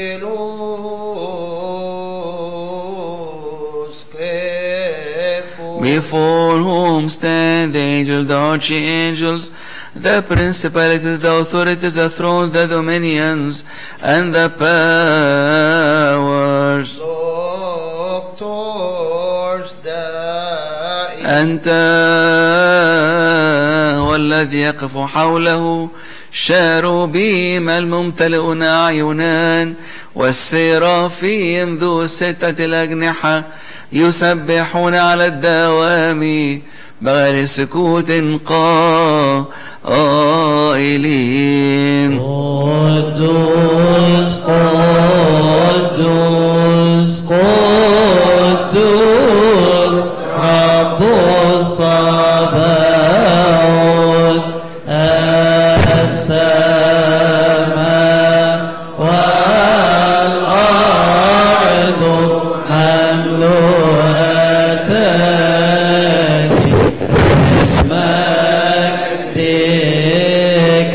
الجلوس كفوا. Before whom stand the angels, the archangels, the principalities, the authorities, the thrones, the dominions, and the powers. Look towards the east. أنت هو الذي يقف حوله شاروبيم الممتلئون أعينان والسرافيم ذو 6 الأجنحة يسبحون على الدوام بغير سكوت قائلين قدوس قدوس قدوس رب الصباوت السماء والأرض مملوءتان بمجدك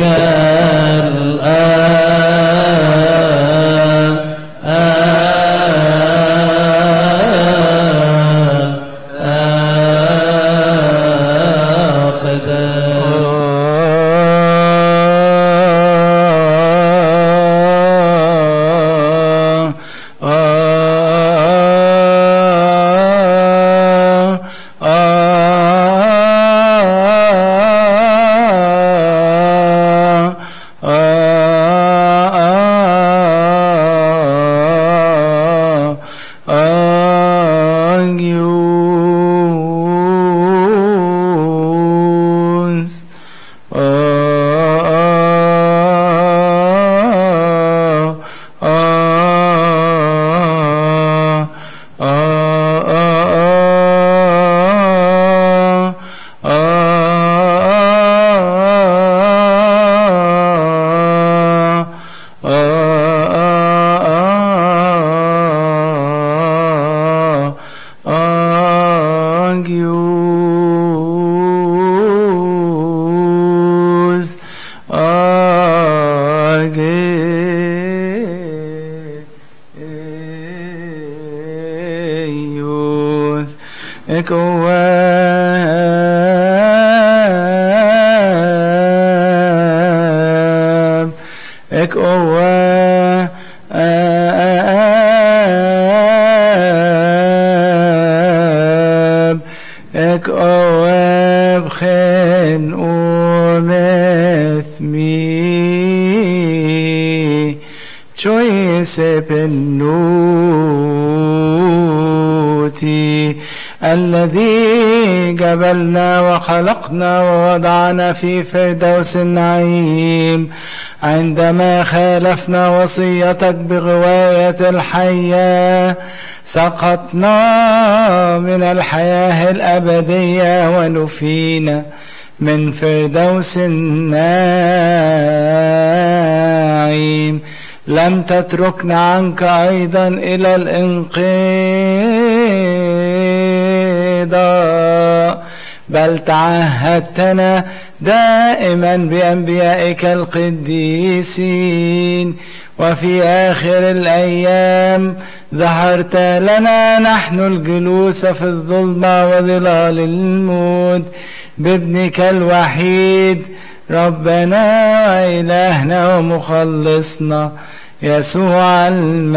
الذي جبلنا وخلقنا ووضعنا في فردوس النعيم عندما خالفنا وصيتك بغواية الحياة سقطنا من الحياة الأبدية ونفينا من فردوس النعيم. لم تتركنا عنك أيضا إلى الانقضاء بل تعهدتنا دائما بأنبيائك القديسين، وفي آخر الأيام ظهرت لنا نحن الجلوس في الظلمة وظلال الموت بابنك الوحيد ربنا وإلهنا ومخلصنا يسوع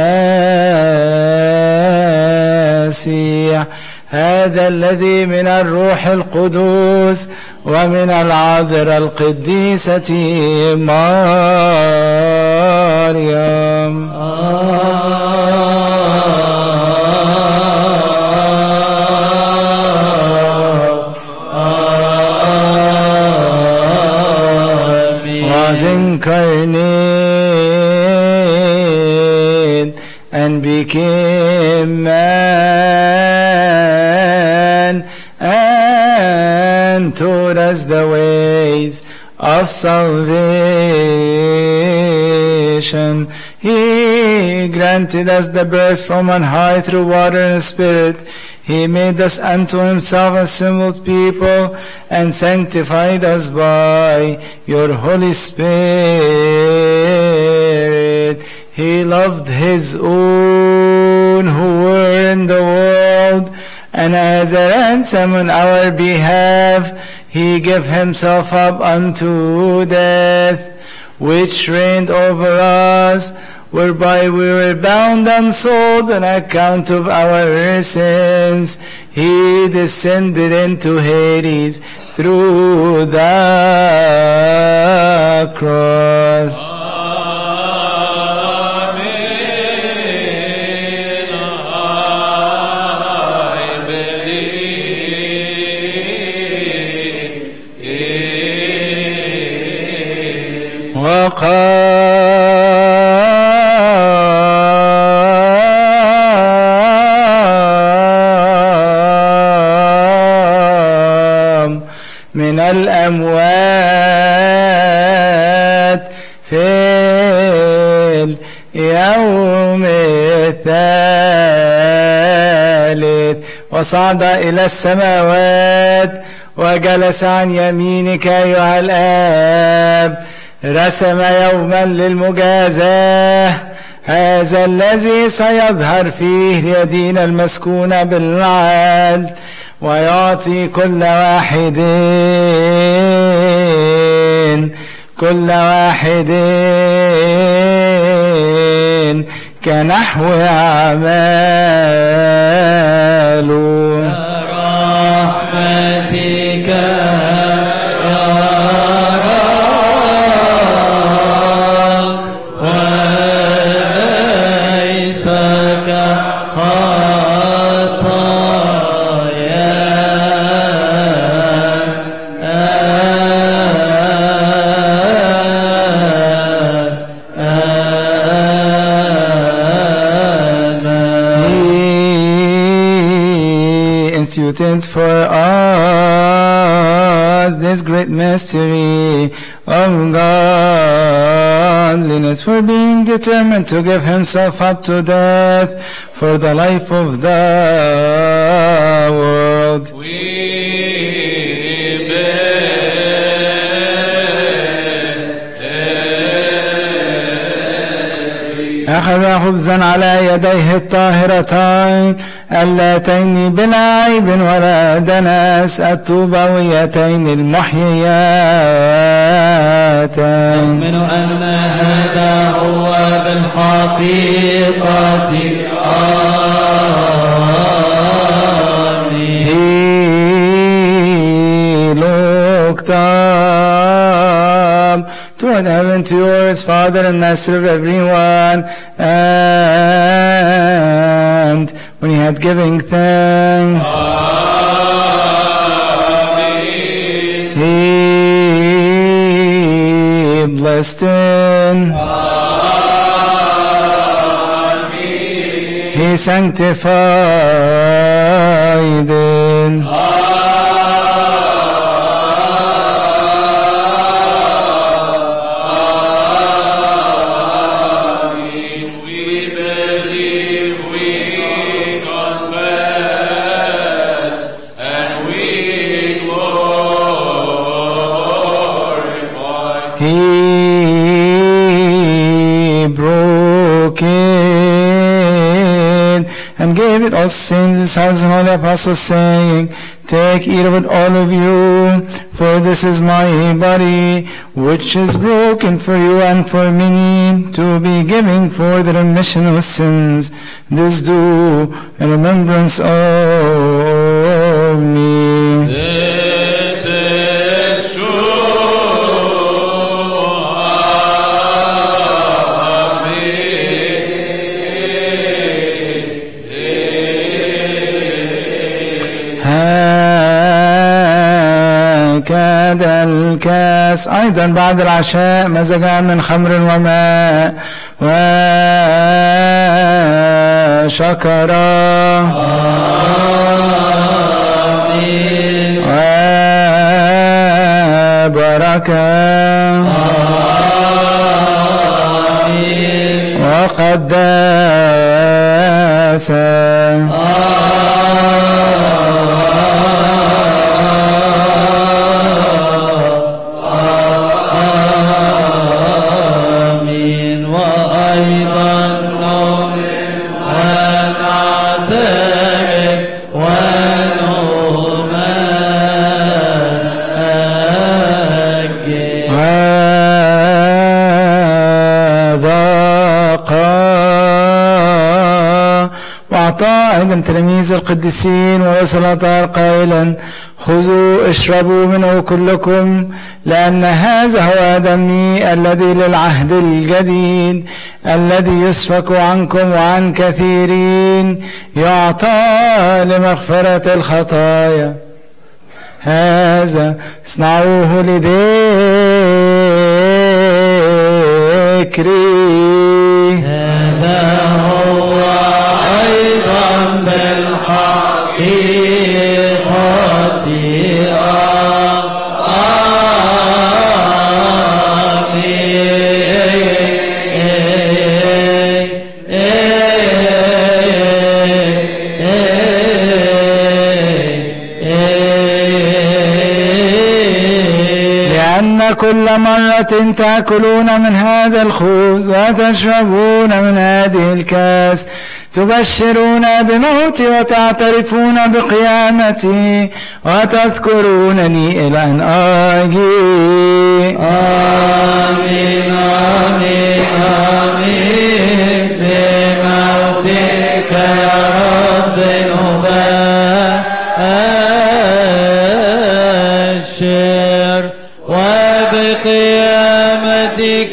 المسيح، هذا الذي من الروح القدس ومن العذراء القديسة مريم. Was incarnate and became man and taught us the ways of salvation. He granted us the birth from on high through water and spirit. He made us unto himself assembled people and sanctified us by your Holy Spirit. He loved his own who were in the world, and as a ransom on our behalf, he gave himself up unto death, which reigned over us, whereby we were bound and sold on account of our sins. He descended into Hades through the cross. وقام من الأموات في اليوم الثالث وصعد إلى السماوات وجلس عن يمينك أيها الآب. رسم يوما للمجازاة، هذا الذي سيظهر فيه ليدين المسكون بالعدل ويعطي كل واحد كنحو أعماله. برحمتك instituted for us this great mystery of godliness, for being determined to give himself up to death for the life of the world. أخذ خبزا على يديه الطاهرتين اللتين بلا عيب ولا دنس الطوبويتين المحييتين. نؤمن أن هذا هو بالحقيقة آمين. He looked up toward heaven to his Father and Master of everyone, and when he had given thanks, he blessed it. He sanctified it. And gave it us in the sons and holy apostles, saying, Take, eat of it, all of you, for this is my body, which is broken for you and for many, to be given for the remission of sins. This do in remembrance of me. This is true. هكذا الكاس أيضا بعد العشاء مزجا من خمر وماء وشكر وبركة آمين. وأيضا نؤمن ونعترف ونمجد وأعطى أيضا تلاميذ القديسين وصلاة قائلا: خذوا اشربوا منه كلكم، لأن هذا هو دمي الذي للعهد الجديد الذي يسفك عنكم وعن كثيرين يعطى لمغفرة الخطايا. هذا اصنعوه لذكري. هذا هو أيضا بالحقيقة كل مرة تأكلون من هذا الخبز وتشربون من هذه الكاس تبشرون بموتي وتعترفون بقيامتي وتذكرونني إلى أن آجي. آمين آمين آمين. بموتك يا رب نبشر وبقيامتك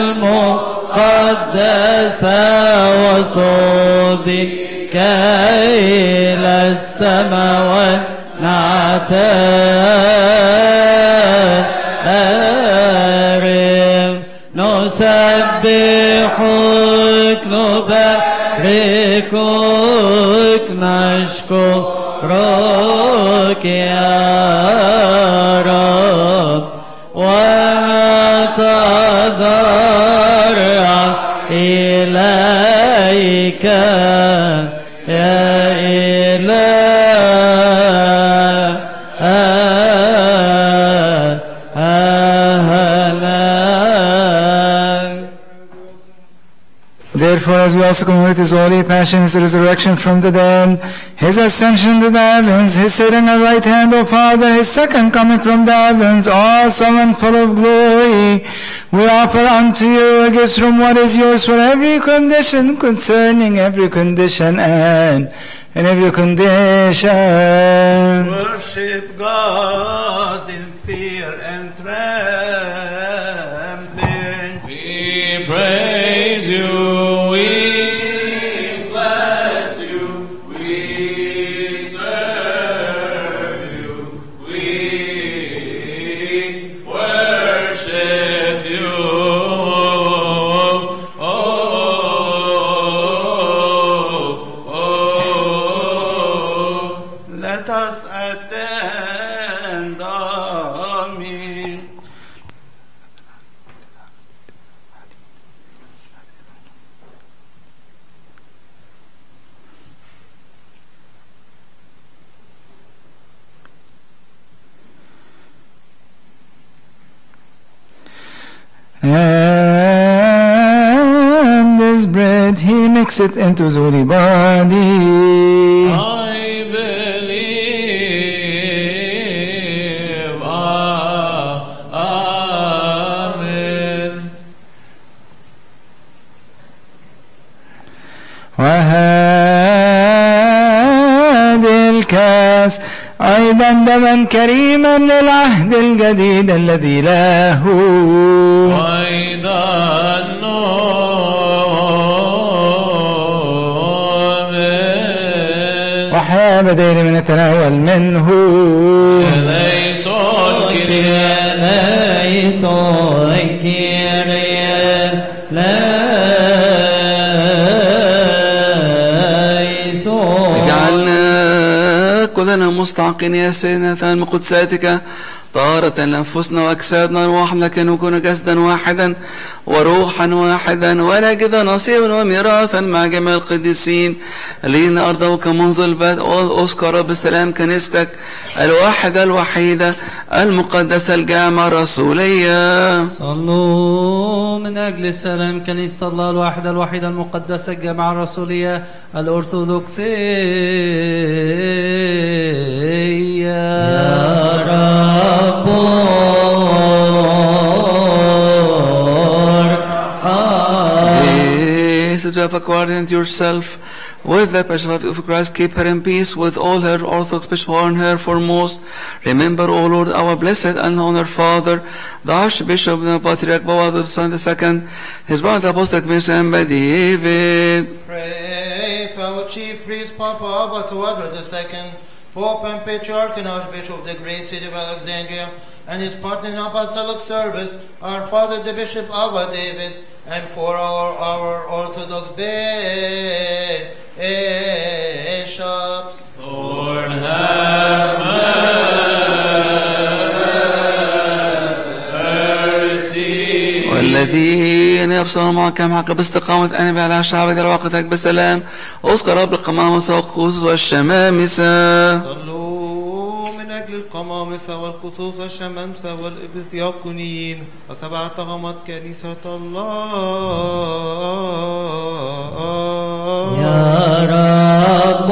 المقدسة وصعودك إلى السماوات نعترف نسبحك نباركك نشكرك يا رب ونتضرع إليك يا Therefore, as we also commemorate his holy passion, his resurrection from the dead, his ascension to the heavens, his sitting at the right hand of Father, his second coming from the heavens, awesome and full of glory, we offer unto you a gift from what is yours for every condition, concerning every condition and in every condition. Worship God in fear and trembling. We praise you. And this bread he makes it into his holy body. I believe. Amen. وهذه الكاس أيضا دما كريما للعهد الجديد الذي له وأيضا نؤمن وحياة بديل من يتناول منه ليس الكريم ليس الكريم كلنا مستحقين يا سيدنا ثمن قدساتك طهارة لأنفسنا وأجسادنا وروحنا لكي نكون جسدا واحدا وروحا واحدا ونجد نصيبا وميراثا مع جميع القديسين الذين أرضوك منذ البدء. أذكر بسلام كنيستك الواحدة الوحيدة المقدسة الجامعة الرسولية. صلوا من أجل السلام كنيسة الله الواحدة الوحيدة المقدسة الجامعة الرسولية الأرثوذكسية. يا رب This is to have acquired yourself with the person of Christ, keep her in peace with all her Orthodox bishops who her foremost. Remember, O Lord, our blessed and honored Father, the Archbishop and the Patriarch Boaz II, his brother Apostle Bishop David. Pray for our chief priest, Papa Abba Edward II, Pope and Patriarch and Archbishop of the great city of Alexandria, and his partner in apostolic service, our Father the Bishop Abba David, and for our Orthodox bishops. Lord have mercy. والذين يبصرون معك معك باستقامة أنبي على شعبك وقتك بسلام. أذكر رب القمامسة والقصوص والشمامسة. صلوا من أجل القمامسة والقصوص والشمامسة والإبزياقونيين وسبع طغمات كنيسة الله. يا رب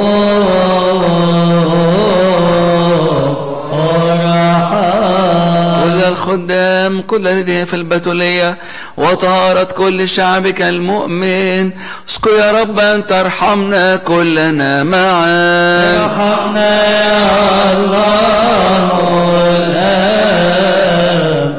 كل الخدام كل الذين في البتولية وطهارة كل شعبك المؤمن. اسكو يا رب أن ترحمنا كلنا معا. ارحمنا يا الله الآب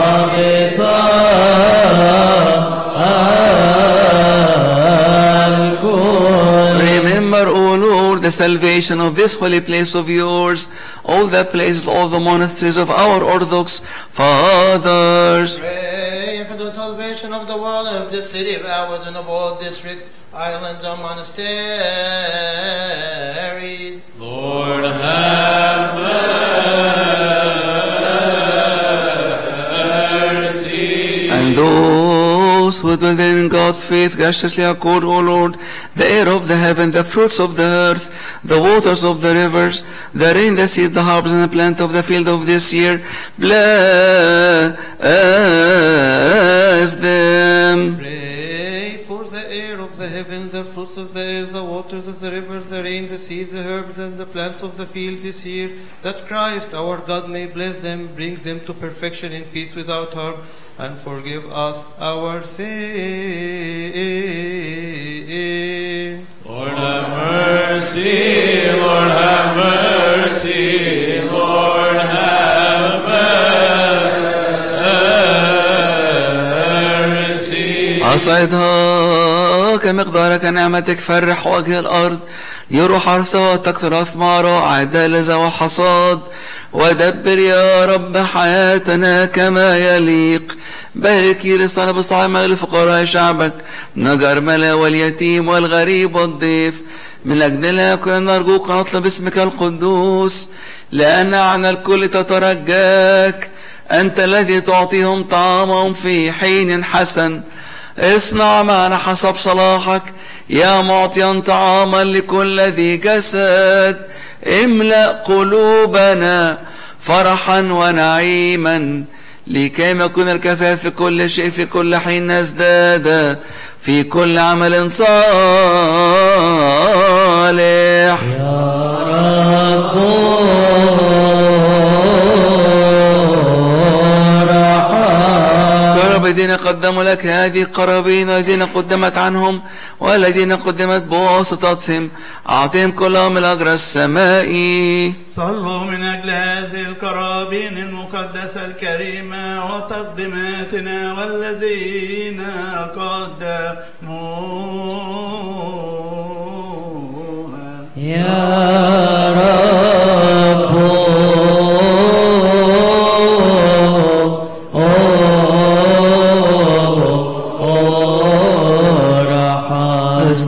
Remember, O Lord, the salvation of this holy place of yours, all the places, all the monasteries of our Orthodox fathers. Pray for the salvation of the world and of the city of Awad and of all district, islands, and monasteries. Lord have mercy. And those who dwell in God's faith graciously accord, O Lord, the air of the heaven, the fruits of the earth, the waters of the rivers, the rain, the seed, the herbs, and the plant of the field of this year. Bless them. Pray for the air of the heavens, the fruits of the air, the waters of the rivers, the rain, the seeds, the herbs, and the plants of the fields this year, that Christ our God may bless them, bring them to perfection in peace without harm, and forgive us our sins. Lord have mercy, Lord have mercy, Lord have mercy. أصعدها كمقدارك نعمتك فرح وجه الأرض يروح حرثها تكثر أثمارها عدالة وحصاد ودبر يا رب حياتنا كما يليق. باركي للصلاة بالصائم لفقراء شعبك نجر ملا واليتيم والغريب والضيف. من أجلنا كنا نرجوك نطلب اسمك القدوس لأن عن الكل تترجاك أنت الذي تعطيهم طعامهم في حين حسن. اصنع معنا حسب صلاحك يا معطيا طعاما لكل ذي جسد. املأ قلوبنا فرحا ونعيما لكي يكون الكفاف في كل شيء في كل حين نزداد في كل عمل صالح. الذين قدموا لك هذه القرابين والذين قدمت عنهم والذين قدمت بواسطتهم أعطهم كلهم الأجر السمائي. صلوا من أجل هذه القرابين المقدسة الكريمة وتقدماتنا والذين قدموها يا رب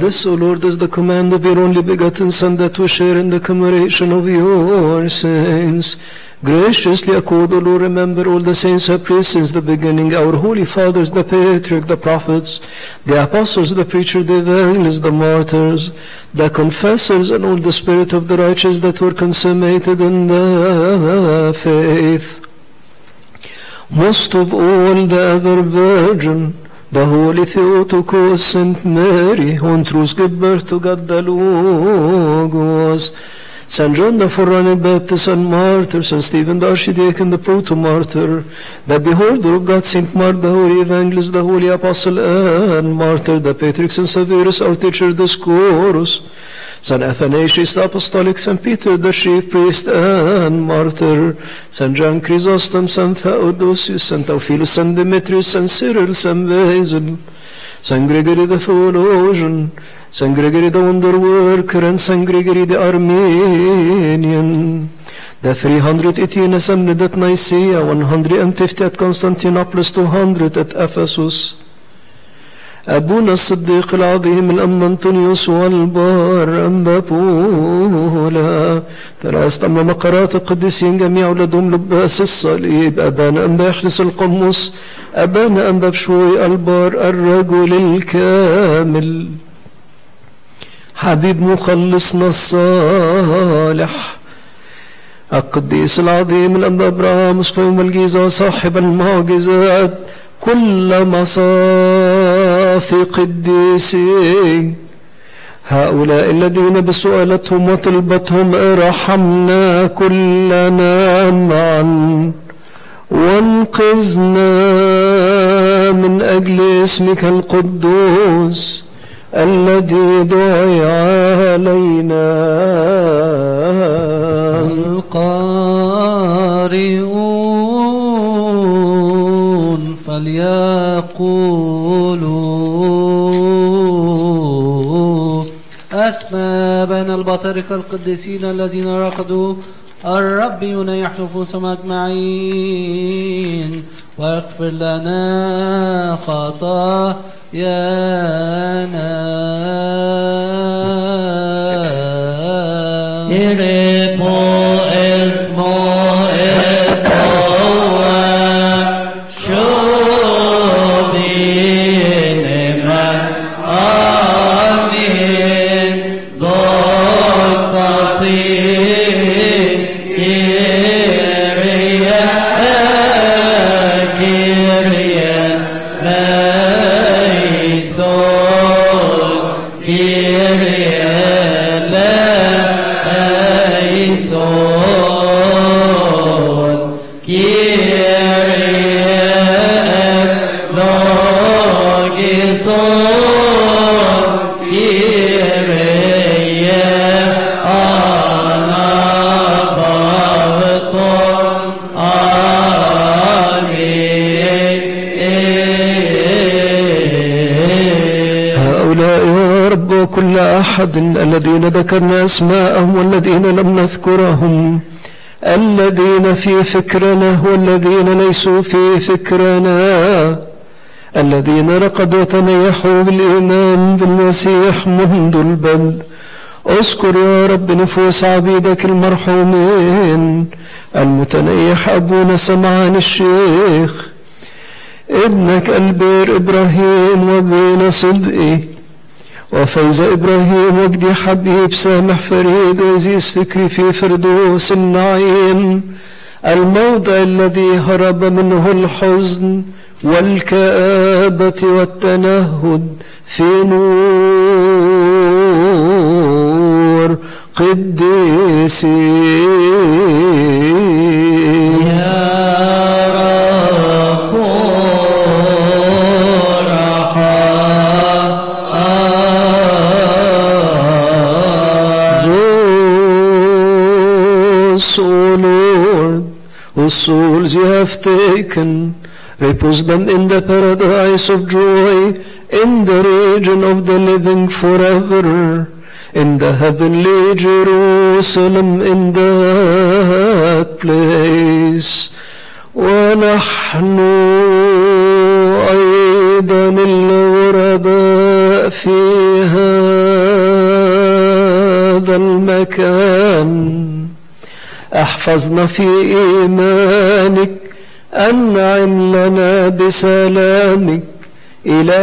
This, O Lord, is the command of your only begotten Son, that we share in the commemoration of your saints. Graciously accord, O Lord, remember all the saints who have praised since the beginning, our holy fathers, the patriarchs, the prophets, the apostles, the preachers, the evangelists, the martyrs, the confessors, and all the spirit of the righteous that were consummated in the faith. Most of all, the ever Virgin, the Holy Theotokos, Saint Mary, hon trosgubbar to God the Logos, St. John the Forerunner Baptist and Martyr, St. Stephen the Archdeacon, the Proto-Martyr, the Beholder of God, St. Mark the Holy Evangelist, the Holy Apostle and Martyr, the Patriarch St. Severus, our teacher, the Scourus, St. Athanasius the Apostolic, St. Peter the Chief Priest and Martyr, St. John Chrysostom, St. Theodosius, St. Theophilus, St. Demetrius, St. Cyril, St. Basil, St. Gregory the Theologian, St. Gregory the Wonder Worker, and St. Gregory the Armenian. The 318 Assembly at Nicaea, 150 at Constantinople, 200 at Ephesus. أبونا الصديق العظيم الأم أنطونيوس والبار أنبا بولا. ثلاثة أما مقرات القديسين جميع ولدهم لباس الصليب. أبانا أنبا يخلص القمص. أبانا أنبا بشوي البار الرجل الكامل. حبيب مخلصنا الصالح. القديس العظيم الأنبا أبراهام صفوم الجيزة صاحب المعجزات. كل مصافي قديسين. هؤلاء الذين بسؤالتهم وطلبتهم ارحمنا كلنا معا وانقذنا من أجل اسمك القدوس الذي دعي علينا. القارئون فليقولوا أسمى بين البطاركة القديسين الذين رقدوا الرب ينيح نفوسهم أجمعين واغفر لنا خطايانا. كل أحد الذين ذكرنا أسماءهم والذين لم نذكرهم، الذين في فكرنا والذين ليسوا في فكرنا، الذين رقدوا وتنيحوا بالإيمان بالمسيح منذ البدء. اذكر يا رب نفوس عبيدك المرحومين، المتنيح أبونا سمعان الشيخ، ابنك البير إبراهيم وابن صدقي وفيز إبراهيم وجدي حبيب سامح فريد وعزيز فكري في فردوس النعيم، الموضع الذي هرب منه الحزن والكآبة والتنهد في نور قديسين. يا رب whose souls you have taken, repose them in the paradise of joy, in the region of the living forever, in the heavenly Jerusalem, in that place. ونحن أيضا الغرباء في هذا المكان. احفظنا في إيمانك، أنعم لنا بسلامك إلى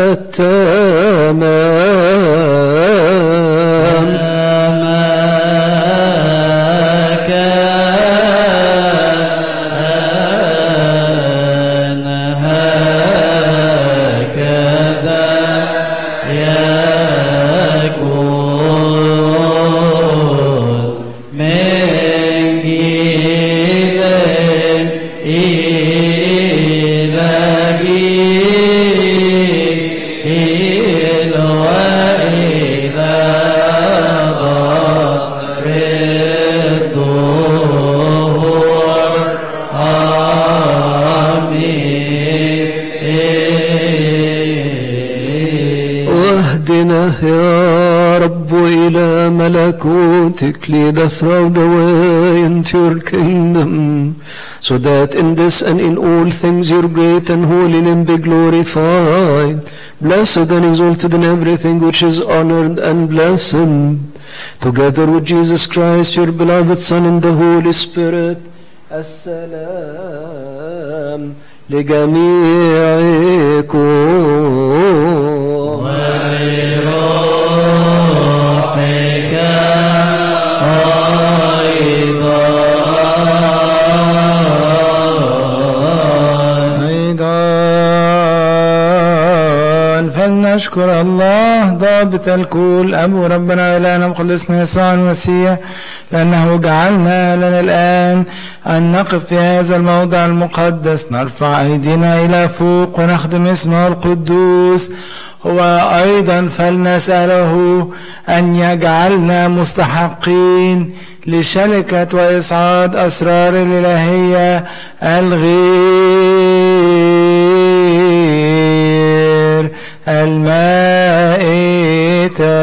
التمام. يا رب إلى ملكوتك, lead us throughout the way into your kingdom, so that in this and in all things your great and holy name be glorified, blessed and exalted in everything which is honored and blessed, together with Jesus Christ, your beloved Son, and the Holy Spirit. السلام لجميعكم. فلنشكر الله ضابط الكل أبو ربنا وإلهنا مخلصنا يسوع المسيح, لأنه جعلنا لنا الآن أن نقف في هذا الموضع المقدس, نرفع أيدينا إلى فوق ونخدم اسمه القدوس. هو أيضا فلنسأله أن يجعلنا مستحقين لشركة وإصعاد أسرار الإلهية الغير المائتة.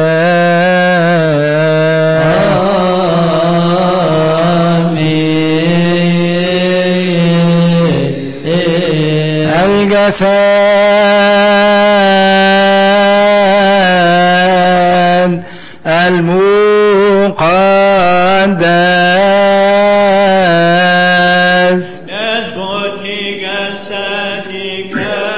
الجسد المقدس نسجد لجسدك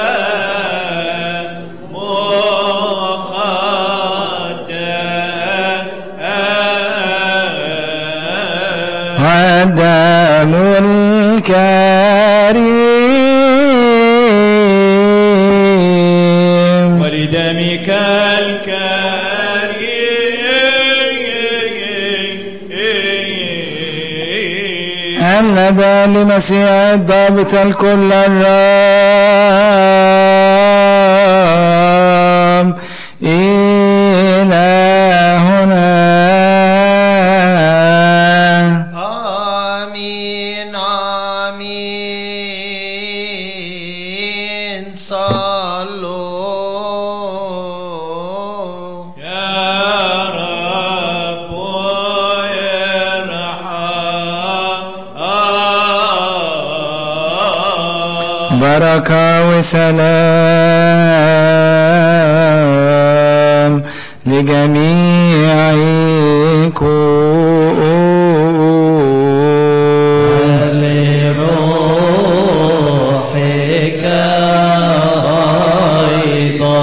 والدم الكريم ولدمك الكريم الذي لمسيح الضابط الكل الرب إلهنا. آمين آمين. صلوا يا رب ارحم. بركة وسلام لجميعكم. لروحك أيضا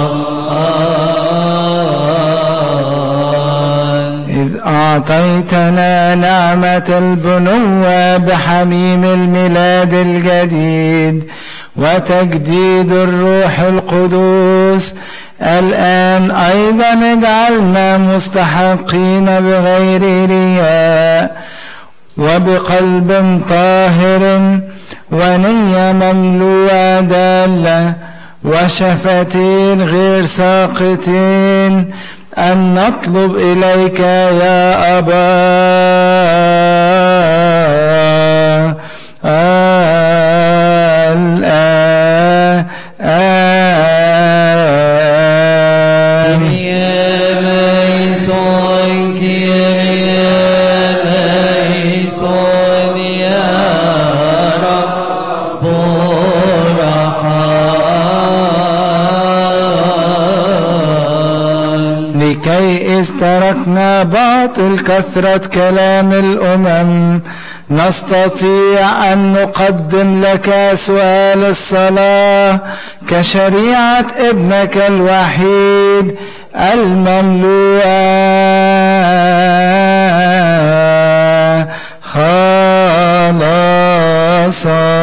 إذ أعطيتنا نعمة البنوة بحميم الميلاد الجديد وتجديد الروح القدوس, الآن أيضا اجعلنا مستحقين بغير رياء وبقلب طاهر ونية مملوءة دالة وشفتين غير ساقطين أن نطلب إليك يا أبا إذ تركنا باطل كثرة كلام الأمم نستطيع أن نقدم لك سؤال الصلاة كشريعة ابنك الوحيد المملوءة خلاصا.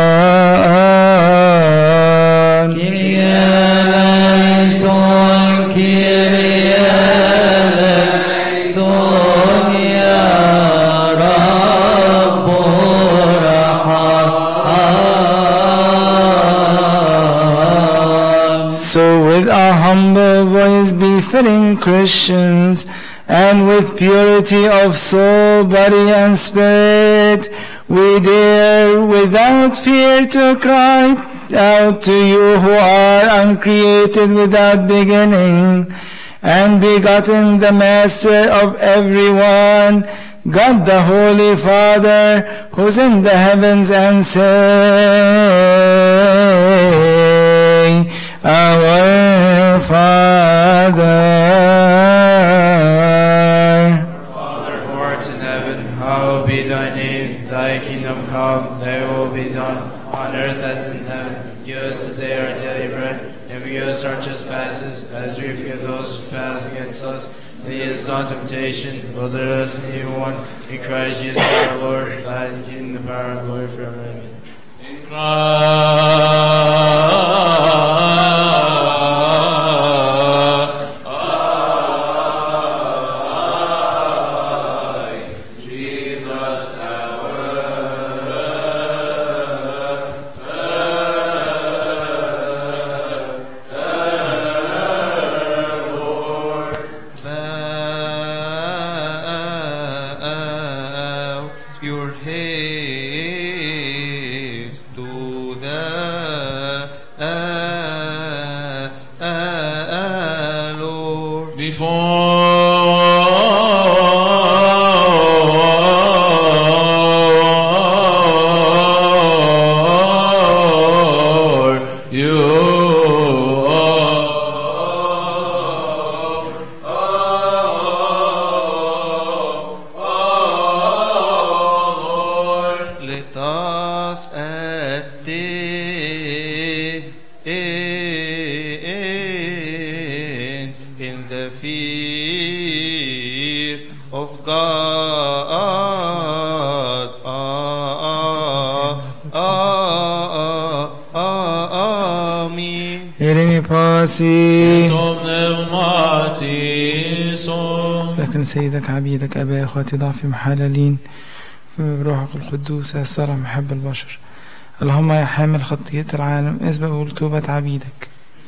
So with our humble voice befitting Christians, and with purity of soul, body and spirit, we dare without fear to cry out to you who are uncreated without beginning, and begotten the Master of everyone, God the Holy Father, who's in the heavens, and say, Our Father, who art in heaven, hallowed be thy name. Thy kingdom come, thy will be done, on earth as in heaven. Give us this day our daily bread, and forgive us our trespasses, as we forgive those who trespass against us. Lead us not into temptation, but deliver us from the evil one. In Christ Jesus our Lord, thine is the kingdom, the power, and glory forever. Amen. لكن سيدك عبيدك أبا إخواتي ضعفي محللين بروحك القدوس الصلاة محب البشر. اللهم يا حامل خطية العالم اسبق توبة عبيدك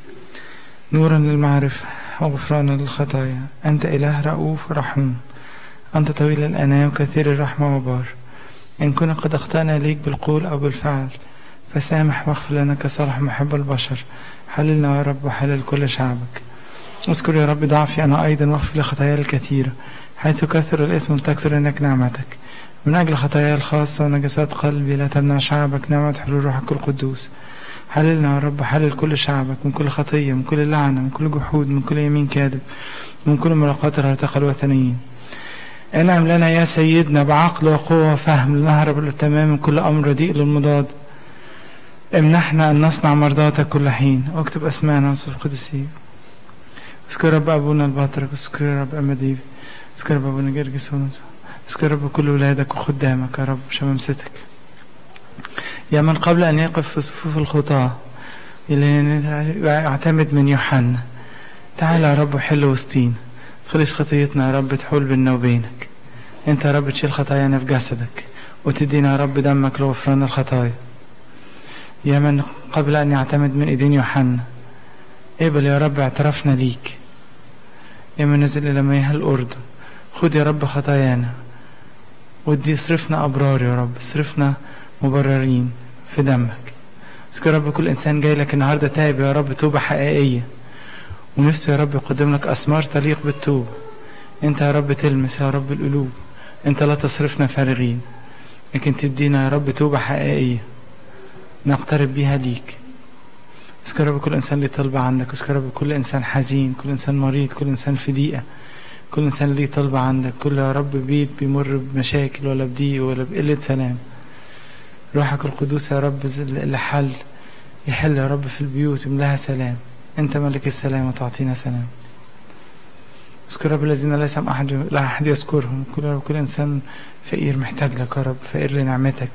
نورا للمعرفة وغفرانا للخطايا. أنت إله رؤوف رحوم، أنت طويل الأناة وكثير الرحمة وبار. إن كنا قد أخطأنا إليك بالقول أو بالفعل فسامح واغفر لنا كصالح محب البشر. حللنا يا رب وحلل كل شعبك. اذكر يا رب ضعفي أنا أيضا واغفر لخطاياي الكثيرة حيث كثر الإثم تكثر إنك نعمتك. من أجل خطاياي الخاصة ونجاسات قلبي لا تمنع شعبك نعمة حلول روحك القدوس. حللنا يا رب حلل كل شعبك من كل خطية، من كل لعنة، من كل جحود، من كل يمين كاذب، من كل ملاقاة الهرطقة الوثنيين. انعم لنا يا سيدنا بعقل وقوة وفهم لنهرب للتمام من كل أمر رديء للمضاد. امنحنا أن نصنع مرضاتك كل حين، واكتب أسماءنا وصف قدسيك. اذكر رب أبونا البطرك، اذكر رب أما ديفيد، اذكر رب أبونا جرجس ونصر، اذكر رب كل ولادك وخدامك يا رب شمامستك. يا من قبل أن يقف في صفوف الخطاة يعتمد من يوحنا، تعال يا رب وحل وسطينا، تخليش خطيتنا يا رب تحول بيننا وبينك. انت يا رب تشيل خطايانا في جسدك وتدينا يا رب دمك لغفران الخطايا. يا من قبل أن يعتمد من إيدين يوحنا اقبل يا رب اعترافنا ليك. يا من نزل إلى مياه الأردن خد يا رب خطايانا ودي اصرفنا أبرار يا رب، اصرفنا مبررين في دمك. اذكر يا رب كل إنسان جاي لك النهاردة تائب يا رب توبة حقيقية ونفسه يا رب يقدم لك أثمار تليق بالتوبة. انت يا رب تلمس يا رب القلوب، انت لا تصرفنا فارغين لكن تدينا يا رب توبة حقيقية نقترب بيها ليك. اذكر رب كل إنسان اللي طلب عندك، اذكر رب كل إنسان حزين، كل إنسان مريض، كل إنسان في ضيقة، كل إنسان ليه طلبة عندك، كل يا رب بيت بيمر بمشاكل ولا بضيق ولا بقلة سلام، روحك القدوس يا رب اللي يحل يا رب في البيوت ويملاها سلام. أنت ملك السلام وتعطينا سلام. اذكر رب الذين لا يسمع لا أحد يذكرهم. كل إنسان فقير محتاج لك يا رب، فقير لنعمتك.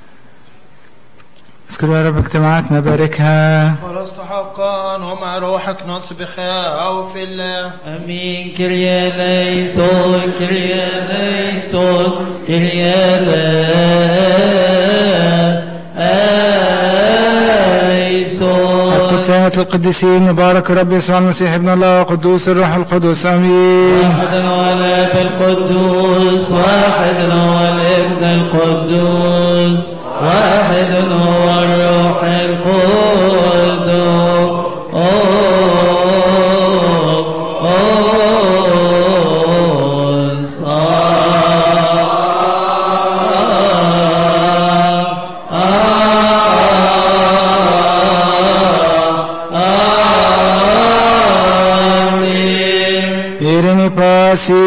اذكر يا رب اجتماعاتنا، باركها. خلصت حقا ومع روحك نطس بخوف الله. امين. كريا ليسون كريا ليسون كريا ليسون. القدسات القديسين، مبارك رب يسوع المسيح ابن الله قدوس الروح القدس. امين. واحد هو الاب القدوس، واحد هو الابن القدوس، واحد هو الروح القدس. Irini pasi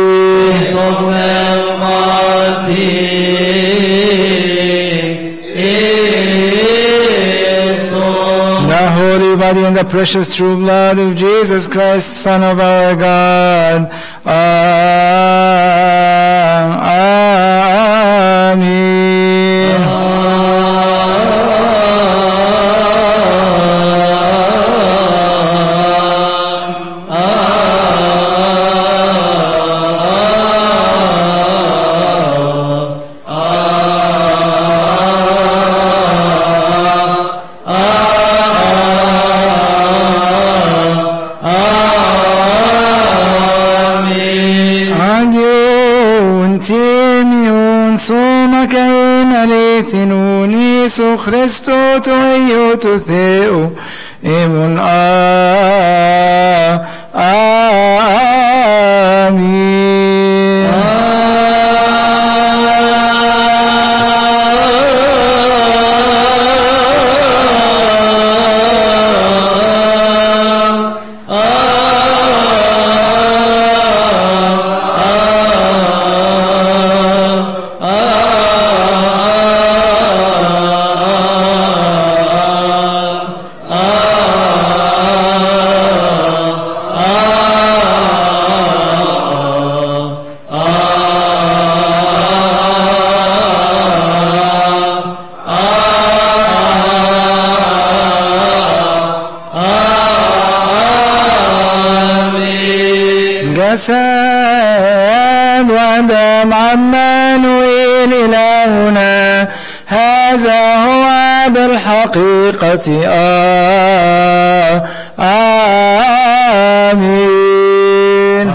the holy body and the precious true blood of Jesus Christ, Son of our God. Amen. Jesu Christo to you to Theo Emun جسد ودم عمانويل إلهنا هذا هو بالحقيقة آمين.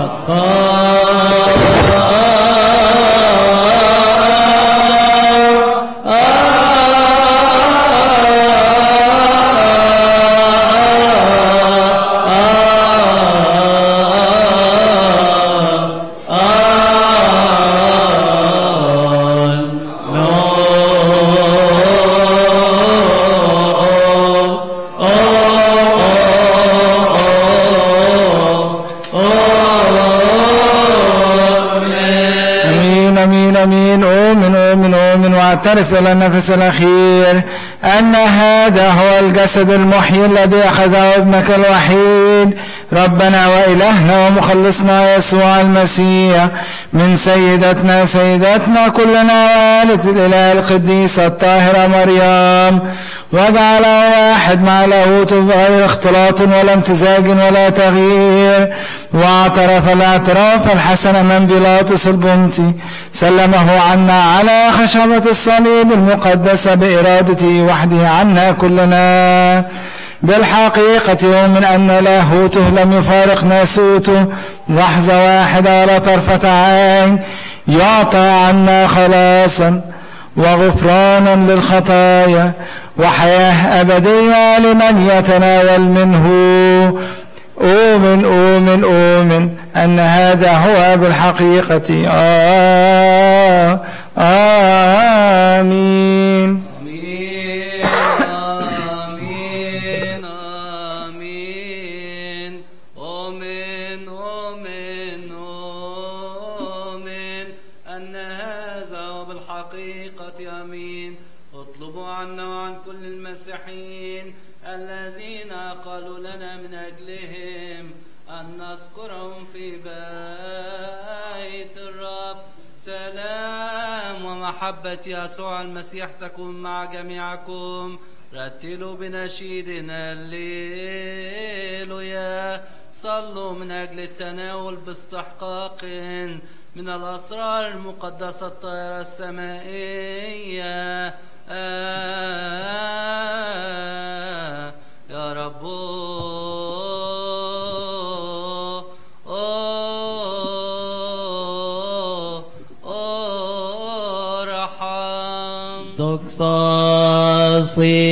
واعترف إلى النفس الأخير أن هذا هو الجسد المحيي الذي أخذه ابنك الوحيد ربنا وإلهنا ومخلصنا يسوع المسيح من سيدتنا كلنا وآلة الإله القديسة الطاهرة مريم، وجعله واحد مع لاهوته بغير اختلاط ولا امتزاج ولا تغيير، واعترف الاعتراف الحسن من بيلاطس البنطي، سلمه عنا على خشبة الصليب المقدسة بإرادته وحده عنا كلنا. بالحقيقة ومن أن لاهوته لم يفارق ناسوته لحظة واحدة ولا طرفة عين، يعطى عنا خلاصا وغفرانا للخطايا وحياة أبدية لمن يتناول منه. أؤمن أن هذا هو بالحقيقة آمين. آمين. الحقيقة آمين. اطلبوا عنا وعن كل المسيحيين الذين قالوا لنا من أجلهم أن نذكرهم في بيت الرب. سلام ومحبة يسوع المسيح تكون مع جميعكم. رتلوا بنشيدنا الليلويا. صلوا من أجل التناول باستحقاق من الأسرار المقدسة الطاهرة السمائية. يا رب ارحم. دوكساسي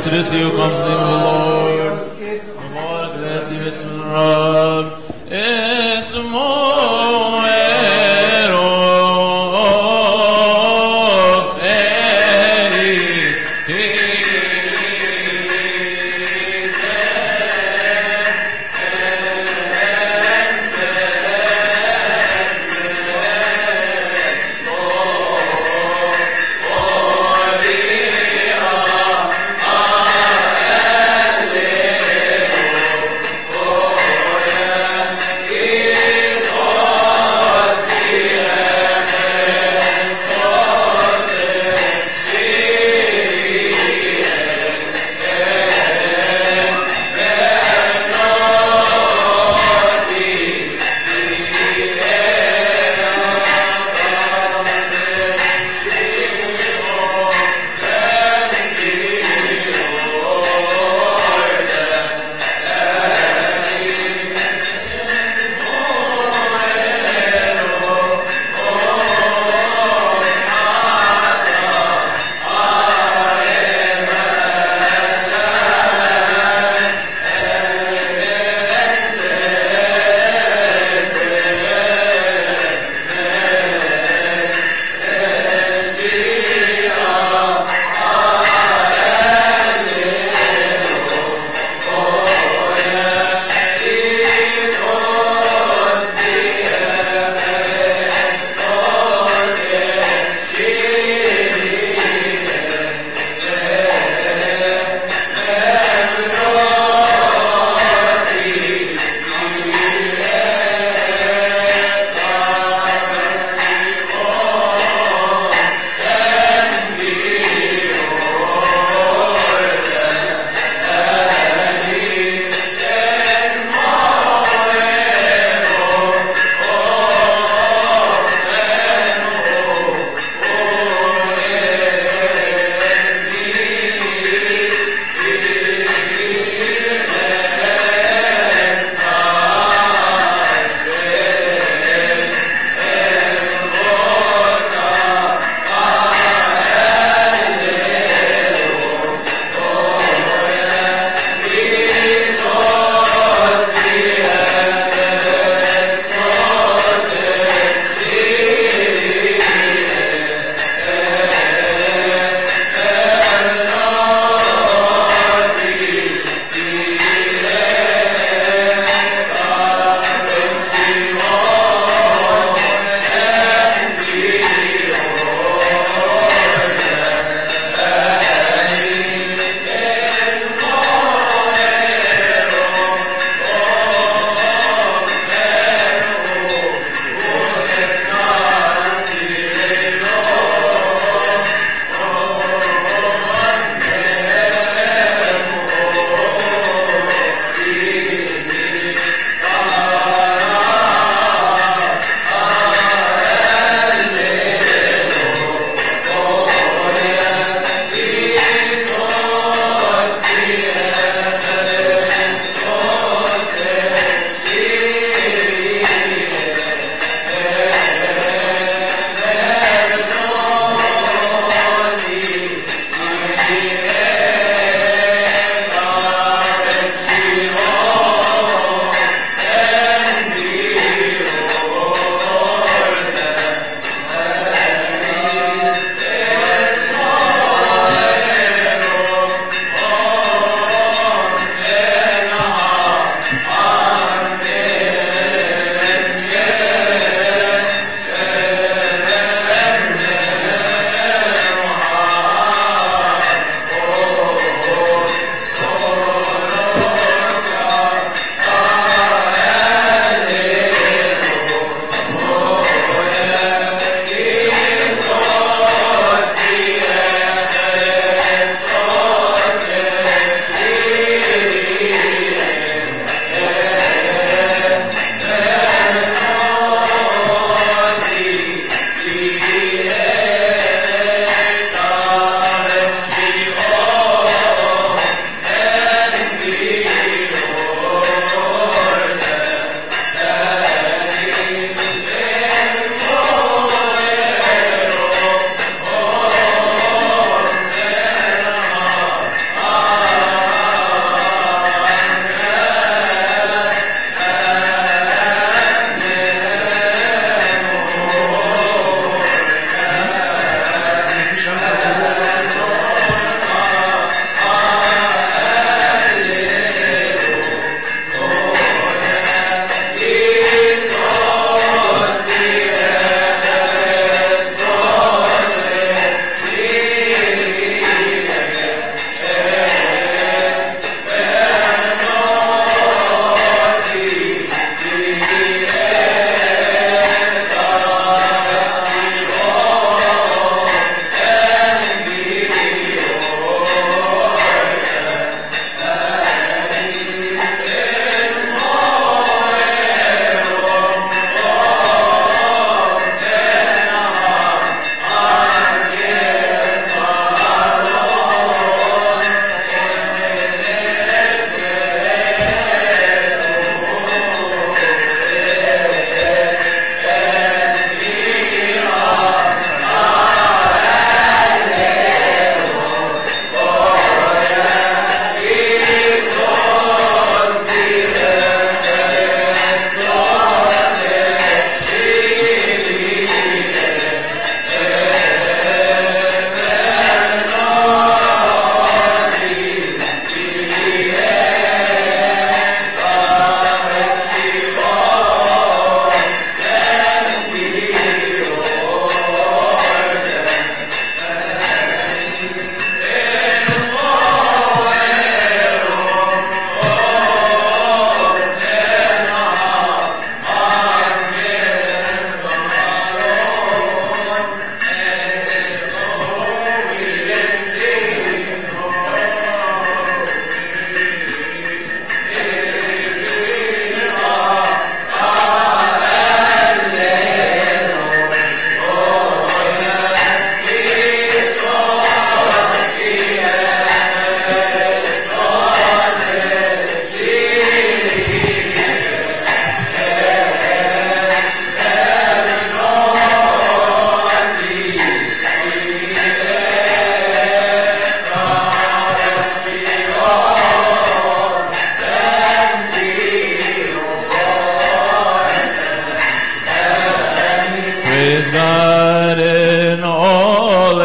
to see who comes in the name of the Lord. Mubarak الذي باسم الرب اسمه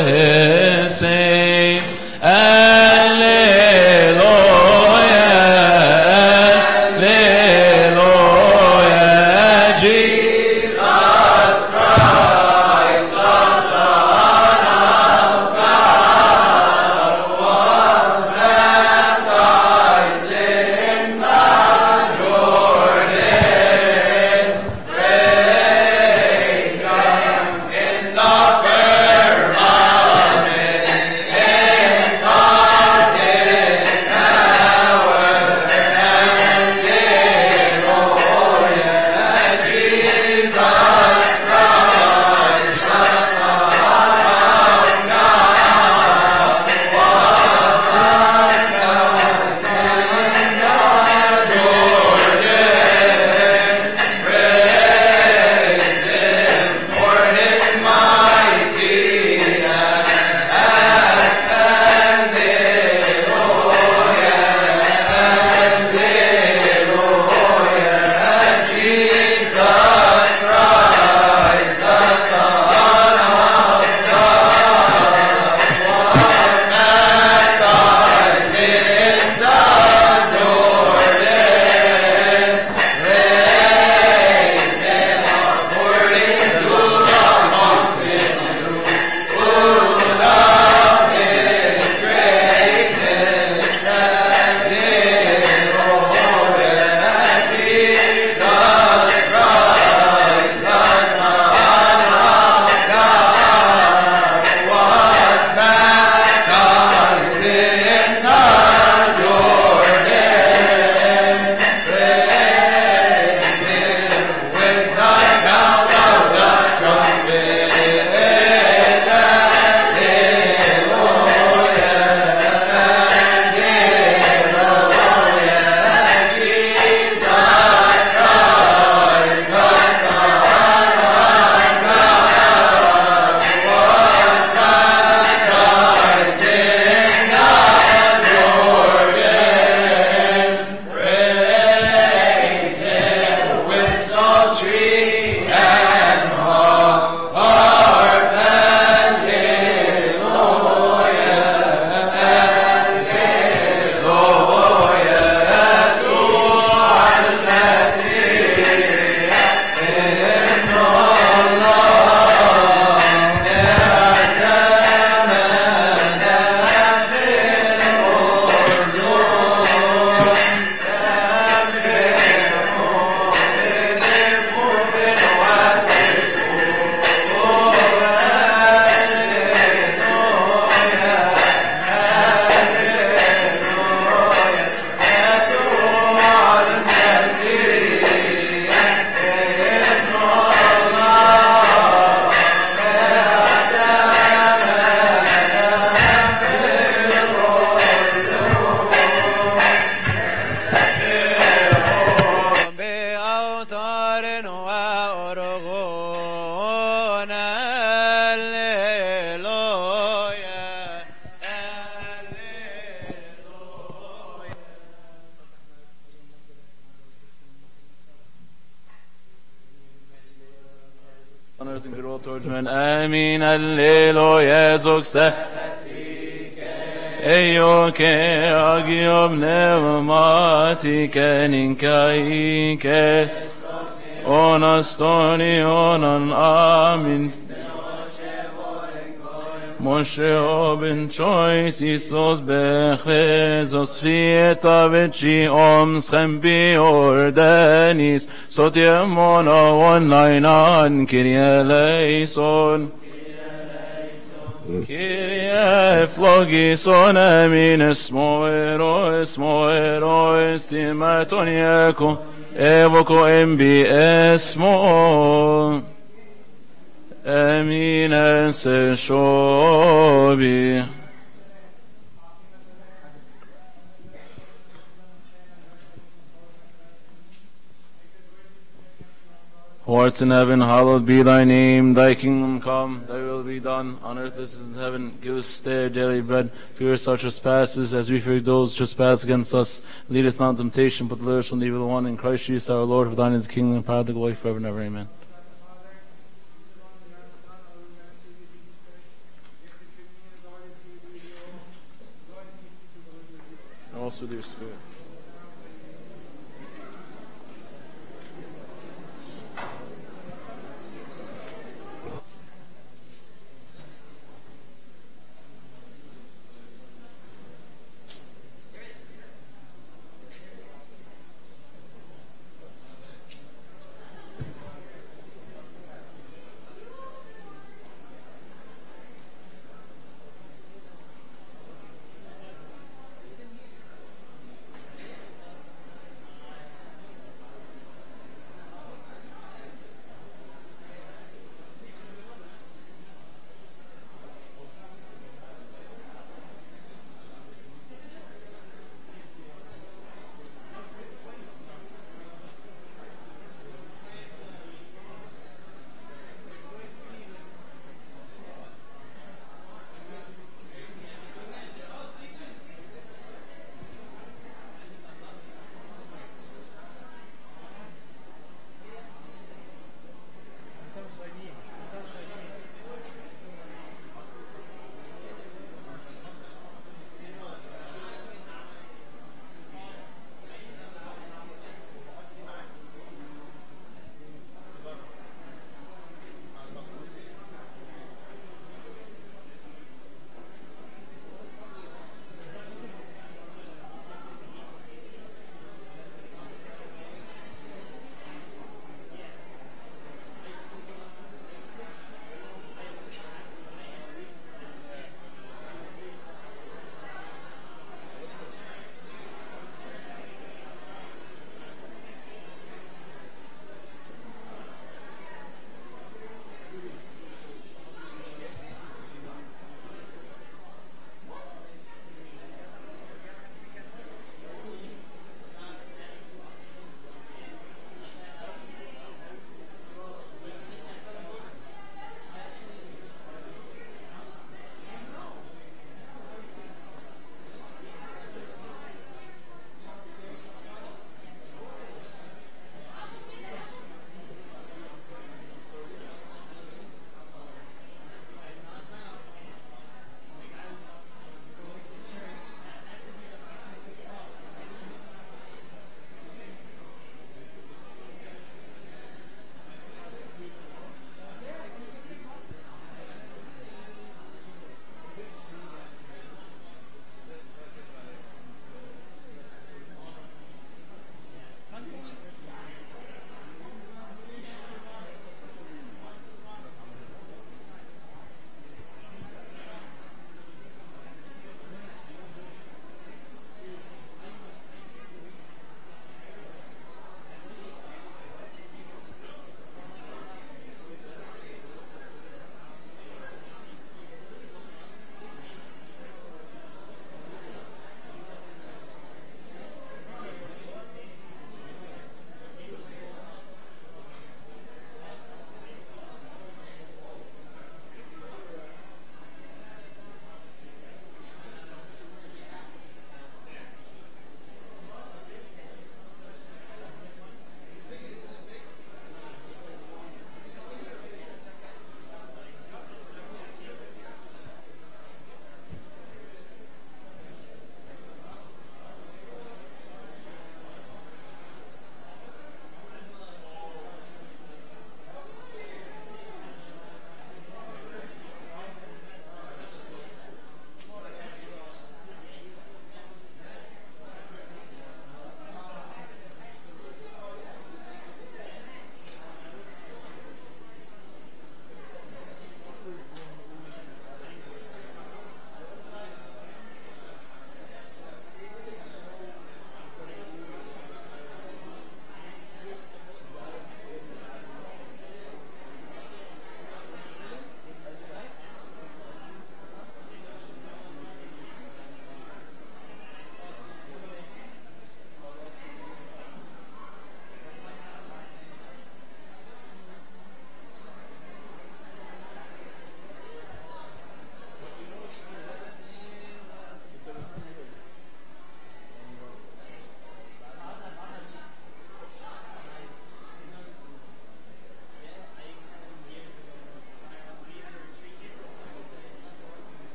his saints. Alleluia, alleluia, Jesus Christ, the Son of God, was baptized in the Jordan. Praise Him in the firmament, exalted power and glory. Jesus Christ, the Son of God, was baptized in the Jordan. Praise Him for His mighty acts. Hallelujah, Jesus Christ, the Son of God, was baptized in the Jordan. Praise Him according to the multitude who love His greatness. Hallelujah, Jesus Christ, the Son of God, was baptized in the Jordan. Praise Him with the sound of the trumpet. Hallelujah, hallelujah, Jesus Christ, the Son of God, was baptized in the Jordan. Praise Him with psaltery and harp. Hallelujah, hallelujah, Yeshua al-Masih, Ibn Allah, بأوتار وأرغون. هللويا، on earth and goodwill towards men. Amen. Alleluia. Zogse. Eyoke agiob pneumatike ninkaike. Onastoni onan amin. Moshe oben choice Isos bechezos fieta vechi omschem biordanis sotiemona onlainan Kyrie eleison Kyrie flogison amin esmoero estimaton yeko evoko embi esmo Eminence shobi. Who art in heaven, hallowed be thy name. Thy kingdom come, thy will be done, on earth as it is in heaven. Give us today our daily bread. Forgive us our trespasses, as we forgive those who trespass against us. Lead us not into temptation, but deliver us from the evil one. In Christ Jesus our Lord, for thine is the kingdom and power and the glory forever and ever. Amen. with your Spirit.